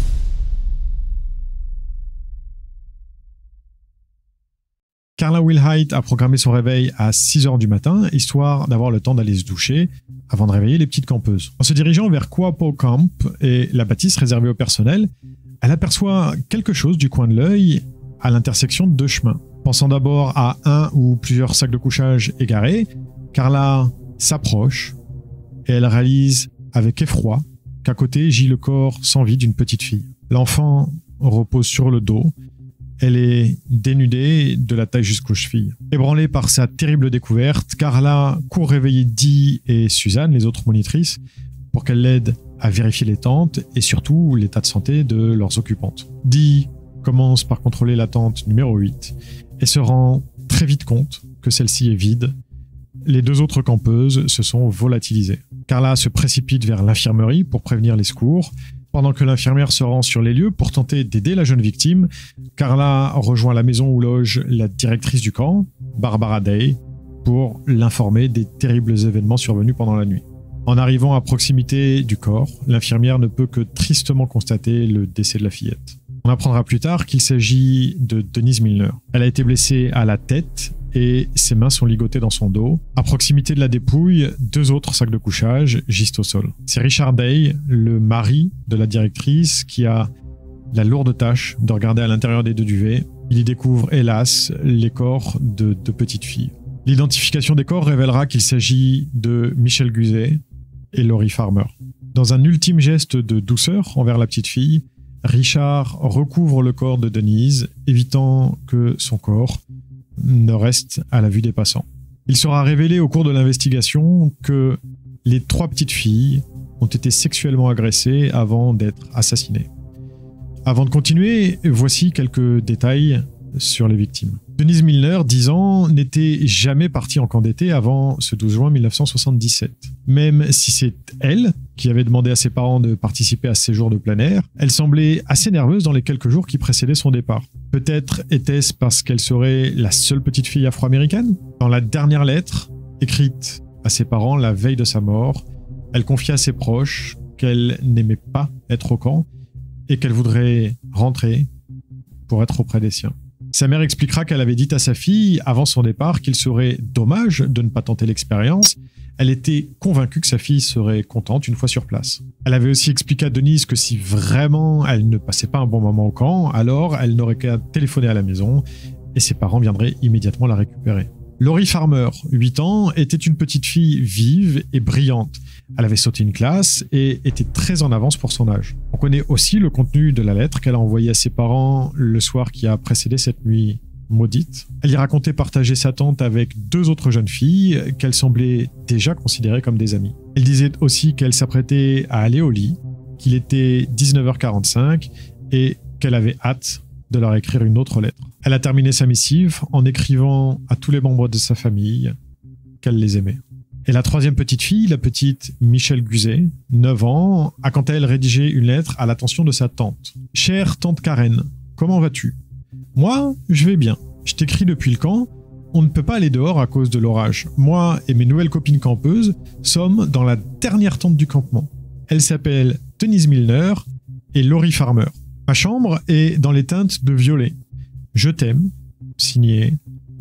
Carla Wilhite a programmé son réveil à 6h du matin, histoire d'avoir le temps d'aller se doucher avant de réveiller les petites campeuses. En se dirigeant vers Quapaw Camp et la bâtisse réservée au personnel, elle aperçoit quelque chose du coin de l'œil à l'intersection de deux chemins. Pensant d'abord à un ou plusieurs sacs de couchage égarés, Carla s'approche et elle réalise avec effroi qu'à côté gît le corps sans vie d'une petite fille. L'enfant repose sur le dos. Elle est dénudée de la taille jusqu'aux chevilles. Ébranlée par sa terrible découverte, Carla court réveiller Dee et Suzanne, les autres monitrices, pour qu'elles l'aident à vérifier les tentes et surtout l'état de santé de leurs occupantes. Dee commence par contrôler la tente numéro 8 et se rend très vite compte que celle-ci est vide. Les deux autres campeuses se sont volatilisées. Carla se précipite vers l'infirmerie pour prévenir les secours. Pendant que l'infirmière se rend sur les lieux pour tenter d'aider la jeune victime, Carla rejoint la maison où loge la directrice du camp, Barbara Day, pour l'informer des terribles événements survenus pendant la nuit. En arrivant à proximité du corps, l'infirmière ne peut que tristement constater le décès de la fillette. On apprendra plus tard qu'il s'agit de Denise Milner. Elle a été blessée à la tête et ses mains sont ligotées dans son dos. À proximité de la dépouille, deux autres sacs de couchage gisent au sol. C'est Richard Day, le mari de la directrice, qui a la lourde tâche de regarder à l'intérieur des deux duvets. Il y découvre, hélas, les corps de deux petites filles. L'identification des corps révélera qu'il s'agit de Michelle Guzet et Laurie Farmer. Dans un ultime geste de douceur envers la petite fille, Richard recouvre le corps de Denise, évitant que son corps ne reste à la vue des passants. Il sera révélé au cours de l'investigation que les trois petites filles ont été sexuellement agressées avant d'être assassinées. Avant de continuer, voici quelques détails sur les victimes. Denise Milner, 10 ans, n'était jamais partie en camp d'été avant ce 12 juin 1977. Même si c'est elle qui avait demandé à ses parents de participer à ce séjour de plein air, elle semblait assez nerveuse dans les quelques jours qui précédaient son départ. Peut-être était-ce parce qu'elle serait la seule petite fille afro-américaine ? Dans la dernière lettre, écrite à ses parents la veille de sa mort, elle confiait à ses proches qu'elle n'aimait pas être au camp et qu'elle voudrait rentrer pour être auprès des siens. Sa mère expliquera qu'elle avait dit à sa fille, avant son départ, qu'il serait dommage de ne pas tenter l'expérience. Elle était convaincue que sa fille serait contente une fois sur place. Elle avait aussi expliqué à Denise que si vraiment elle ne passait pas un bon moment au camp, alors elle n'aurait qu'à téléphoner à la maison et ses parents viendraient immédiatement la récupérer. Laurie Farmer, 8 ans, était une petite fille vive et brillante. Elle avait sauté une classe et était très en avance pour son âge. On connaît aussi le contenu de la lettre qu'elle a envoyée à ses parents le soir qui a précédé cette nuit maudite. Elle y racontait partager sa tante avec deux autres jeunes filles qu'elle semblait déjà considérer comme des amies. Elle disait aussi qu'elle s'apprêtait à aller au lit, qu'il était 19h45 et qu'elle avait hâte de leur écrire une autre lettre. Elle a terminé sa missive en écrivant à tous les membres de sa famille qu'elle les aimait. Et la troisième petite fille, la petite Michelle Guzet, 9 ans, a quant à elle rédigé une lettre à l'attention de sa tante. « Chère tante Karen, comment vas-tu ? Moi, je vais bien. Je t'écris depuis le camp. On ne peut pas aller dehors à cause de l'orage. Moi et mes nouvelles copines campeuses sommes dans la dernière tente du campement. Elle s'appelle Denise Milner et Laurie Farmer. Ma chambre est dans les teintes de violet. Je t'aime. Signé Michel. »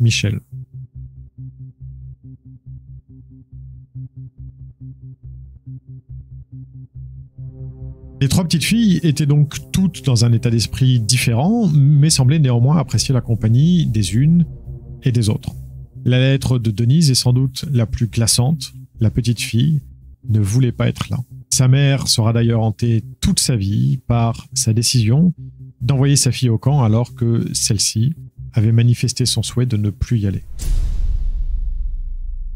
Les trois petites filles étaient donc toutes dans un état d'esprit différent, mais semblaient néanmoins apprécier la compagnie des unes et des autres. La lettre de Denise est sans doute la plus glaçante. La petite fille ne voulait pas être là. Sa mère sera d'ailleurs hantée toute sa vie par sa décision d'envoyer sa fille au camp alors que celle-ci avait manifesté son souhait de ne plus y aller.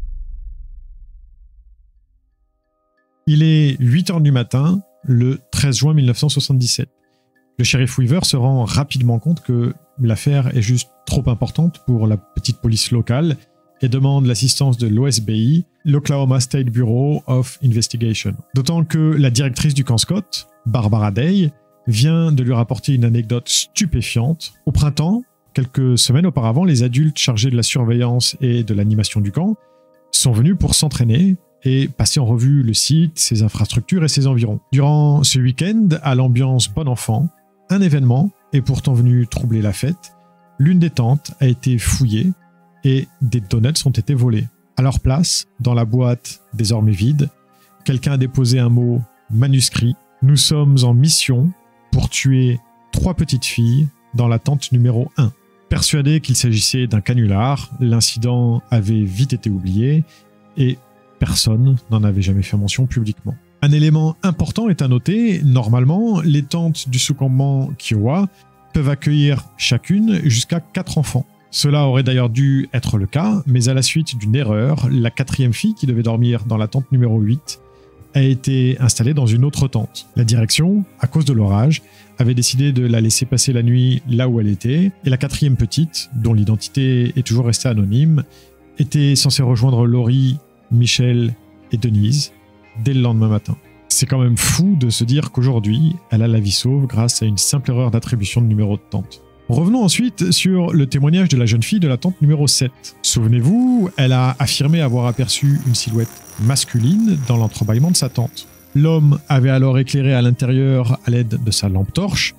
Il est 8h du matin, le 13 juin 1977. Le shérif Weaver se rend rapidement compte que l'affaire est juste trop importante pour la petite police locale et demande l'assistance de l'OSBI, l'Oklahoma State Bureau of Investigation. D'autant que la directrice du camp Scott, Barbara Day, vient de lui rapporter une anecdote stupéfiante. Au printemps, quelques semaines auparavant, les adultes chargés de la surveillance et de l'animation du camp sont venus pour s'entraîner et passer en revue le site, ses infrastructures et ses environs. Durant ce week-end, à l'ambiance bon enfant, un événement est pourtant venu troubler la fête. L'une des tentes a été fouillée et des donuts ont été volés. À leur place, dans la boîte désormais vide, quelqu'un a déposé un mot manuscrit. Nous sommes en mission pour tuer 3 petites filles dans la tente numéro 1. Persuadé qu'il s'agissait d'un canular, l'incident avait vite été oublié et personne n'en avait jamais fait mention publiquement. Un élément important est à noter, normalement, les tentes du sous-campement Kiowa peuvent accueillir chacune jusqu'à 4 enfants. Cela aurait d'ailleurs dû être le cas, mais à la suite d'une erreur, la 4e fille qui devait dormir dans la tente numéro 8 a été installée dans une autre tente. La direction, à cause de l'orage, avait décidé de la laisser passer la nuit là où elle était, et la 4e petite, dont l'identité est toujours restée anonyme, était censée rejoindre Laurie, Michelle et Denise dès le lendemain matin. C'est quand même fou de se dire qu'aujourd'hui, elle a la vie sauve grâce à une simple erreur d'attribution de numéro de tente. Revenons ensuite sur le témoignage de la jeune fille de la tente numéro 7. Souvenez-vous, elle a affirmé avoir aperçu une silhouette masculine dans l'entrebâillement de sa tente. L'homme avait alors éclairé à l'intérieur à l'aide de sa lampe torche,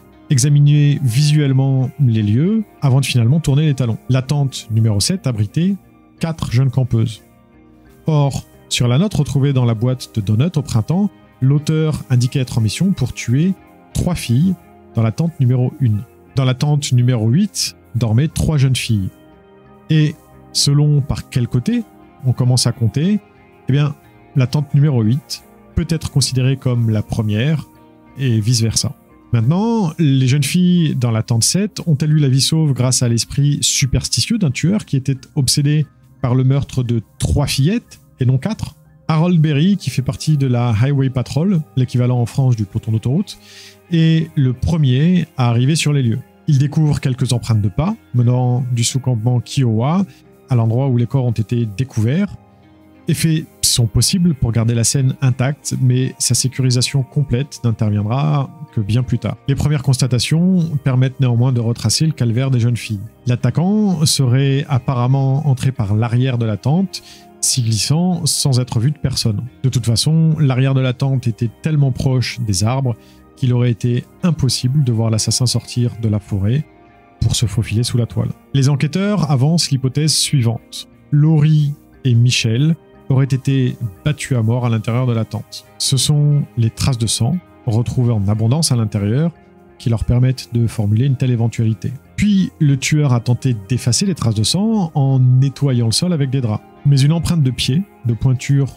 examiné visuellement les lieux avant de finalement tourner les talons. La tente numéro 7 abritait 4 jeunes campeuses. Or, sur la note retrouvée dans la boîte de donuts au printemps, l'auteur indiquait être en mission pour tuer 3 filles dans la tente numéro 1. Dans la tente numéro 8 dormaient 3 jeunes filles. Et selon par quel côté on commence à compter, eh bien, la tente numéro 8 peut être considérée comme la première et vice-versa. Maintenant, les jeunes filles dans la tente 7 ont-elles eu la vie sauve grâce à l'esprit superstitieux d'un tueur qui était obsédé par le meurtre de 3 fillettes et non 4 ? Harold Berry, qui fait partie de la Highway Patrol, l'équivalent en France du peloton d'autoroute, est le premier à arriver sur les lieux. Il découvre quelques empreintes de pas menant du sous-campement Kiowa à l'endroit où les corps ont été découverts et fait son possible pour garder la scène intacte, mais sa sécurisation complète n'interviendra que bien plus tard. Les premières constatations permettent néanmoins de retracer le calvaire des jeunes filles. L'attaquant serait apparemment entré par l'arrière de la tente, s'y glissant sans être vu de personne. De toute façon, l'arrière de la tente était tellement proche des arbres qu'il aurait été impossible de voir l'assassin sortir de la forêt pour se faufiler sous la toile. Les enquêteurs avancent l'hypothèse suivante. Laurie et Michelle auraient été battues à mort à l'intérieur de la tente. Ce sont les traces de sang, retrouvées en abondance à l'intérieur, qui leur permettent de formuler une telle éventualité. Puis, le tueur a tenté d'effacer les traces de sang en nettoyant le sol avec des draps. Mais une empreinte de pied, de pointure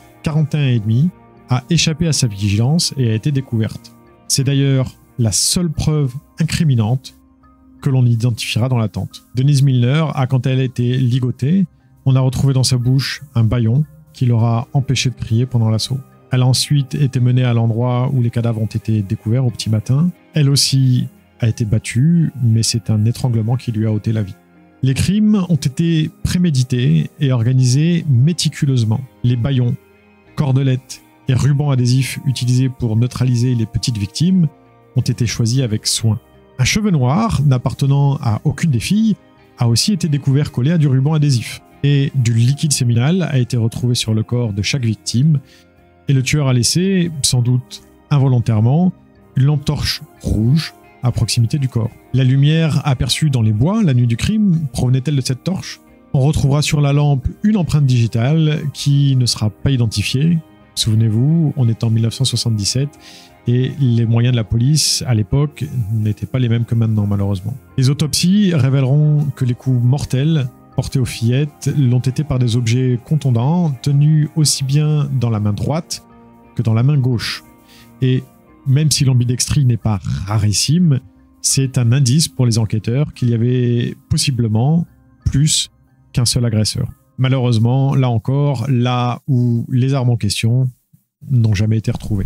41,5, a échappé à sa vigilance et a été découverte. C'est d'ailleurs la seule preuve incriminante que l'on identifiera dans la tente. Denise Milner a, quand elle a été ligotée, on a retrouvé dans sa bouche un bâillon qui l'aura empêché de crier pendant l'assaut. Elle a ensuite été menée à l'endroit où les cadavres ont été découverts au petit matin. Elle aussi a été battue, mais c'est un étranglement qui lui a ôté la vie. Les crimes ont été prémédités et organisés méticuleusement. Les bâillons, cordelettes et rubans adhésifs utilisés pour neutraliser les petites victimes ont été choisis avec soin. Un cheveu noir, n'appartenant à aucune des filles, a aussi été découvert collé à du ruban adhésif. Et du liquide séminal a été retrouvé sur le corps de chaque victime. Et le tueur a laissé, sans doute involontairement, une lampe torche rouge à proximité du corps. La lumière aperçue dans les bois la nuit du crime provenait-elle de cette torche ? On retrouvera sur la lampe une empreinte digitale qui ne sera pas identifiée. Souvenez-vous, on est en 1977 et les moyens de la police à l'époque n'étaient pas les mêmes que maintenant malheureusement. Les autopsies révéleront que les coups mortels portés aux fillettes l'ont été par des objets contondants tenus aussi bien dans la main droite que dans la main gauche. Et même si l'ambidextrie n'est pas rarissime, c'est un indice pour les enquêteurs qu'il y avait possiblement plus qu'un seul agresseur. Malheureusement, là encore, là où les armes en question n'ont jamais été retrouvés.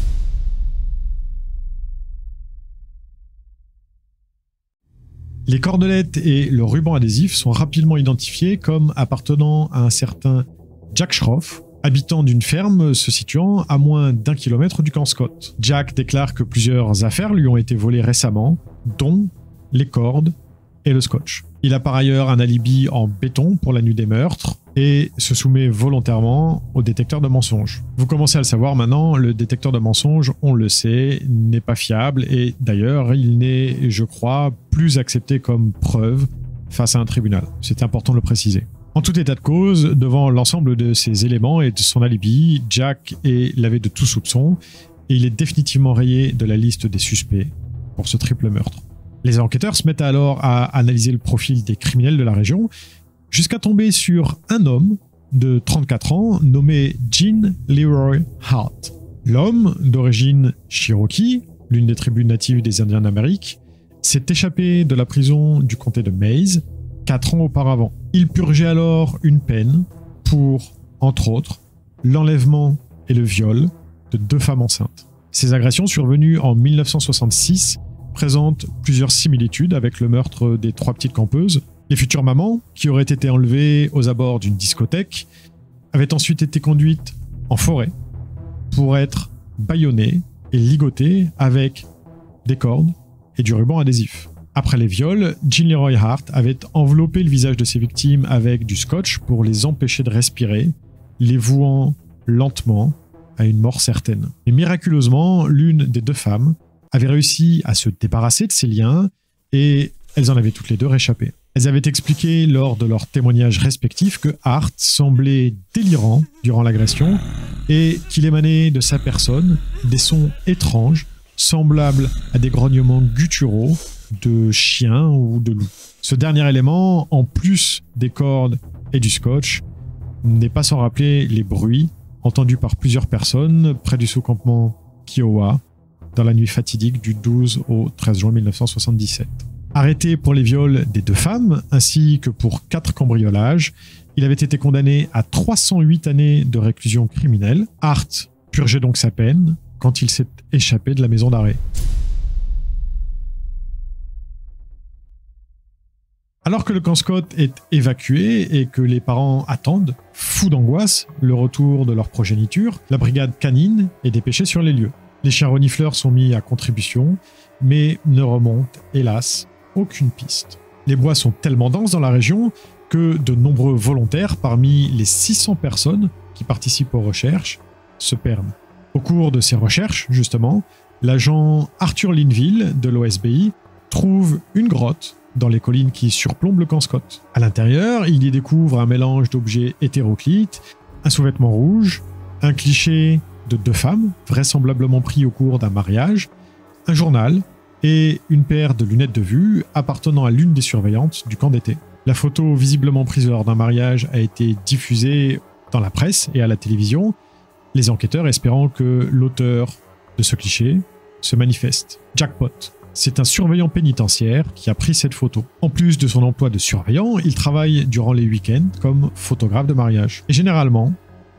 Les cordelettes et le ruban adhésif sont rapidement identifiés comme appartenant à un certain Jack Schroff, habitant d'une ferme se situant à moins d'1 kilomètre du camp Scott. Jack déclare que plusieurs affaires lui ont été volées récemment, dont les cordes et le scotch. Il a par ailleurs un alibi en béton pour la nuit des meurtres et se soumet volontairement au détecteur de mensonges. Vous commencez à le savoir maintenant, le détecteur de mensonges, on le sait, n'est pas fiable et d'ailleurs il n'est, je crois, plus accepté comme preuve face à un tribunal. C'est important de le préciser. En tout état de cause, devant l'ensemble de ces éléments et de son alibi, Jack est lavé de tout soupçon et il est définitivement rayé de la liste des suspects pour ce triple meurtre. Les enquêteurs se mettent alors à analyser le profil des criminels de la région jusqu'à tomber sur un homme de 34 ans nommé Gene Leroy Hart. L'homme, d'origine Cherokee, l'une des tribus natives des Indiens d'Amérique, s'est échappé de la prison du comté de Mays 4 ans auparavant. Il purgeait alors une peine pour, entre autres, l'enlèvement et le viol de 2 femmes enceintes. Ces agressions survenues en 1966 présentent plusieurs similitudes avec le meurtre des 3 petites campeuses. Les futures mamans, qui auraient été enlevées aux abords d'une discothèque, avaient ensuite été conduites en forêt pour être bâillonnées et ligotées avec des cordes et du ruban adhésif. Après les viols, Gene Leroy Hart avait enveloppé le visage de ses victimes avec du scotch pour les empêcher de respirer, les vouant lentement à une mort certaine. Et miraculeusement, l'une des 2 femmes avaient réussi à se débarrasser de ces liens et elles en avaient toutes les 2 réchappé. Elles avaient expliqué lors de leurs témoignages respectifs que Hart semblait délirant durant l'agression et qu'il émanait de sa personne des sons étranges semblables à des grognements gutturaux de chiens ou de loups. Ce dernier élément, en plus des cordes et du scotch, n'est pas sans rappeler les bruits entendus par plusieurs personnes près du sous-campement Kiowa dans la nuit fatidique du 12 au 13 juin 1977. Arrêté pour les viols des 2 femmes, ainsi que pour 4 cambriolages, il avait été condamné à 308 années de réclusion criminelle. Hart purgeait donc sa peine quand il s'est échappé de la maison d'arrêt. Alors que le camp Scott est évacué et que les parents attendent, fous d'angoisse, le retour de leur progéniture, la brigade canine est dépêchée sur les lieux. Les chiens renifleurs sont mis à contribution, mais ne remontent, hélas, aucune piste. Les bois sont tellement denses dans la région que de nombreux volontaires, parmi les 600 personnes qui participent aux recherches, se perdent. Au cours de ces recherches, justement, l'agent Arthur Linville de l'OSBI trouve une grotte dans les collines qui surplombent le camp Scott. À l'intérieur, il y découvre un mélange d'objets hétéroclites, un sous-vêtement rouge, un cliché de 2 femmes, vraisemblablement pris au cours d'un mariage, un journal et une paire de lunettes de vue appartenant à l'une des surveillantes du camp d'été. La photo visiblement prise lors d'un mariage a été diffusée dans la presse et à la télévision, les enquêteurs espérant que l'auteur de ce cliché se manifeste. Jackpot. C'est un surveillant pénitentiaire qui a pris cette photo. En plus de son emploi de surveillant, il travaille durant les week-ends comme photographe de mariage. Et généralement,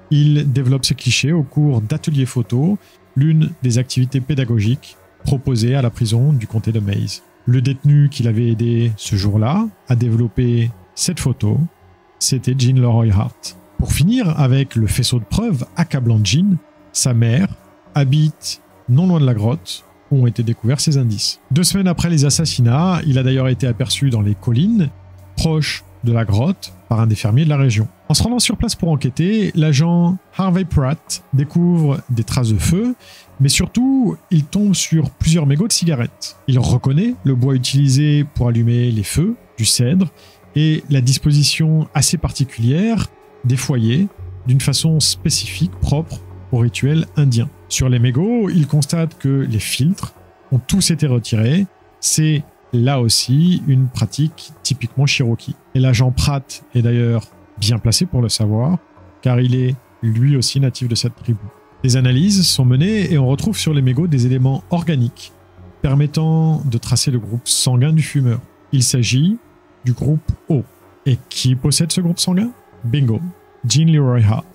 il développe ce cliché au cours d'ateliers photos, l'une des activités pédagogiques proposées à la prison du comté de Mays. Le détenu qui l'avait aidé ce jour-là à développer cette photo, c'était Gene Leroy Hart. Pour finir avec le faisceau de preuves accablant de Gene, sa mère habite non loin de la grotte où ont été découverts ces indices. 2 semaines après les assassinats, il a d'ailleurs été aperçu dans les collines, proches de la grotte, par un des fermiers de la région. En se rendant sur place pour enquêter, l'agent Harvey Pratt découvre des traces de feu, mais surtout, il tombe sur plusieurs mégots de cigarettes. Il reconnaît le bois utilisé pour allumer les feux, du cèdre, et la disposition assez particulière des foyers, d'une façon spécifique, propre au rituel indien. Sur les mégots, il constate que les filtres ont tous été retirés. C'est là aussi une pratique typiquement Cherokee. Et l'agent Pratt est d'ailleurs bien placé pour le savoir, car il est lui aussi natif de cette tribu. Des analyses sont menées et on retrouve sur les mégots des éléments organiques permettant de tracer le groupe sanguin du fumeur. Il s'agit du groupe O. Et qui possède ce groupe sanguin? Bingo, Gene Leroy Hart.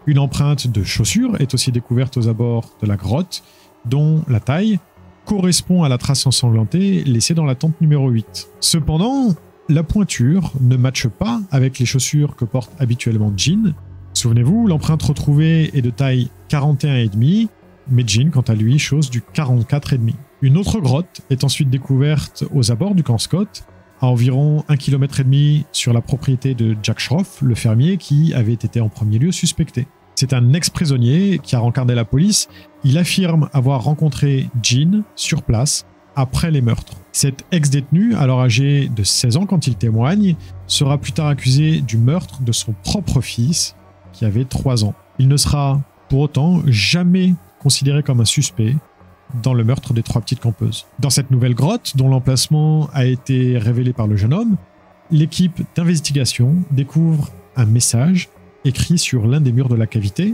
Une empreinte de chaussure est aussi découverte aux abords de la grotte, dont la taille correspond à la trace ensanglantée laissée dans la tente numéro 8. Cependant, la pointure ne matche pas avec les chaussures que porte habituellement Gene. Souvenez-vous, l'empreinte retrouvée est de taille 41,5, mais Gene, quant à lui, chausse du 44,5. Une autre grotte est ensuite découverte aux abords du camp Scott, à environ 1,5 km sur la propriété de Jack Schroff, le fermier qui avait été en premier lieu suspecté. C'est un ex-prisonnier qui a rencardé la police. Il affirme avoir rencontré Gene sur place après les meurtres. Cet ex-détenu, alors âgé de 16 ans quand il témoigne, sera plus tard accusé du meurtre de son propre fils, qui avait 3 ans. Il ne sera pour autant jamais considéré comme un suspect dans le meurtre des 3 petites campeuses. Dans cette nouvelle grotte, dont l'emplacement a été révélé par le jeune homme, l'équipe d'investigation découvre un message écrit sur l'un des murs de la cavité.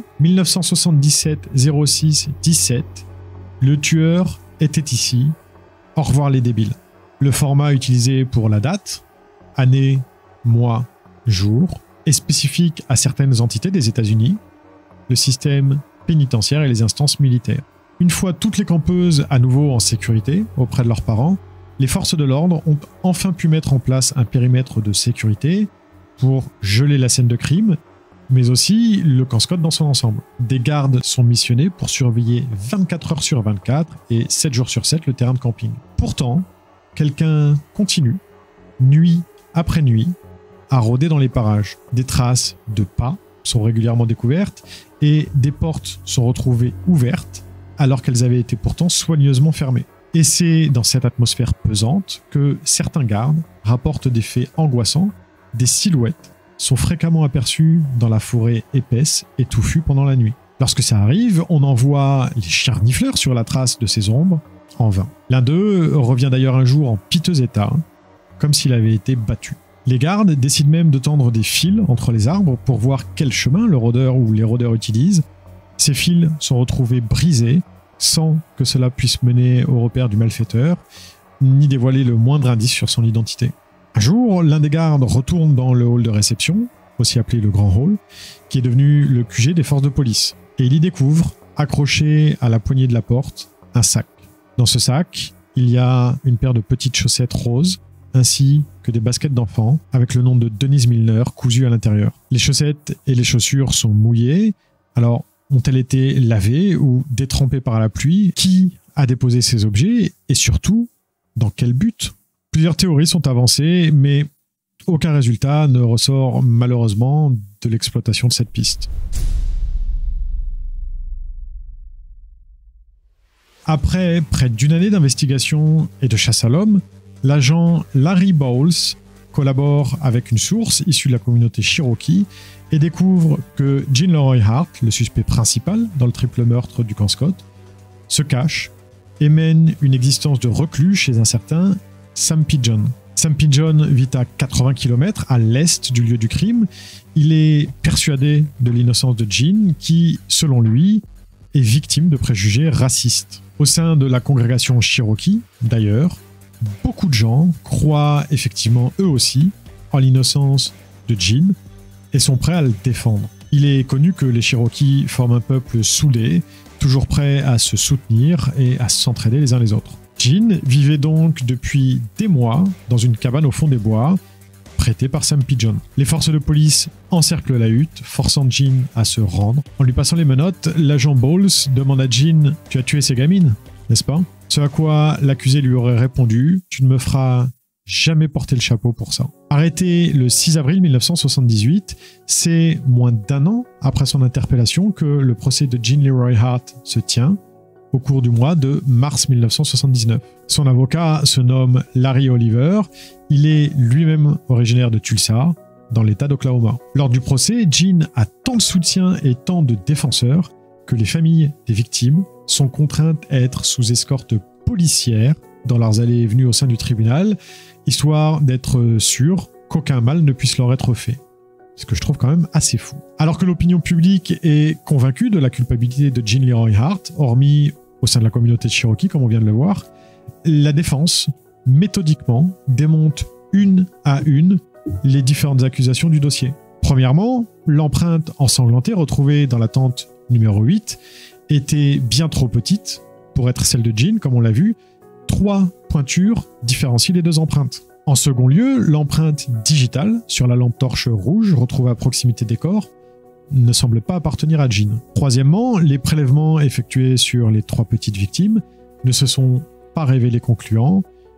1977-06-17, le tueur était ici. Au revoir les débiles. Le format utilisé pour la date, année, mois, jour, est spécifique à certaines entités des États-Unis, le système pénitentiaire et les instances militaires. Une fois toutes les campeuses à nouveau en sécurité auprès de leurs parents, les forces de l'ordre ont enfin pu mettre en place un périmètre de sécurité pour geler la scène de crime, mais aussi le camp Scott dans son ensemble. Des gardes sont missionnés pour surveiller 24 heures sur 24 et 7 jours sur 7 le terrain de camping. Pourtant, quelqu'un continue, nuit après nuit, à rôder dans les parages. Des traces de pas sont régulièrement découvertes et des portes sont retrouvées ouvertes alors qu'elles avaient été pourtant soigneusement fermées. Et c'est dans cette atmosphère pesante que certains gardes rapportent des faits angoissants, des silhouettes sont fréquemment aperçus dans la forêt épaisse et touffue pendant la nuit. Lorsque ça arrive, on envoie les chiens renifleurs sur la trace de ces ombres, en vain. L'un d'eux revient d'ailleurs un jour en piteux état, comme s'il avait été battu. Les gardes décident même de tendre des fils entre les arbres pour voir quel chemin le rôdeur ou les rôdeurs utilisent. Ces fils sont retrouvés brisés, sans que cela puisse mener au repère du malfaiteur, ni dévoiler le moindre indice sur son identité. Un jour, l'un des gardes retourne dans le hall de réception, aussi appelé le Grand Hall, qui est devenu le QG des forces de police. Et il y découvre, accroché à la poignée de la porte, un sac. Dans ce sac, il y a une paire de petites chaussettes roses, ainsi que des baskets d'enfants, avec le nom de Denise Milner cousu à l'intérieur. Les chaussettes et les chaussures sont mouillées, alors ont-elles été lavées ou détrempées par la pluie? Qui a déposé ces objets? Et surtout, dans quel but? Plusieurs théories sont avancées, mais aucun résultat ne ressort malheureusement de l'exploitation de cette piste. Après près d'une année d'investigation et de chasse à l'homme, l'agent Larry Bowles collabore avec une source issue de la communauté Cherokee et découvre que Gene Leroy Hart, le suspect principal dans le triple meurtre du camp Scott, se cache et mène une existence de reclus chez un certain Sam Pigeon. Sam Pigeon vit à 80 km à l'est du lieu du crime. Il est persuadé de l'innocence de Gene, qui, selon lui, est victime de préjugés racistes. Au sein de la congrégation Cherokee, d'ailleurs, beaucoup de gens croient effectivement eux aussi en l'innocence de Gene et sont prêts à le défendre. Il est connu que les Cherokees forment un peuple soudé, toujours prêt à se soutenir et à s'entraider les uns les autres. Gene vivait donc depuis des mois dans une cabane au fond des bois, prêtée par Sam Pigeon. Les forces de police encerclent la hutte, forçant Gene à se rendre. En lui passant les menottes, l'agent Bowles demande à Gene « Tu as tué ces gamines, n'est-ce pas ?» Ce à quoi l'accusé lui aurait répondu « Tu ne me feras jamais porter le chapeau pour ça ». Arrêté le 6 avril 1978, c'est moins d'1 an après son interpellation que le procès de Gene Leroy Hart se tient, au cours du mois de mars 1979. Son avocat se nomme Larry Oliver. Il est lui-même originaire de Tulsa, dans l'État d'Oklahoma. Lors du procès, Gene a tant de soutien et tant de défenseurs que les familles des victimes sont contraintes à être sous escorte policière dans leurs allées et venues au sein du tribunal, histoire d'être sûr qu'aucun mal ne puisse leur être fait. Ce que je trouve quand même assez fou. Alors que l'opinion publique est convaincue de la culpabilité de Gene Leroy Hart, hormis au sein de la communauté de Cherokee, comme on vient de le voir, la défense, méthodiquement, démonte une à une les différentes accusations du dossier. Premièrement, l'empreinte ensanglantée retrouvée dans la tente numéro 8 était bien trop petite pour être celle de Jean, comme on l'a vu. 3 pointures différencient les 2 empreintes. En second lieu, l'empreinte digitale sur la lampe torche rouge retrouvée à proximité des corps ne semble pas appartenir à Jean. Troisièmement, les prélèvements effectués sur les 3 petites victimes ne se sont pas révélés concluants,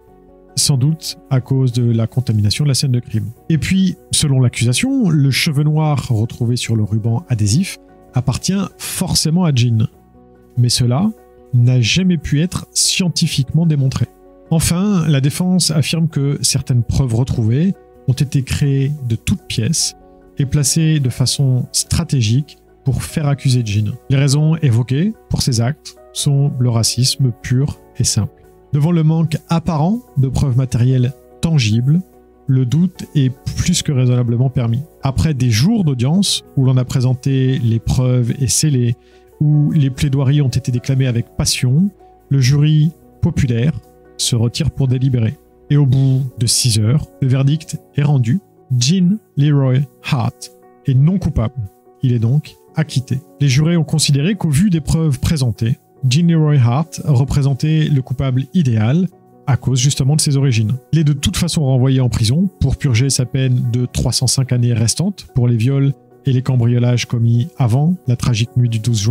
sans doute à cause de la contamination de la scène de crime. Et puis, selon l'accusation, le cheveu noir retrouvé sur le ruban adhésif appartient forcément à Jean. Mais cela n'a jamais pu être scientifiquement démontré. Enfin, la défense affirme que certaines preuves retrouvées ont été créées de toutes pièces et placées de façon stratégique pour faire accuser Jean. Les raisons évoquées pour ces actes sont le racisme pur et simple. Devant le manque apparent de preuves matérielles tangibles, le doute est plus que raisonnablement permis. Après des jours d'audience où l'on a présenté les preuves et scellées, où les plaidoiries ont été déclamées avec passion, le jury populaire se retire pour délibérer. Et au bout de 6 heures, le verdict est rendu. Jean Leroy Hart est non coupable. Il est donc acquitté. Les jurés ont considéré qu'au vu des preuves présentées, Jean Leroy Hart représentait le coupable idéal à cause justement de ses origines. Il est de toute façon renvoyé en prison pour purger sa peine de 305 années restantes pour les viols et les cambriolages commis avant la tragique nuit du 12 juin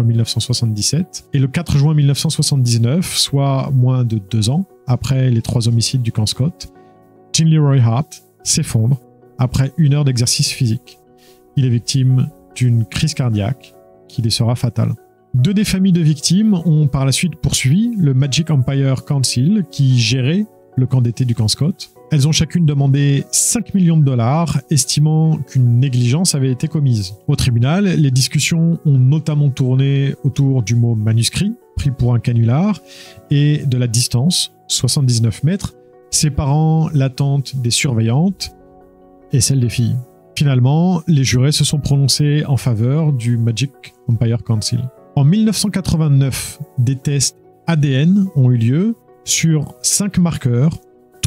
1977 et le 4 juin 1979, soit moins de 2 ans après les 3 homicides du camp Scott. Jean Leroy Hart s'effondre après 1 heure d'exercice physique. Il est victime d'une crise cardiaque qui lui sera fatale. 2 des familles de victimes ont par la suite poursuivi le Magic Empire Council qui gérait le camp d'été du camp Scott. Elles ont chacune demandé 5 millions de dollars, estimant qu'une négligence avait été commise. Au tribunal, les discussions ont notamment tourné autour du mot manuscrit, pris pour un canular, et de la distance, 79 mètres, séparant la tente des surveillantes et celle des filles. Finalement, les jurés se sont prononcés en faveur du Magic Empire Council. En 1989, des tests ADN ont eu lieu sur 5 marqueurs,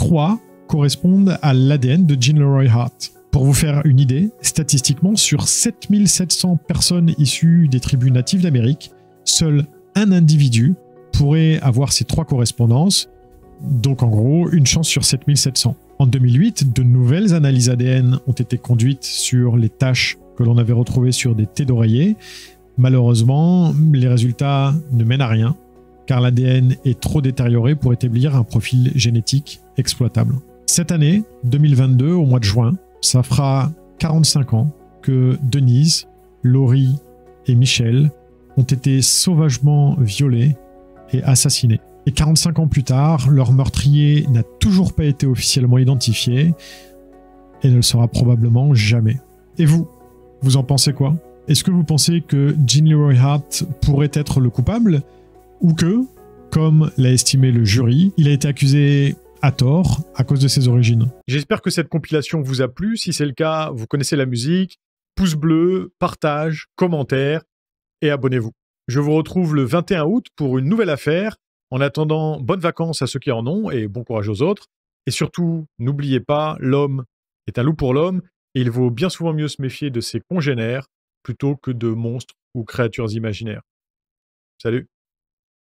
3 correspondent à l'ADN de Jean Leroy Hart. Pour vous faire une idée, statistiquement, sur 7700 personnes issues des tribus natives d'Amérique, seul un individu pourrait avoir ces 3 correspondances, donc en gros, une chance sur 7700. En 2008, de nouvelles analyses ADN ont été conduites sur les taches que l'on avait retrouvées sur des thés d'oreiller. Malheureusement, les résultats ne mènent à rien, car l'ADN est trop détérioré pour établir un profil génétique exploitable. Cette année, 2022, au mois de juin, ça fera 45 ans que Denise, Laurie et Michel ont été sauvagement violés et assassinés. Et 45 ans plus tard, leur meurtrier n'a toujours pas été officiellement identifié et ne le sera probablement jamais. Et vous en pensez quoi ? Est-ce que vous pensez que Jean Leroy Hart pourrait être le coupable ou que, comme l'a estimé le jury, il a été accusé à tort à cause de ses origines? J'espère que cette compilation vous a plu. Si c'est le cas, vous connaissez la musique. Pouce bleu, partage, commentaire et abonnez-vous. Je vous retrouve le 21 août pour une nouvelle affaire. En attendant, bonnes vacances à ceux qui en ont et bon courage aux autres. Et surtout, n'oubliez pas, l'homme est un loup pour l'homme et il vaut bien souvent mieux se méfier de ses congénères plutôt que de monstres ou créatures imaginaires. Salut!